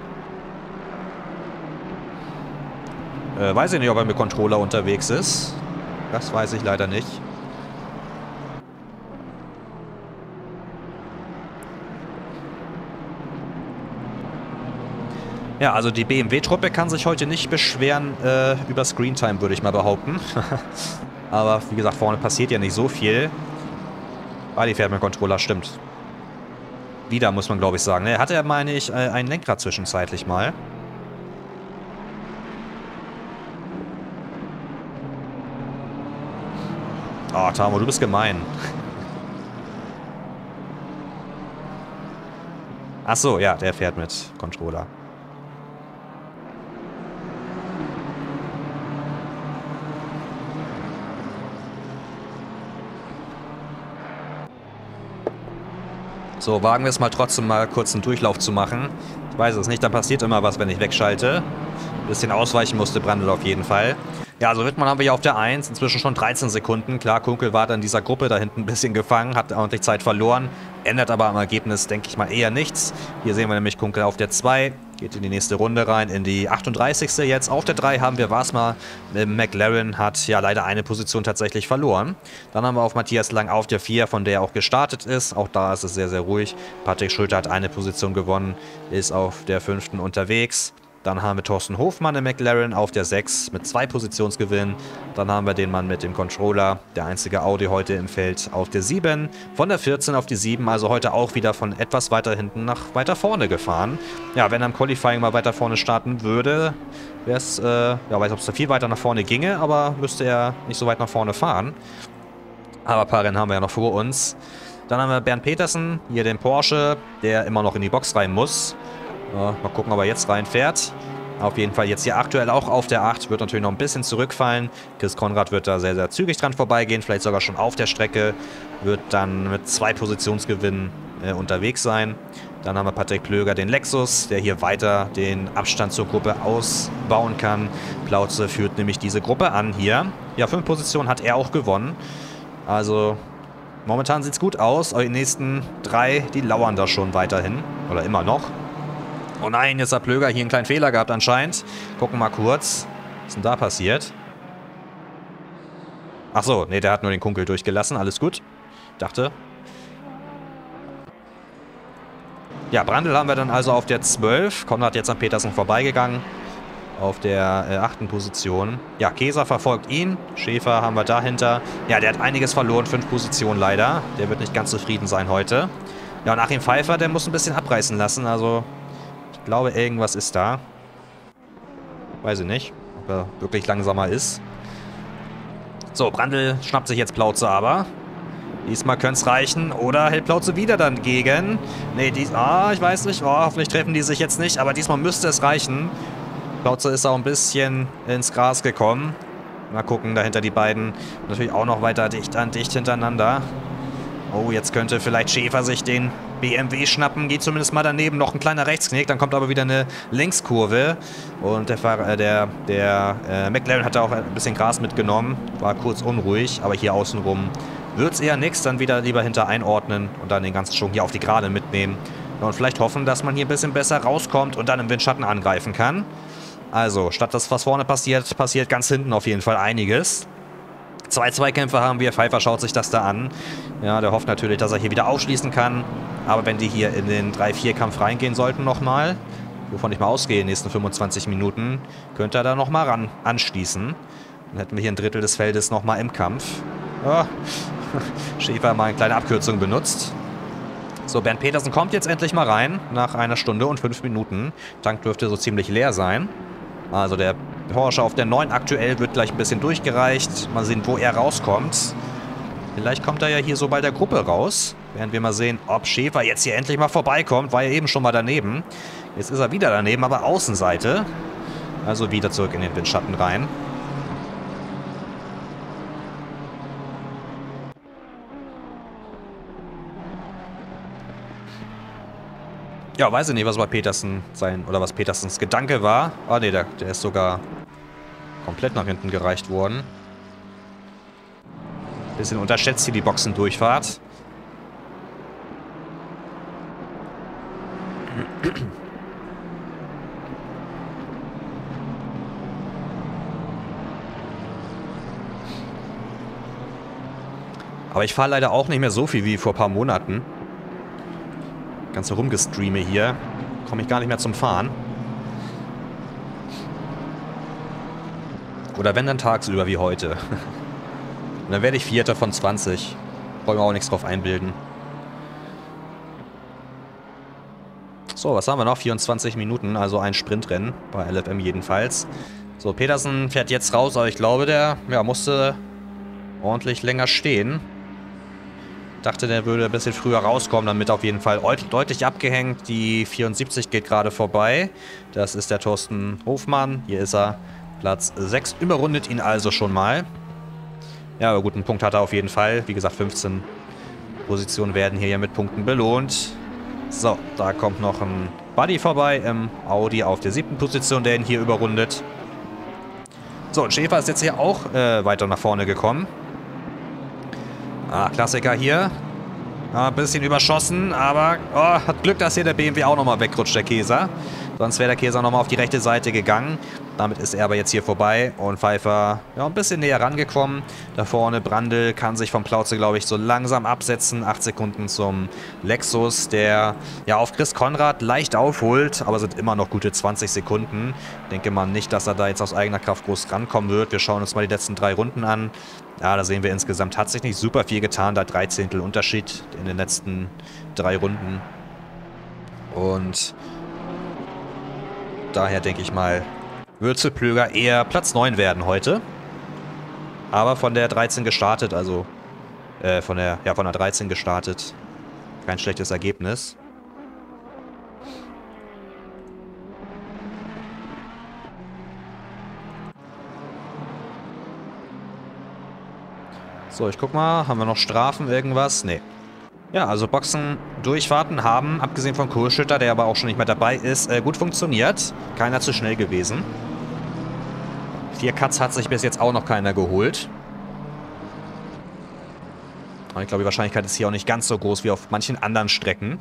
Äh, weiß ich nicht, ob er mit Controller unterwegs ist. Das weiß ich leider nicht. Ja, also die B M W-Truppe kann sich heute nicht beschweren äh, über Screentime, würde ich mal behaupten. Aber wie gesagt, vorne passiert ja nicht so viel. Ah, die fährt mit Controller, stimmt. Wieder, muss man glaube ich sagen. Er hatte ja, meine ich, ein Lenkrad zwischenzeitlich mal. Oh, Tamo, du bist gemein. Ach so, ja, der fährt mit Controller. So, wagen wir es mal trotzdem mal kurz einen Durchlauf zu machen. Ich weiß es nicht, da passiert immer was, wenn ich wegschalte. Ein bisschen ausweichen musste Brandl auf jeden Fall. Ja, also Wittmann haben wir hier auf der eins, inzwischen schon dreizehn Sekunden. Klar, Kunkel war dann in dieser Gruppe da hinten ein bisschen gefangen, hat ordentlich Zeit verloren. Ändert aber am Ergebnis, denke ich mal, eher nichts. Hier sehen wir nämlich Kunkel auf der zwei, geht in die nächste Runde rein, in die achtunddreißigste Jetzt. Auf der drei haben wir Wasmar. McLaren hat ja leider eine Position tatsächlich verloren. Dann haben wir auf Matthias Lang auf der vier, von der er auch gestartet ist. Auch da ist es sehr, sehr ruhig. Patrick Schröter hat eine Position gewonnen, ist auf der fünften unterwegs. Dann haben wir Thorsten Hofmann im McLaren auf der sechs mit zwei Positionsgewinnen. Dann haben wir den Mann mit dem Controller, der einzige Audi heute im Feld, auf der sieben. Von der vierzehn auf die sieben, also heute auch wieder von etwas weiter hinten nach weiter vorne gefahren. Ja, wenn er im Qualifying mal weiter vorne starten würde, wäre es, äh, ja, weiß nicht, ob es da viel weiter nach vorne ginge, aber müsste er nicht so weit nach vorne fahren. Aber ein paar Rennen haben wir ja noch vor uns. Dann haben wir Bernd Petersen, hier den Porsche, der immer noch in die Box rein muss. Ja, mal gucken, ob er jetzt reinfährt. Auf jeden Fall jetzt hier aktuell auch auf der acht. Wird natürlich noch ein bisschen zurückfallen. Chris Konrad wird da sehr, sehr zügig dran vorbeigehen. Vielleicht sogar schon auf der Strecke. Wird dann mit zwei Positionsgewinnen äh, unterwegs sein. Dann haben wir Patrick Plöger, den Lexus, der hier weiter den Abstand zur Gruppe ausbauen kann. Plauze führt nämlich diese Gruppe an hier. Ja, fünf Positionen hat er auch gewonnen. Also momentan sieht es gut aus. Aber die nächsten drei, die lauern da schon weiterhin. Oder immer noch. Oh nein, jetzt hat Plöger hier einen kleinen Fehler gehabt anscheinend. Gucken mal kurz. Was ist denn da passiert? Ach so, nee, der hat nur den Kunkel durchgelassen. Alles gut. Dachte. Ja, Brandl haben wir dann also auf der zwölf. Konrad jetzt an Petersen vorbeigegangen. Auf der äh, achten Position. Ja, Keser verfolgt ihn. Schäfer haben wir dahinter. Ja, der hat einiges verloren. Fünf Positionen leider. Der wird nicht ganz zufrieden sein heute. Ja, und Achim Pfeiffer, der muss ein bisschen abreißen lassen. Also ich glaube, irgendwas ist da. Weiß ich nicht, ob er wirklich langsamer ist. So, Brandl schnappt sich jetzt Plauze aber. Diesmal könnte es reichen. Oder hält Plauze wieder dann gegen. Nee, dies, ah, ich weiß nicht. Oh, hoffentlich treffen die sich jetzt nicht. Aber diesmal müsste es reichen. Plauze ist auch ein bisschen ins Gras gekommen. Mal gucken, dahinter die beiden natürlich auch noch weiter dicht an dicht hintereinander. Oh, jetzt könnte vielleicht Schäfer sich den B M W schnappen. Geht zumindest mal daneben. Noch ein kleiner Rechtsknick. Dann kommt aber wieder eine Linkskurve. Und der, Fahrer, äh, der, der äh, McLaren hat da auch ein bisschen Gras mitgenommen. War kurz unruhig. Aber hier außenrum wird es eher nichts. Dann wieder lieber hinter einordnen. Und dann den ganzen Schwung hier auf die Gerade mitnehmen. Und vielleicht hoffen, dass man hier ein bisschen besser rauskommt. Und dann im Windschatten angreifen kann. Also, statt das, was vorne passiert, passiert ganz hinten auf jeden Fall einiges. Zwei Zweikämpfe haben wir. Pfeiffer schaut sich das da an. Ja, der hofft natürlich, dass er hier wieder aufschließen kann. Aber wenn die hier in den drei vier Kampf reingehen sollten nochmal, wovon ich mal ausgehe, in den nächsten fünfundzwanzig Minuten, könnte er da nochmal ran anschließen. Dann hätten wir hier ein Drittel des Feldes nochmal im Kampf. Ja. Schäfer mal eine kleine Abkürzung benutzt. So, Bernd Petersen kommt jetzt endlich mal rein, nach einer Stunde und fünf Minuten. Tank dürfte so ziemlich leer sein. Also der Porsche auf der neun aktuell wird gleich ein bisschen durchgereicht. Mal sehen, wo er rauskommt. Vielleicht kommt er ja hier so bei der Gruppe raus. Werden wir mal sehen, ob Schäfer jetzt hier endlich mal vorbeikommt. War ja eben schon mal daneben. Jetzt ist er wieder daneben, aber Außenseite. Also wieder zurück in den Windschatten rein. Ja, weiß ich nicht, was bei Petersen sein, oder was Petersens Gedanke war. Ah, ne, der, der ist sogar komplett nach hinten gereicht worden. Bisschen unterschätzt hier die Boxendurchfahrt. Aber ich fahre leider auch nicht mehr so viel wie vor ein paar Monaten. Ganze Rumgestreame hier. Komme ich gar nicht mehr zum Fahren. Oder wenn dann tagsüber wie heute. Und dann werde ich Vierter von zwanzig. Wollen wir auch nichts drauf einbilden. So, was haben wir noch? vierundzwanzig Minuten, also ein Sprintrennen. Bei L F M jedenfalls. So, Petersen fährt jetzt raus, aber ich glaube, der ja, musste ordentlich länger stehen. Dachte, der würde ein bisschen früher rauskommen, damit auf jeden Fall deutlich abgehängt. Die vierundsiebzig geht gerade vorbei. Das ist der Thorsten Hofmann. Hier ist er. Platz sechs. Überrundet ihn also schon mal. Ja, aber gut, einen Punkt hat er auf jeden Fall. Wie gesagt, fünfzehn Positionen werden hier ja mit Punkten belohnt. So, da kommt noch ein Buddy vorbei im Audi auf der siebten Position, der ihn hier überrundet. So, und Schäfer ist jetzt hier auch äh, weiter nach vorne gekommen. Ah, Klassiker hier. Ah, ein bisschen überschossen, aber oh, hat Glück, dass hier der B M W auch nochmal wegrutscht, der Käser. Sonst wäre der Käser nochmal auf die rechte Seite gegangen. Damit ist er aber jetzt hier vorbei und Pfeiffer ja, ein bisschen näher rangekommen. Da vorne Brandl kann sich vom Plauze, glaube ich, so langsam absetzen. acht Sekunden zum Lexus, der ja auf Chris Konrad leicht aufholt, aber sind immer noch gute zwanzig Sekunden. Denke mal nicht, dass er da jetzt aus eigener Kraft groß rankommen wird. Wir schauen uns mal die letzten drei Runden an. Ja, da sehen wir insgesamt hat sich nicht super viel getan. Da dreizehntel Unterschied in den letzten drei Runden. Und daher denke ich mal, wird für Plöger eher Platz neun werden heute. Aber von der dreizehn gestartet, also äh, von der, ja, von der dreizehn gestartet. Kein schlechtes Ergebnis. So, ich guck mal, haben wir noch Strafen, irgendwas? Nee. Ja, also Boxen-Durchfahrten haben, abgesehen von Kohlschütter, der aber auch schon nicht mehr dabei ist, äh, gut funktioniert. Keiner zu schnell gewesen. Vier Cuts hat sich bis jetzt auch noch keiner geholt. Aber ich glaube, die Wahrscheinlichkeit ist hier auch nicht ganz so groß wie auf manchen anderen Strecken.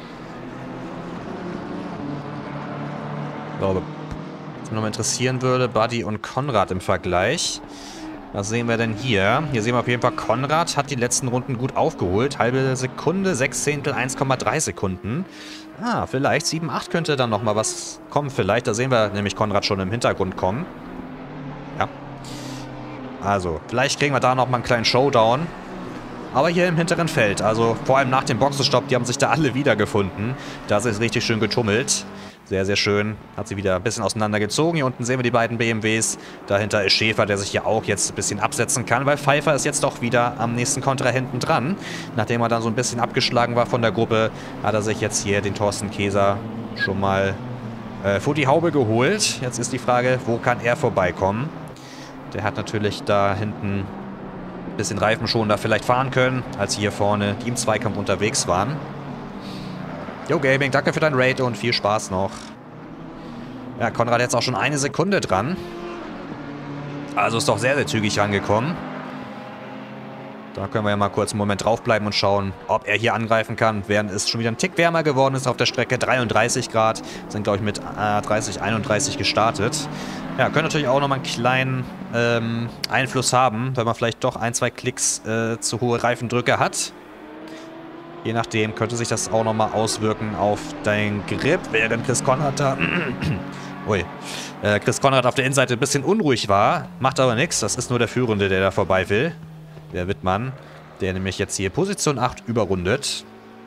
Ich glaube, was mich noch mal interessieren würde, Buddy und Konrad im Vergleich. Was sehen wir denn hier? Hier sehen wir auf jeden Fall, Konrad hat die letzten Runden gut aufgeholt. Halbe Sekunde, Sechzehntel, eins Komma drei Sekunden. Ah, vielleicht sieben, acht könnte dann nochmal was kommen vielleicht. Da sehen wir nämlich Konrad schon im Hintergrund kommen. Ja. Also, vielleicht kriegen wir da nochmal einen kleinen Showdown. Aber hier im hinteren Feld, also vor allem nach dem Boxenstopp, die haben sich da alle wiedergefunden. Das ist richtig schön getummelt. Sehr, sehr schön. Hat sie wieder ein bisschen auseinandergezogen. Hier unten sehen wir die beiden B M Ws. Dahinter ist Schäfer, der sich hier auch jetzt ein bisschen absetzen kann, weil Pfeiffer ist jetzt doch wieder am nächsten Kontrahenten dran. Nachdem er dann so ein bisschen abgeschlagen war von der Gruppe, hat er sich jetzt hier den Thorsten Käser schon mal äh, vor die Haube geholt. Jetzt ist die Frage, wo kann er vorbeikommen? Der hat natürlich da hinten bisschen reifenschonender vielleicht fahren können, als hier vorne, die im Zweikampf unterwegs waren. Yo Gaming, danke für dein Raid und viel Spaß noch. Ja, Konrad jetzt auch schon eine Sekunde dran. Also ist doch sehr, sehr zügig angekommen. Da können wir ja mal kurz einen Moment draufbleiben und schauen, ob er hier angreifen kann, während es schon wieder ein Tick wärmer geworden ist auf der Strecke. dreiunddreißig Grad, sind glaube ich mit äh, dreißig, einunddreißig gestartet. Ja, können natürlich auch nochmal einen kleinen ähm, Einfluss haben, wenn man vielleicht doch ein, zwei Klicks äh, zu hohe Reifendrücke hat. Je nachdem könnte sich das auch nochmal auswirken auf dein Grip, während Chris Konrad da... Ui. Äh, Chris Konrad auf der Innenseite ein bisschen unruhig war. Macht aber nichts, das ist nur der Führende, der da vorbei will. Der Wittmann, der nämlich jetzt hier Position acht überrundet.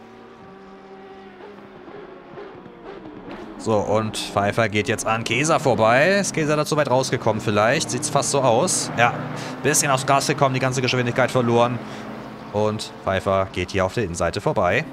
So, und Pfeiffer geht jetzt an Keser vorbei. Ist Keser da zu weit rausgekommen vielleicht? Sieht es fast so aus. Ja, bisschen aufs Gas gekommen, die ganze Geschwindigkeit verloren. Und Pfeiffer geht hier auf der Innenseite vorbei.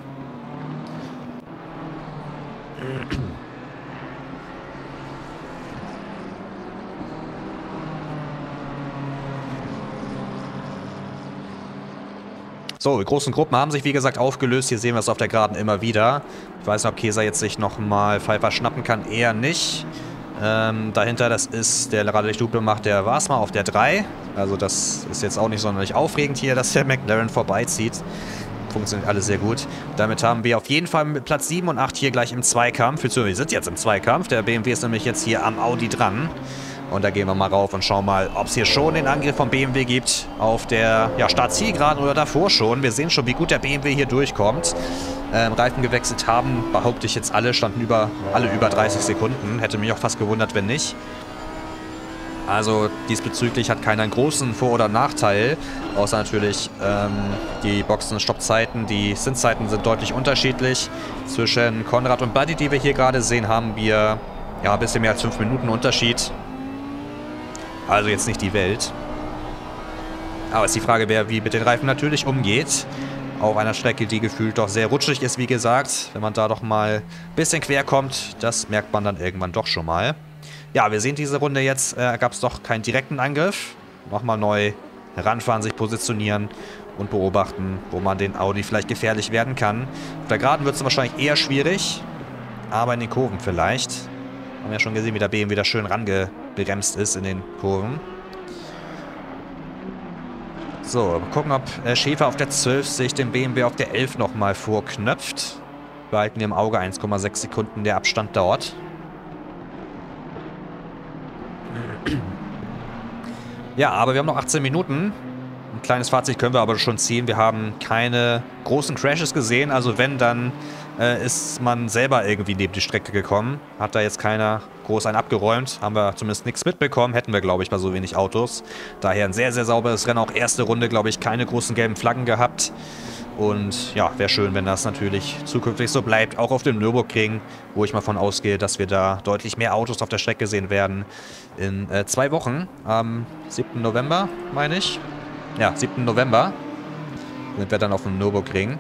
So, die großen Gruppen haben sich wie gesagt aufgelöst. Hier sehen wir es auf der Geraden immer wieder. Ich weiß nicht, ob Keser jetzt sich nochmal Pfeiffer schnappen kann. Eher nicht. Ähm, dahinter, das ist der Radelicht-Double macht, der war es mal auf der drei. Also das ist jetzt auch nicht sonderlich aufregend hier, dass der McLaren vorbeizieht. Funktioniert alles sehr gut. Damit haben wir auf jeden Fall mit Platz sieben und acht hier gleich im Zweikampf. Wir sind jetzt im Zweikampf. Der B M W ist nämlich jetzt hier am Audi dran. Und da gehen wir mal rauf und schauen mal, ob es hier schon den Angriff vom B M W gibt. Auf der ja, Startzielgeraden oder davor schon. Wir sehen schon, wie gut der B M W hier durchkommt. Ähm, Reifen gewechselt haben, behaupte ich jetzt alle, standen über, alle über dreißig Sekunden. Hätte mich auch fast gewundert, wenn nicht. Also diesbezüglich hat keiner einen großen Vor- oder Nachteil. Außer natürlich ähm, die Boxen-Stoppzeiten. Die Sync-Zeiten sind deutlich unterschiedlich. Zwischen Konrad und Buddy, die wir hier gerade sehen, haben wir ja, ein bisschen mehr als fünf Minuten Unterschied. Also jetzt nicht die Welt. Aber ist die Frage, wer wie mit den Reifen natürlich umgeht. Auf einer Strecke, die gefühlt doch sehr rutschig ist, wie gesagt. Wenn man da doch mal ein bisschen quer kommt, das merkt man dann irgendwann doch schon mal. Ja, wir sehen diese Runde jetzt, äh, gab es doch keinen direkten Angriff. Nochmal neu heranfahren, sich positionieren und beobachten, wo man den Audi vielleicht gefährlich werden kann. Auf der Geraden wird es wahrscheinlich eher schwierig, aber in den Kurven vielleicht. Haben ja schon gesehen, wie der B M W da schön rangebremst ist in den Kurven. So, gucken, ob äh, Schäfer auf der zwölf sich den B M W auf der elf nochmal vorknöpft. Behalten wir im Auge eins Komma sechs Sekunden der Abstand dort. Ja, aber wir haben noch achtzehn Minuten. Ein kleines Fazit können wir aber schon ziehen. Wir haben keine großen Crashes gesehen. Also wenn, dann äh, ist man selber irgendwie neben die Strecke gekommen. Hat da jetzt keiner groß einen abgeräumt. Haben wir zumindest nichts mitbekommen. Hätten wir, glaube ich, bei so wenig Autos. Daher ein sehr, sehr sauberes Rennen. Auch erste Runde, glaube ich, keine großen gelben Flaggen gehabt. Und ja, wäre schön, wenn das natürlich zukünftig so bleibt. Auch auf dem Nürburgring, wo ich mal von ausgehe, dass wir da deutlich mehr Autos auf der Strecke sehen werden. In äh, zwei Wochen, am siebten November, meine ich. Ja, siebten November sind wir dann auf dem Nürburgring.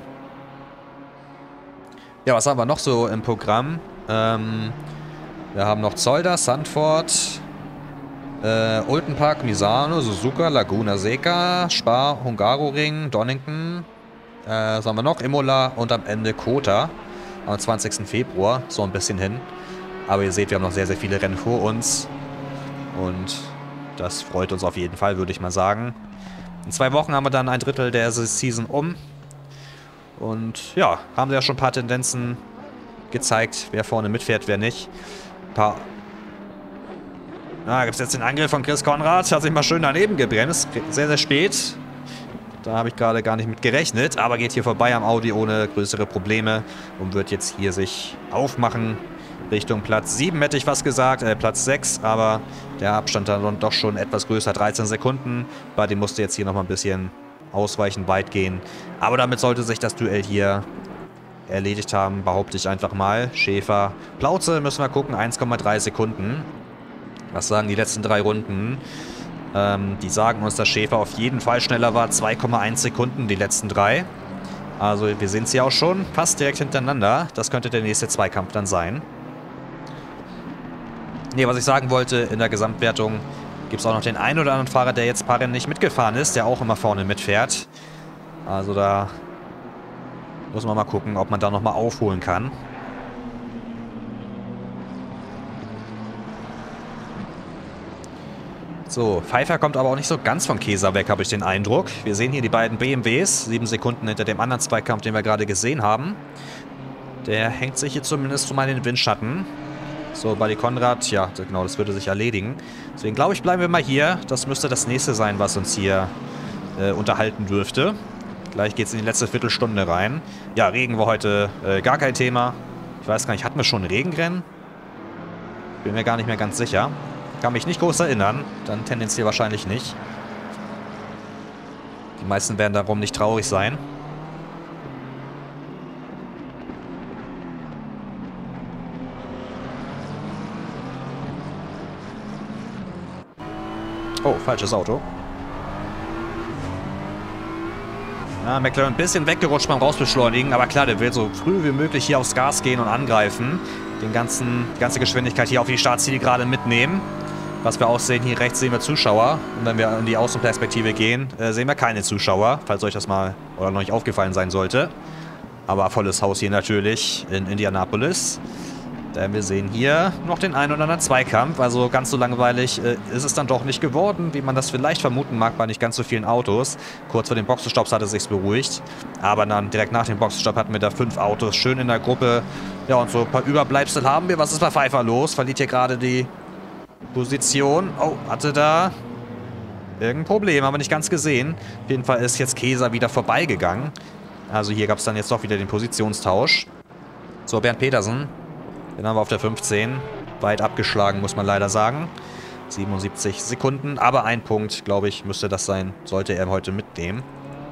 Ja, was haben wir noch so im Programm? Ähm, wir haben noch Zolder, Sandford, äh, Ultenpark, Misano, Suzuka, Laguna Seca, Spa, Hungaroring, Donington. Äh, was haben wir noch? Imola und am Ende Kota am zwanzigsten Februar, so ein bisschen hin. Aber ihr seht, wir haben noch sehr, sehr viele Rennen vor uns. Und das freut uns auf jeden Fall, würde ich mal sagen. In zwei Wochen haben wir dann ein Drittel der Season um. Und ja, haben wir ja schon ein paar Tendenzen gezeigt, wer vorne mitfährt, wer nicht. Ein paar... Da gibt es jetzt den Angriff von Chris Konrad. Hat sich mal schön daneben gebremst. Sehr, sehr spät. Da habe ich gerade gar nicht mit gerechnet. Aber geht hier vorbei am Audi ohne größere Probleme. Und wird jetzt hier sich aufmachen. Richtung Platz sieben hätte ich fast gesagt, äh, Platz sechs, aber der Abstand dann doch schon etwas größer, dreizehn Sekunden. Bei dem musste jetzt hier nochmal ein bisschen ausweichen, weit gehen. Aber damit sollte sich das Duell hier erledigt haben, behaupte ich einfach mal. Schäfer, Plauze, müssen wir gucken, eins Komma drei Sekunden. Was sagen die letzten drei Runden? Ähm, die sagen uns, dass Schäfer auf jeden Fall schneller war, zwei Komma eins Sekunden, die letzten drei. Also wir sehen es hier auch schon, fast direkt hintereinander. Das könnte der nächste Zweikampf dann sein. Ne, was ich sagen wollte, in der Gesamtwertung Gibt es auch noch den einen oder anderen Fahrer, der jetzt ein paar Rennen nicht mitgefahren ist, der auch immer vorne mitfährt. Also da muss man mal gucken, ob man da nochmal aufholen kann. So, Pfeiffer kommt aber auch nicht so ganz von Kesa weg, habe ich den Eindruck. Wir sehen hier die beiden B M Ws, sieben Sekunden hinter dem anderen Zweikampf, den wir gerade gesehen haben. Der hängt sich hier zumindest schon mal in den Windschatten. So, Buddy Conrad, ja, genau, das würde sich erledigen. Deswegen glaube ich, bleiben wir mal hier. Das müsste das nächste sein, was uns hier äh, unterhalten dürfte. Gleich geht es in die letzte Viertelstunde rein. Ja, Regen war heute äh, gar kein Thema. Ich weiß gar nicht, hatten wir schon ein Regenrennen? Bin mir gar nicht mehr ganz sicher. Kann mich nicht groß erinnern. Dann tendenziell wahrscheinlich nicht. Die meisten werden darum nicht traurig sein. Oh, falsches Auto. Ja, McLaren ein bisschen weggerutscht beim Rausbeschleunigen, aber klar, der will so früh wie möglich hier aufs Gas gehen und angreifen. Den ganzen, die ganze Geschwindigkeit hier auf die Startziele gerade mitnehmen. Was wir auch sehen, hier rechts sehen wir Zuschauer. Und wenn wir in die Außenperspektive gehen, äh, sehen wir keine Zuschauer, falls euch das mal oder noch nicht aufgefallen sein sollte. Aber volles Haus hier natürlich in Indianapolis. Denn wir sehen hier noch den einen oder anderen Zweikampf. Also ganz so langweilig äh, ist es dann doch nicht geworden, wie man das vielleicht vermuten mag bei nicht ganz so vielen Autos. Kurz vor den Boxenstopps hatte es sich beruhigt. Aber dann direkt nach dem Boxenstopp hatten wir da fünf Autos schön in der Gruppe. Ja, und so ein paar Überbleibsel haben wir. Was ist bei Pfeiffer los? Verliert hier gerade die Position. Oh, hatte da irgendein Problem, haben wir nicht ganz gesehen. Auf jeden Fall ist jetzt Kesa wieder vorbeigegangen. Also hier gab es dann jetzt doch wieder den Positionstausch. So, Bernd Petersen. Den haben wir auf der fünfzehn. Weit abgeschlagen, muss man leider sagen. siebenundsiebzig Sekunden. Aber ein Punkt, glaube ich, müsste das sein. Sollte er heute mitnehmen.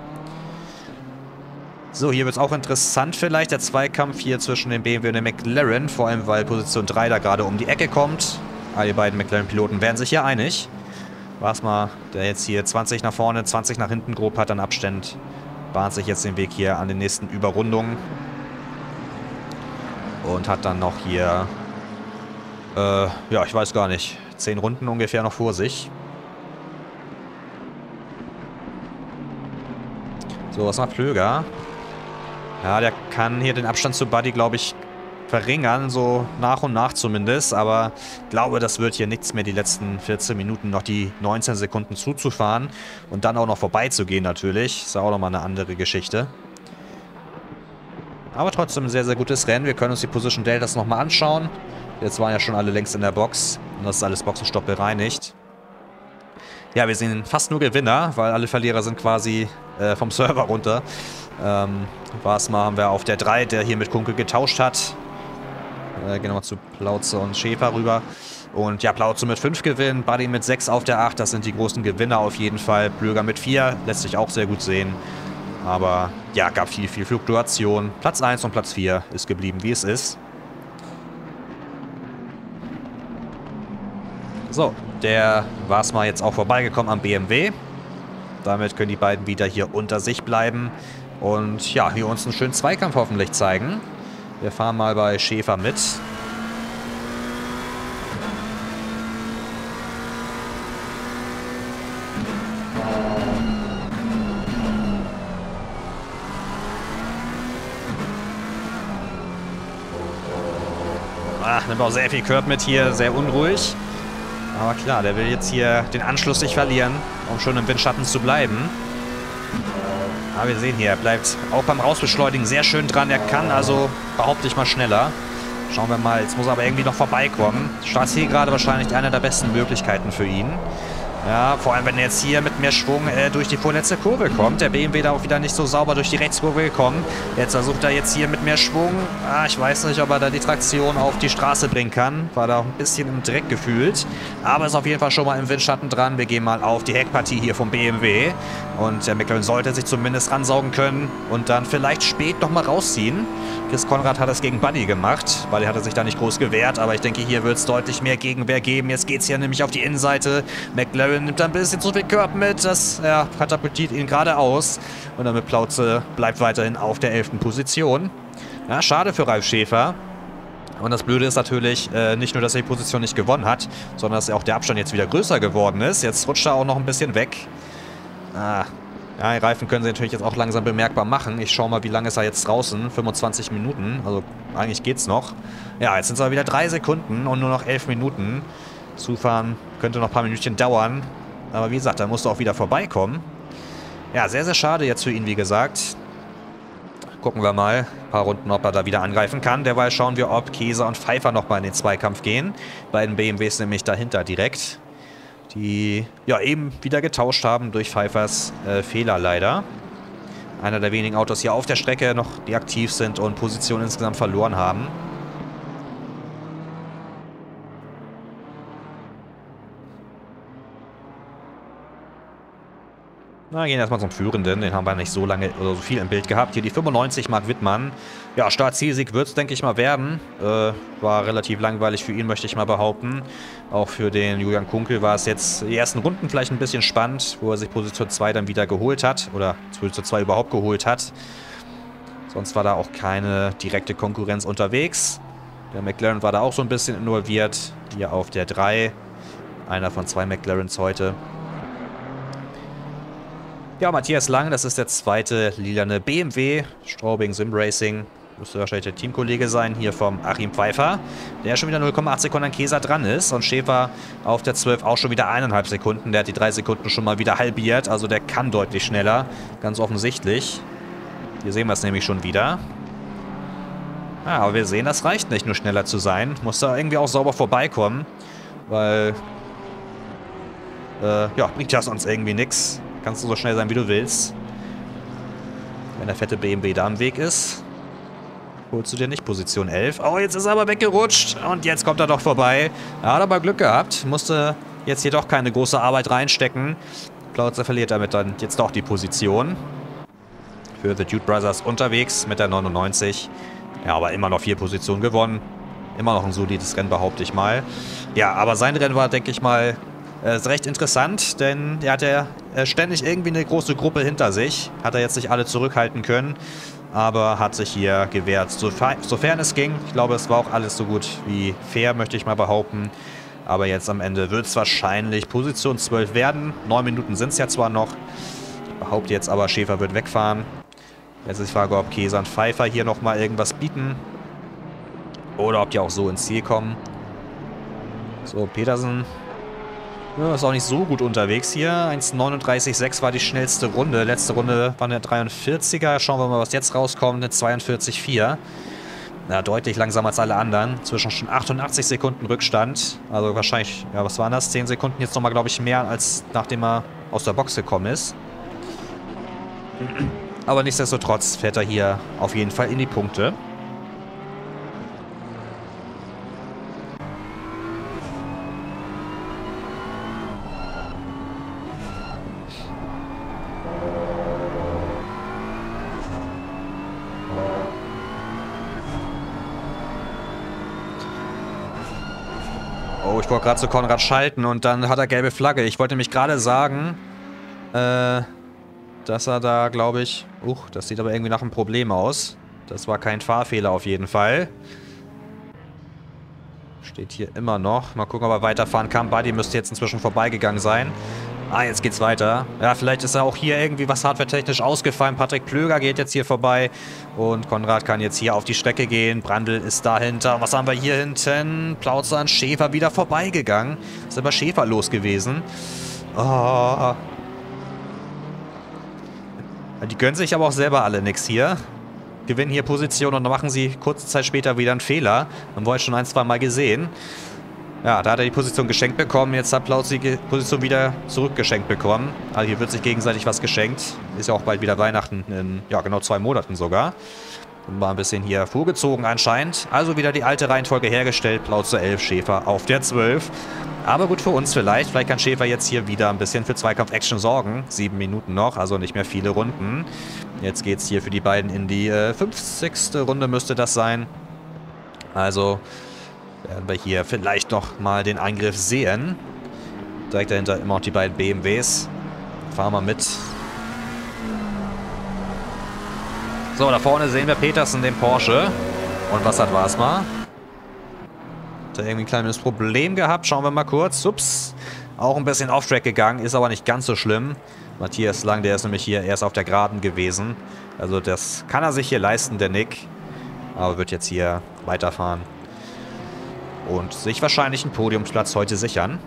So, hier wird es auch interessant vielleicht. Der Zweikampf hier zwischen dem B M W und dem McLaren. Vor allem, weil Position drei da gerade um die Ecke kommt. Ah, die beiden McLaren-Piloten werden sich hier einig. Was mal, der jetzt hier zwanzig nach vorne, zwanzig nach hinten grob hat an Abstand. Bahnt sich jetzt den Weg hier an den nächsten Überrundungen. Und hat dann noch hier, äh, ja, ich weiß gar nicht, zehn Runden ungefähr noch vor sich. So, was macht Plöger? Ja, der kann hier den Abstand zu Buddy, glaube ich, verringern, so nach und nach zumindest. Aber ich glaube, das wird hier nichts mehr, die letzten vierzehn Minuten noch die neunzehn Sekunden zuzufahren. Und dann auch noch vorbeizugehen natürlich. Ist ja auch nochmal eine andere Geschichte. Aber trotzdem ein sehr, sehr gutes Rennen. Wir können uns die Position Deltas nochmal anschauen. Jetzt waren ja schon alle längst in der Box. Und das ist alles Boxenstopp bereinigt. Ja, wir sehen fast nur Gewinner, weil alle Verlierer sind quasi äh, vom Server runter. Ähm, was mal haben wir auf der drei, der hier mit Kunkel getauscht hat. Äh, gehen wir mal zu Plauze und Schäfer rüber. Und ja, Plauze mit fünf Gewinnen, Buddy mit sechs auf der acht. Das sind die großen Gewinner auf jeden Fall. Plöger mit vier, lässt sich auch sehr gut sehen. Aber ja, gab viel, viel Fluktuation. Platz eins und Platz vier ist geblieben, wie es ist. So, der war es mal jetzt auch vorbeigekommen am B M W. Damit können die beiden wieder hier unter sich bleiben. Und ja, hier uns einen schönen Zweikampf hoffentlich zeigen. Wir fahren mal bei Schäfer mit. Ach, nimmt auch sehr viel Curb mit hier, sehr unruhig. Aber klar, der will jetzt hier den Anschluss nicht verlieren, um schon im Windschatten zu bleiben. Aber wir sehen hier, er bleibt auch beim Rausbeschleunigen sehr schön dran. Er kann also, behaupte ich mal, schneller. Schauen wir mal, jetzt muss er aber irgendwie noch vorbeikommen. Start hier gerade wahrscheinlich eine der besten Möglichkeiten für ihn. Ja, vor allem, wenn er jetzt hier mit mehr Schwung äh, durch die vorletzte Kurve kommt. Der B M W da auch wieder nicht so sauber durch die Rechtskurve gekommen. Jetzt versucht er jetzt hier mit mehr Schwung. Ah, ich weiß nicht, ob er da die Traktion auf die Straße bringen kann. War da auch ein bisschen im Dreck gefühlt. Aber ist auf jeden Fall schon mal im Windschatten dran. Wir gehen mal auf die Heckpartie hier vom B M W. Und der McLaren sollte sich zumindest ransaugen können. Und dann vielleicht spät nochmal rausziehen. Chris Konrad hat das gegen Buddy gemacht. Buddy hatte sich da nicht groß gewehrt. Aber ich denke, hier wird es deutlich mehr Gegenwehr geben. Jetzt geht es hier nämlich auf die Innenseite. McLaren nimmt da ein bisschen zu viel Körper mit. Das ja, katapultiert ihn geradeaus. Und damit Plauze bleibt weiterhin auf der elften Position. Ja, schade für Ralf Schäfer. Und das Blöde ist natürlich äh, nicht nur, dass er die Position nicht gewonnen hat, sondern dass auch der Abstand jetzt wieder größer geworden ist. Jetzt rutscht er auch noch ein bisschen weg. Ah, ja, die Reifen können sie natürlich jetzt auch langsam bemerkbar machen. Ich schaue mal, wie lange ist er jetzt draußen. fünfundzwanzig Minuten, also eigentlich geht's noch. Ja, jetzt sind es aber wieder drei Sekunden und nur noch elf Minuten. Zufahren könnte noch ein paar Minütchen dauern. Aber wie gesagt, da musst du auch wieder vorbeikommen. Ja, sehr, sehr schade jetzt für ihn, wie gesagt. Gucken wir mal ein paar Runden, ob er da wieder angreifen kann. Derweil schauen wir, ob Käser und Pfeiffer nochmal in den Zweikampf gehen. Beiden B M Ws nämlich dahinter direkt. Die ja eben wieder getauscht haben durch Pfeiffers äh, Fehler leider. Einer der wenigen Autos hier auf der Strecke noch, die aktiv sind und Position insgesamt verloren haben. Na, gehen erstmal zum Führenden. Den haben wir nicht so lange oder so viel im Bild gehabt. Hier die fünfundneunzig, Marc Wittmann. Ja, Start-Zielsieg wird es, denke ich mal, werden. Äh, war relativ langweilig für ihn, möchte ich mal behaupten. Auch für den Julian Kunkel war es jetzt die ersten Runden vielleicht ein bisschen spannend, wo er sich Position zwei dann wieder geholt hat. Oder Position zwei überhaupt geholt hat. Sonst war da auch keine direkte Konkurrenz unterwegs. Der McLaren war da auch so ein bisschen involviert. Hier auf der drei. Einer von zwei McLarens heute. Ja, Matthias Lang, das ist der zweite lilane B M W. Straubing Sim Racing. Müsste wahrscheinlich der Teamkollege sein, hier vom Achim Pfeiffer. Der schon wieder null Komma acht Sekunden an Käser dran ist. Und Schäfer auf der zwölf auch schon wieder eineinhalb Sekunden. Der hat die drei Sekunden schon mal wieder halbiert. Also der kann deutlich schneller. Ganz offensichtlich. Hier sehen wir es nämlich schon wieder. Ja, aber wir sehen, das reicht nicht, nur schneller zu sein. Muss da irgendwie auch sauber vorbeikommen. Weil, äh, ja, bringt ja sonst irgendwie nichts. Kannst du so schnell sein, wie du willst. Wenn der fette B M W da am Weg ist, holst du dir nicht Position elf. Oh, jetzt ist er aber weggerutscht. Und jetzt kommt er doch vorbei. Er hat aber Glück gehabt. Musste jetzt hier doch keine große Arbeit reinstecken. Plautzer verliert damit dann jetzt doch die Position. Für The Dude Brothers unterwegs mit der neunundneunzig. Ja, aber immer noch vier Positionen gewonnen. Immer noch ein solides Rennen, behaupte ich mal. Ja, aber sein Rennen war, denke ich mal, Äh, ist recht interessant, denn er hat ja äh, ständig irgendwie eine große Gruppe hinter sich. Hat er jetzt nicht alle zurückhalten können, aber hat sich hier gewehrt, sofern, sofern es ging. Ich glaube, es war auch alles so gut wie fair, möchte ich mal behaupten. Aber jetzt am Ende wird es wahrscheinlich Position zwölf werden. Neun Minuten sind es ja zwar noch. Ich behaupte jetzt aber, Schäfer wird wegfahren. Jetzt ist die Frage, ob Käser und Pfeiffer hier nochmal irgendwas bieten. Oder ob die auch so ins Ziel kommen. So, Petersen. Ja, ist auch nicht so gut unterwegs hier. eins neununddreißig Komma sechs war die schnellste Runde. Letzte Runde war eine dreiundvierziger. Schauen wir mal, was jetzt rauskommt. Eine zweiundvierzig Komma vier. Ja, deutlich langsamer als alle anderen. Zwischen schon achtundachtzig Sekunden Rückstand. Also wahrscheinlich, ja, was waren das? zehn Sekunden jetzt nochmal, glaube ich, mehr, als nachdem er aus der Box gekommen ist. Aber nichtsdestotrotz fährt er hier auf jeden Fall in die Punkte. Oh, ich wollte gerade zu Konrad schalten und dann hat er gelbe Flagge. Ich wollte nämlich gerade sagen, äh, dass er da, glaube ich... Uh, das sieht aber irgendwie nach einem Problem aus. Das war kein Fahrfehler auf jeden Fall. Steht hier immer noch. Mal gucken, ob er weiterfahren kann. Buddy müsste jetzt inzwischen vorbeigegangen sein. Ah, jetzt geht's weiter. Ja, vielleicht ist er auch hier irgendwie was hardwaretechnisch ausgefallen. Patrick Plöger geht jetzt hier vorbei. Und Konrad kann jetzt hier auf die Strecke gehen. Brandl ist dahinter. Was haben wir hier hinten? Plautzer an Schäfer wieder vorbeigegangen. Ist aber Schäfer los gewesen. Oh. Die gönnen sich aber auch selber alle nichts hier. Gewinnen hier Position und dann machen sie kurze Zeit später wieder einen Fehler. Haben wir heute schon ein, zwei Mal gesehen. Ja, da hat er die Position geschenkt bekommen. Jetzt hat Plautz die Position wieder zurückgeschenkt bekommen. Also hier wird sich gegenseitig was geschenkt. Ist ja auch bald wieder Weihnachten in, ja, genau zwei Monaten sogar. Und war ein bisschen hier vorgezogen anscheinend. Also wieder die alte Reihenfolge hergestellt. Plautzer elf, Schäfer auf der zwölf. Aber gut für uns vielleicht. Vielleicht kann Schäfer jetzt hier wieder ein bisschen für Zweikampf-Action sorgen. Sieben Minuten noch, also nicht mehr viele Runden. Jetzt geht es hier für die beiden in die äh, fünfzigste Runde müsste das sein. Also werden wir hier vielleicht noch mal den Angriff sehen. Direkt dahinter immer noch die beiden B M Ws. Fahren wir mit. So, da vorne sehen wir Petersen, den Porsche. Und was hat Wasmar? Hat er irgendwie ein kleines Problem gehabt. Schauen wir mal kurz. Ups. Auch ein bisschen off-track gegangen. Ist aber nicht ganz so schlimm. Matthias Lang, der ist nämlich hier erst auf der Geraden gewesen. Also das kann er sich hier leisten, der Nick. Aber wird jetzt hier weiterfahren. Und sich wahrscheinlich einen Podiumsplatz heute sichern.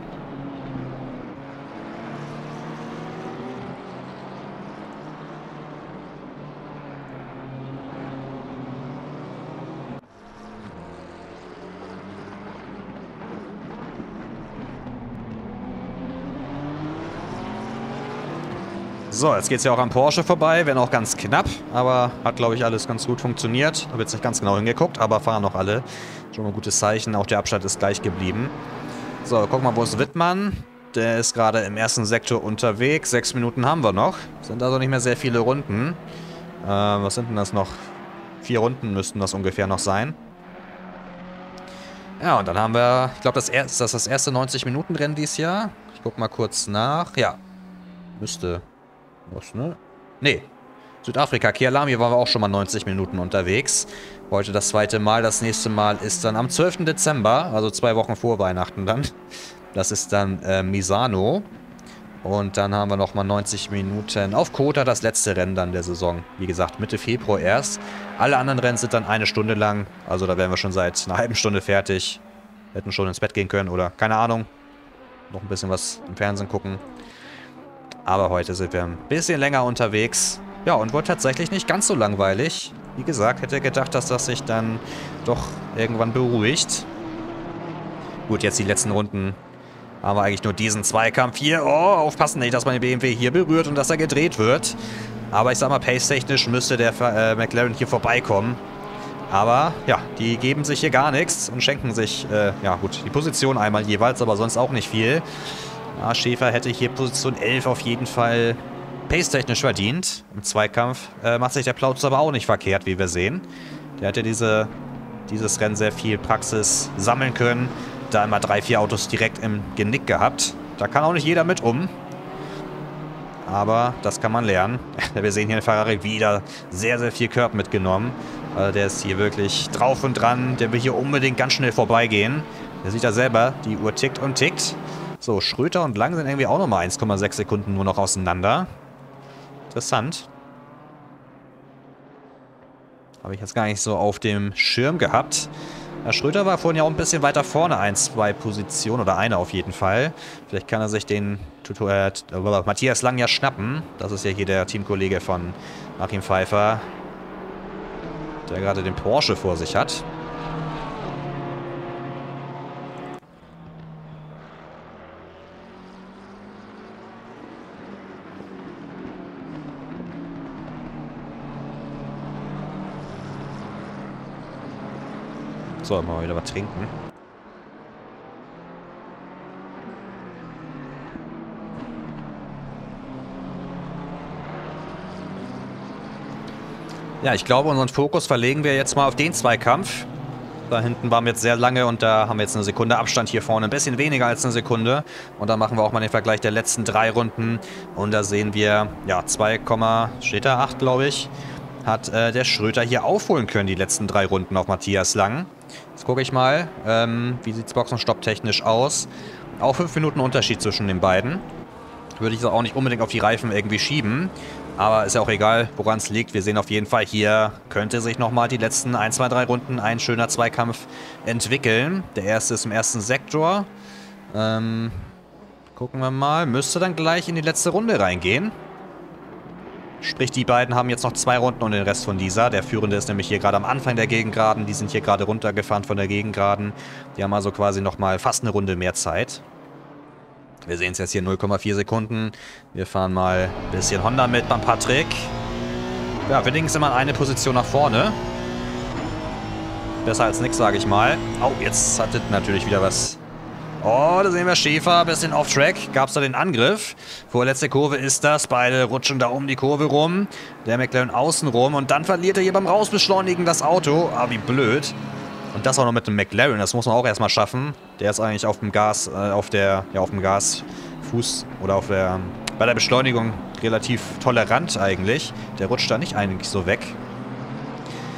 So, jetzt geht es ja auch am Porsche vorbei, wenn auch ganz knapp, aber hat, glaube ich, alles ganz gut funktioniert. Habe jetzt nicht ganz genau hingeguckt, aber fahren noch alle. Schon mal ein gutes Zeichen, auch der Abstand ist gleich geblieben. So, guck mal, wo ist Wittmann? Der ist gerade im ersten Sektor unterwegs. Sechs Minuten haben wir noch. Sind also nicht mehr sehr viele Runden. Äh, was sind denn das noch? Vier Runden müssten das ungefähr noch sein. Ja, und dann haben wir, ich glaube, das, das ist das erste neunzig-Minuten-Rennen dieses Jahr. Ich guck mal kurz nach. Ja, müsste... Was, ne? Nee. Südafrika, Kyalami waren wir auch schon mal neunzig Minuten unterwegs. Heute das zweite Mal. Das nächste Mal ist dann am zwölften Dezember, also zwei Wochen vor Weihnachten dann. Das ist dann äh, Misano. Und dann haben wir nochmal neunzig Minuten auf Kota, das letzte Rennen dann der Saison. Wie gesagt, Mitte Februar erst. Alle anderen Rennen sind dann eine Stunde lang. Also da wären wir schon seit einer halben Stunde fertig. Hätten schon ins Bett gehen können oder keine Ahnung. Noch ein bisschen was im Fernsehen gucken. Aber heute sind wir ein bisschen länger unterwegs. Ja, und wurde tatsächlich nicht ganz so langweilig. Wie gesagt, hätte gedacht, dass das sich dann doch irgendwann beruhigt. Gut, jetzt die letzten Runden haben wir eigentlich nur diesen Zweikampf hier. Oh, aufpassen nicht, dass man den B M W hier berührt und dass er gedreht wird. Aber ich sag mal, pace-technisch müsste der äh, McLaren hier vorbeikommen. Aber ja, die geben sich hier gar nichts und schenken sich, äh, ja gut, die Position einmal jeweils, aber sonst auch nicht viel. Ja, Schäfer hätte hier Position elf auf jeden Fall pace-technisch verdient. Im Zweikampf äh, macht sich der Plautz aber auch nicht verkehrt, wie wir sehen. Der hätte diese, dieses Rennen sehr viel Praxis sammeln können. Da immer drei, vier Autos direkt im Genick gehabt. Da kann auch nicht jeder mit um. Aber das kann man lernen. Wir sehen hier den Ferrari wieder sehr, sehr viel Curb mitgenommen. Also der ist hier wirklich drauf und dran. Der will hier unbedingt ganz schnell vorbeigehen. Der sieht da selber, die Uhr tickt und tickt. So, Schröter und Lang sind irgendwie auch nochmal eins Komma sechs Sekunden nur noch auseinander. Interessant. Habe ich jetzt gar nicht so auf dem Schirm gehabt. Ja, Schröter war vorhin ja auch ein bisschen weiter vorne, ein, zwei Positionen oder eine auf jeden Fall. Vielleicht kann er sich den äh, Matthias Lang ja schnappen. Das ist ja hier der Teamkollege von Achim Pfeiffer, der gerade den Porsche vor sich hat. So, mal wieder was trinken. Ja, ich glaube, unseren Fokus verlegen wir jetzt mal auf den Zweikampf. Da hinten waren wir jetzt sehr lange und da haben wir jetzt eine Sekunde Abstand, hier vorne ein bisschen weniger als eine Sekunde. Und da machen wir auch mal den Vergleich der letzten drei Runden. Und da sehen wir, ja, zwei, steht da, acht, glaube ich, hat äh, der Schröter hier aufholen können, die letzten drei Runden auf Matthias Lang. Jetzt gucke ich mal, ähm, wie sieht es Boxenstopp technisch aus. Auch fünf Minuten Unterschied zwischen den beiden. Würde ich das auch nicht unbedingt auf die Reifen irgendwie schieben. Aber ist ja auch egal, woran es liegt. Wir sehen auf jeden Fall, hier könnte sich nochmal die letzten ein, zwei, drei Runden ein schöner Zweikampf entwickeln. Der erste ist im ersten Sektor. Ähm, gucken wir mal. Müsste dann gleich in die letzte Runde reingehen. Sprich, die beiden haben jetzt noch zwei Runden und den Rest von dieser. Der Führende ist nämlich hier gerade am Anfang der Gegengraden. Die sind hier gerade runtergefahren von der Gegengraden. Die haben also quasi nochmal fast eine Runde mehr Zeit. Wir sehen es jetzt hier null Komma vier Sekunden. Wir fahren mal ein bisschen Honda mit beim Patrick. Ja, wir legen es immer in eine Position nach vorne. Besser als nichts, sage ich mal. Oh, jetzt hat es natürlich wieder was. Oh, da sehen wir Schäfer, bisschen off-track. Gab es da den Angriff. Vorletzte Kurve ist das. Beide rutschen da um die Kurve rum. Der McLaren außen rum. Und dann verliert er hier beim Rausbeschleunigen das Auto. Ah, wie blöd. Und das auch noch mit dem McLaren. Das muss man auch erstmal schaffen. Der ist eigentlich auf dem Gas, äh, auf der, ja, auf dem Gasfuß oder auf der, bei der Beschleunigung relativ tolerant eigentlich. Der rutscht da nicht eigentlich so weg.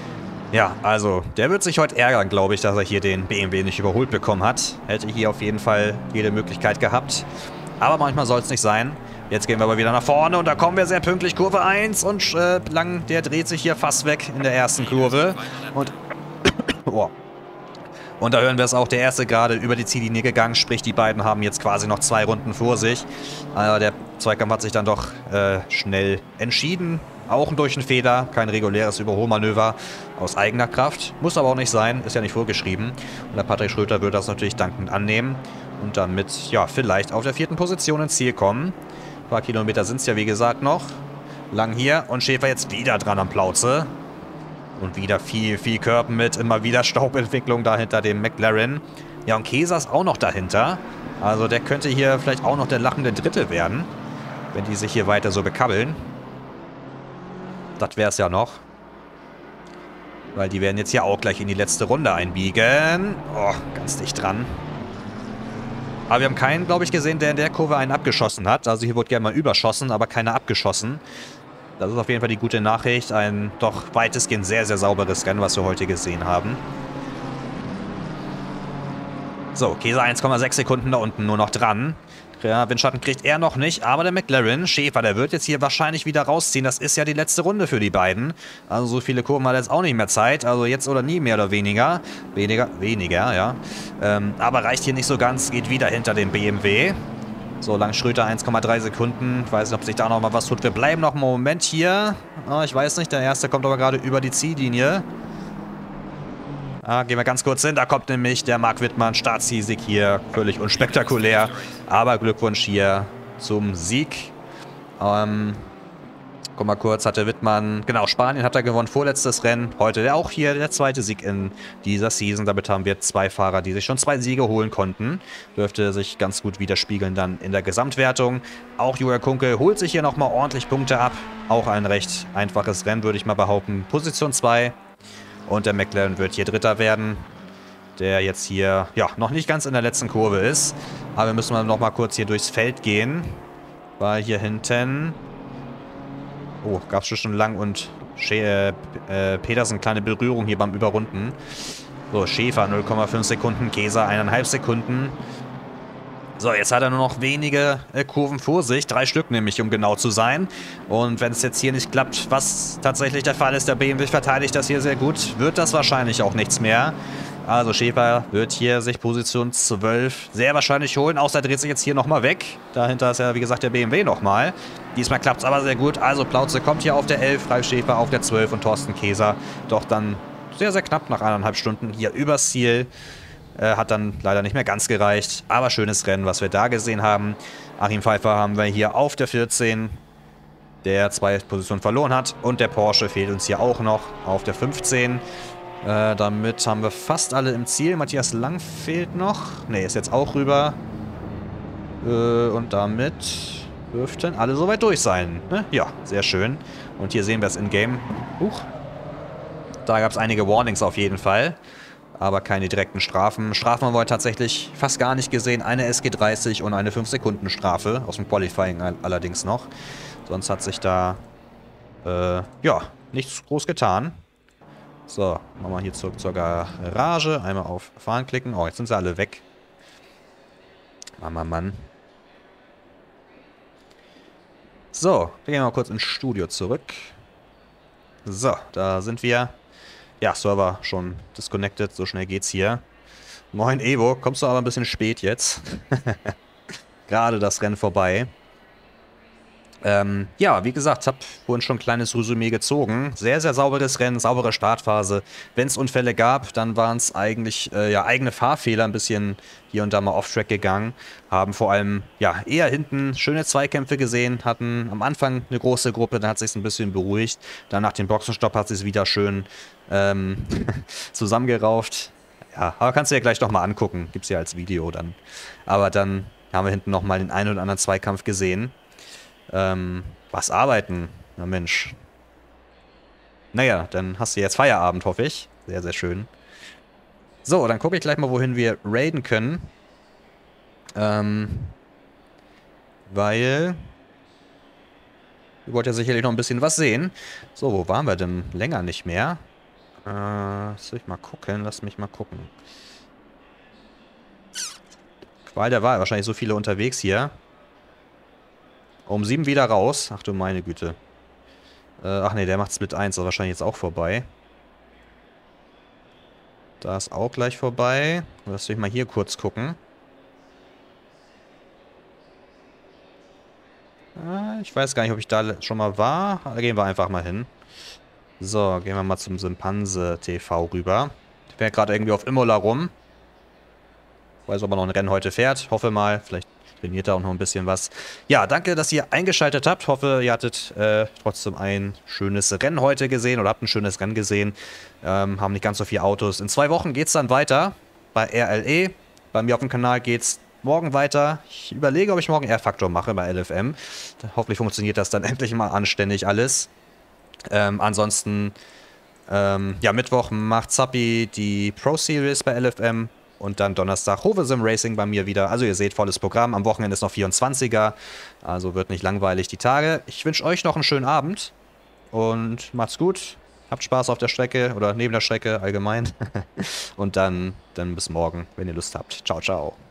Ja, also, der wird sich heute ärgern, glaube ich, dass er hier den B M W nicht überholt bekommen hat. Hätte hier auf jeden Fall jede Möglichkeit gehabt. Aber manchmal soll es nicht sein. Jetzt gehen wir aber wieder nach vorne und da kommen wir sehr pünktlich. Kurve eins und äh, Lang, der dreht sich hier fast weg in der ersten Kurve. Und, oh. Und da hören wir es auch, der erste gerade über die Ziellinie gegangen. Sprich, die beiden haben jetzt quasi noch zwei Runden vor sich. Aber der Zweikampf hat sich dann doch äh, schnell entschieden. Auch durch einen Fehler, kein reguläres Überholmanöver aus eigener Kraft. Muss aber auch nicht sein, ist ja nicht vorgeschrieben. Und der Patrick Schröter wird das natürlich dankend annehmen. Und dann mit, ja, vielleicht auf der vierten Position ins Ziel kommen. Ein paar Kilometer sind es ja, wie gesagt, noch. Lang hier und Schäfer jetzt wieder dran am Plauze. Und wieder viel, viel Körben mit, immer wieder Staubentwicklung da hinter dem McLaren. Ja, und Käser ist auch noch dahinter. Also der könnte hier vielleicht auch noch der lachende Dritte werden, wenn die sich hier weiter so bekabbeln. Das wäre es ja noch. Weil die werden jetzt hier auch gleich in die letzte Runde einbiegen. Oh, ganz dicht dran. Aber wir haben keinen, glaube ich, gesehen, der in der Kurve einen abgeschossen hat. Also hier wurde gerne mal überschossen, aber keiner abgeschossen. Das ist auf jeden Fall die gute Nachricht. Ein doch weitestgehend sehr, sehr sauberes Rennen, was wir heute gesehen haben. So, Käse eins Komma sechs Sekunden da unten nur noch dran. Ja, Windschatten kriegt er noch nicht, aber der McLaren, Schäfer, der wird jetzt hier wahrscheinlich wieder rausziehen. Das ist ja die letzte Runde für die beiden. Also so viele Kurven hat jetzt auch nicht mehr Zeit. Also jetzt oder nie, mehr oder weniger. Weniger, weniger, ja. Ähm, aber reicht hier nicht so ganz, geht wieder hinter dem B M W. So, Lang Schröter eins Komma drei Sekunden. Ich weiß nicht, ob sich da noch mal was tut. Wir bleiben noch einen Moment hier. Oh, ich weiß nicht, der erste kommt aber gerade über die Ziellinie. Ah, gehen wir ganz kurz hin. Da kommt nämlich der Marc Wittmann. Startsieg hier. Völlig unspektakulär. Aber Glückwunsch hier zum Sieg. Ähm, guck mal kurz, hatte Wittmann... Genau, Spanien hat er gewonnen. Vorletztes Rennen. Heute auch hier der zweite Sieg in dieser Season. Damit haben wir zwei Fahrer, die sich schon zwei Siege holen konnten. Dürfte sich ganz gut widerspiegeln dann in der Gesamtwertung. Auch Julia Kunkel holt sich hier nochmal ordentlich Punkte ab. Auch ein recht einfaches Rennen, würde ich mal behaupten. Position zwei. Und der McLaren wird hier Dritter werden, der jetzt hier, ja, noch nicht ganz in der letzten Kurve ist. Aber wir müssen mal noch mal kurz hier durchs Feld gehen, weil hier hinten, oh, gab es schon Lang und Schä äh, Petersen kleine Berührung hier beim Überrunden. So, Schäfer null Komma fünf Sekunden, Käser eineinhalb Sekunden. So, jetzt hat er nur noch wenige äh, Kurven vor sich, drei Stück nämlich, um genau zu sein. Und wenn es jetzt hier nicht klappt, was tatsächlich der Fall ist, der B M W verteidigt das hier sehr gut, wird das wahrscheinlich auch nichts mehr. Also Schäfer wird hier sich Position zwölf sehr wahrscheinlich holen, außer er dreht sich jetzt hier nochmal weg. Dahinter ist ja, wie gesagt, der B M W nochmal. Diesmal klappt es aber sehr gut. Also Plauze kommt hier auf der elf, Ralf Schäfer auf der zwölf und Thorsten Käser doch dann sehr, sehr knapp nach eineinhalb Stunden hier übers Ziel. Äh, hat dann leider nicht mehr ganz gereicht. Aber schönes Rennen, was wir da gesehen haben. Achim Pfeiffer haben wir hier auf der vierzehn, der zwei Positionen verloren hat. Und der Porsche fehlt uns hier auch noch auf der fünfzehn. Äh, damit haben wir fast alle im Ziel. Matthias Lang fehlt noch. Ne, ist jetzt auch rüber. Äh, und damit dürften alle soweit durch sein. Ne? Ja, sehr schön. Und hier sehen wir es in-game. Huch. Da gab es einige Warnings auf jeden Fall. Aber keine direkten Strafen. Strafen haben wir tatsächlich fast gar nicht gesehen. Eine S G dreißig und eine fünf Sekunden Strafe. Aus dem Qualifying allerdings noch. Sonst hat sich da äh, ja, nichts groß getan. So, machen wir hier zurück zur Garage. Einmal auf Fahren klicken. Oh, jetzt sind sie alle weg. Mann, Mann, Mann. So, wir gehen mal kurz ins Studio zurück. So, da sind wir. Ja, Server schon disconnected, so schnell geht's hier. Moin Evo, kommst du aber ein bisschen spät jetzt. Gerade das Rennen vorbei. Ähm, ja, wie gesagt, habe vorhin schon ein kleines Resümee gezogen. Sehr, sehr sauberes Rennen, saubere Startphase. Wenn es Unfälle gab, dann waren es eigentlich äh, ja, eigene Fahrfehler, ein bisschen hier und da mal off-track gegangen. Haben vor allem ja eher hinten schöne Zweikämpfe gesehen, hatten am Anfang eine große Gruppe, dann hat es sich ein bisschen beruhigt. Dann nach dem Boxenstopp hat es sich wieder schön ähm, zusammengerauft. Ja, aber kannst du dir gleich nochmal angucken. Gibt es ja als Video dann. Aber dann haben wir hinten nochmal den einen oder anderen Zweikampf gesehen. Ähm, was arbeiten? Na Mensch. Naja, dann hast du jetzt Feierabend, hoffe ich. Sehr, sehr schön. So, dann gucke ich gleich mal, wohin wir raiden können. Ähm, weil... Ihr wollt ja sicherlich noch ein bisschen was sehen. So, wo waren wir denn? Länger nicht mehr. Äh, lass mich mal gucken, lass mich mal gucken. Qual der Wahl, wahrscheinlich so viele unterwegs hier. Um sieben wieder raus. Ach du meine Güte. Äh, ach nee, der macht Split eins, das ist wahrscheinlich jetzt auch vorbei. Da ist auch gleich vorbei. Lass mich mal hier kurz gucken. Äh, ich weiß gar nicht, ob ich da schon mal war. Da gehen wir einfach mal hin. So, gehen wir mal zum Simpanse T V rüber. Ich bin ja gerade irgendwie auf Imola rum. Weiß, ob er noch ein Rennen heute fährt. Hoffe mal, vielleicht trainiert er auch noch ein bisschen was. Ja, danke, dass ihr eingeschaltet habt. Hoffe, ihr hattet äh, trotzdem ein schönes Rennen heute gesehen oder habt ein schönes Rennen gesehen. Ähm, haben nicht ganz so viele Autos. In zwei Wochen geht es dann weiter bei R L E. Bei mir auf dem Kanal geht es morgen weiter. Ich überlege, ob ich morgen R-Faktor mache bei L F M. Hoffentlich funktioniert das dann endlich mal anständig alles. Ähm, ansonsten, ähm, ja, Mittwoch macht Zappi die Pro Series bei L F M. Und dann Donnerstag Hovesim Racing bei mir wieder. Also ihr seht, volles Programm. Am Wochenende ist noch vierundzwanziger. Also wird nicht langweilig die Tage. Ich wünsche euch noch einen schönen Abend. Und macht's gut. Habt Spaß auf der Strecke oder neben der Strecke allgemein. Und dann, dann bis morgen, wenn ihr Lust habt. Ciao, ciao.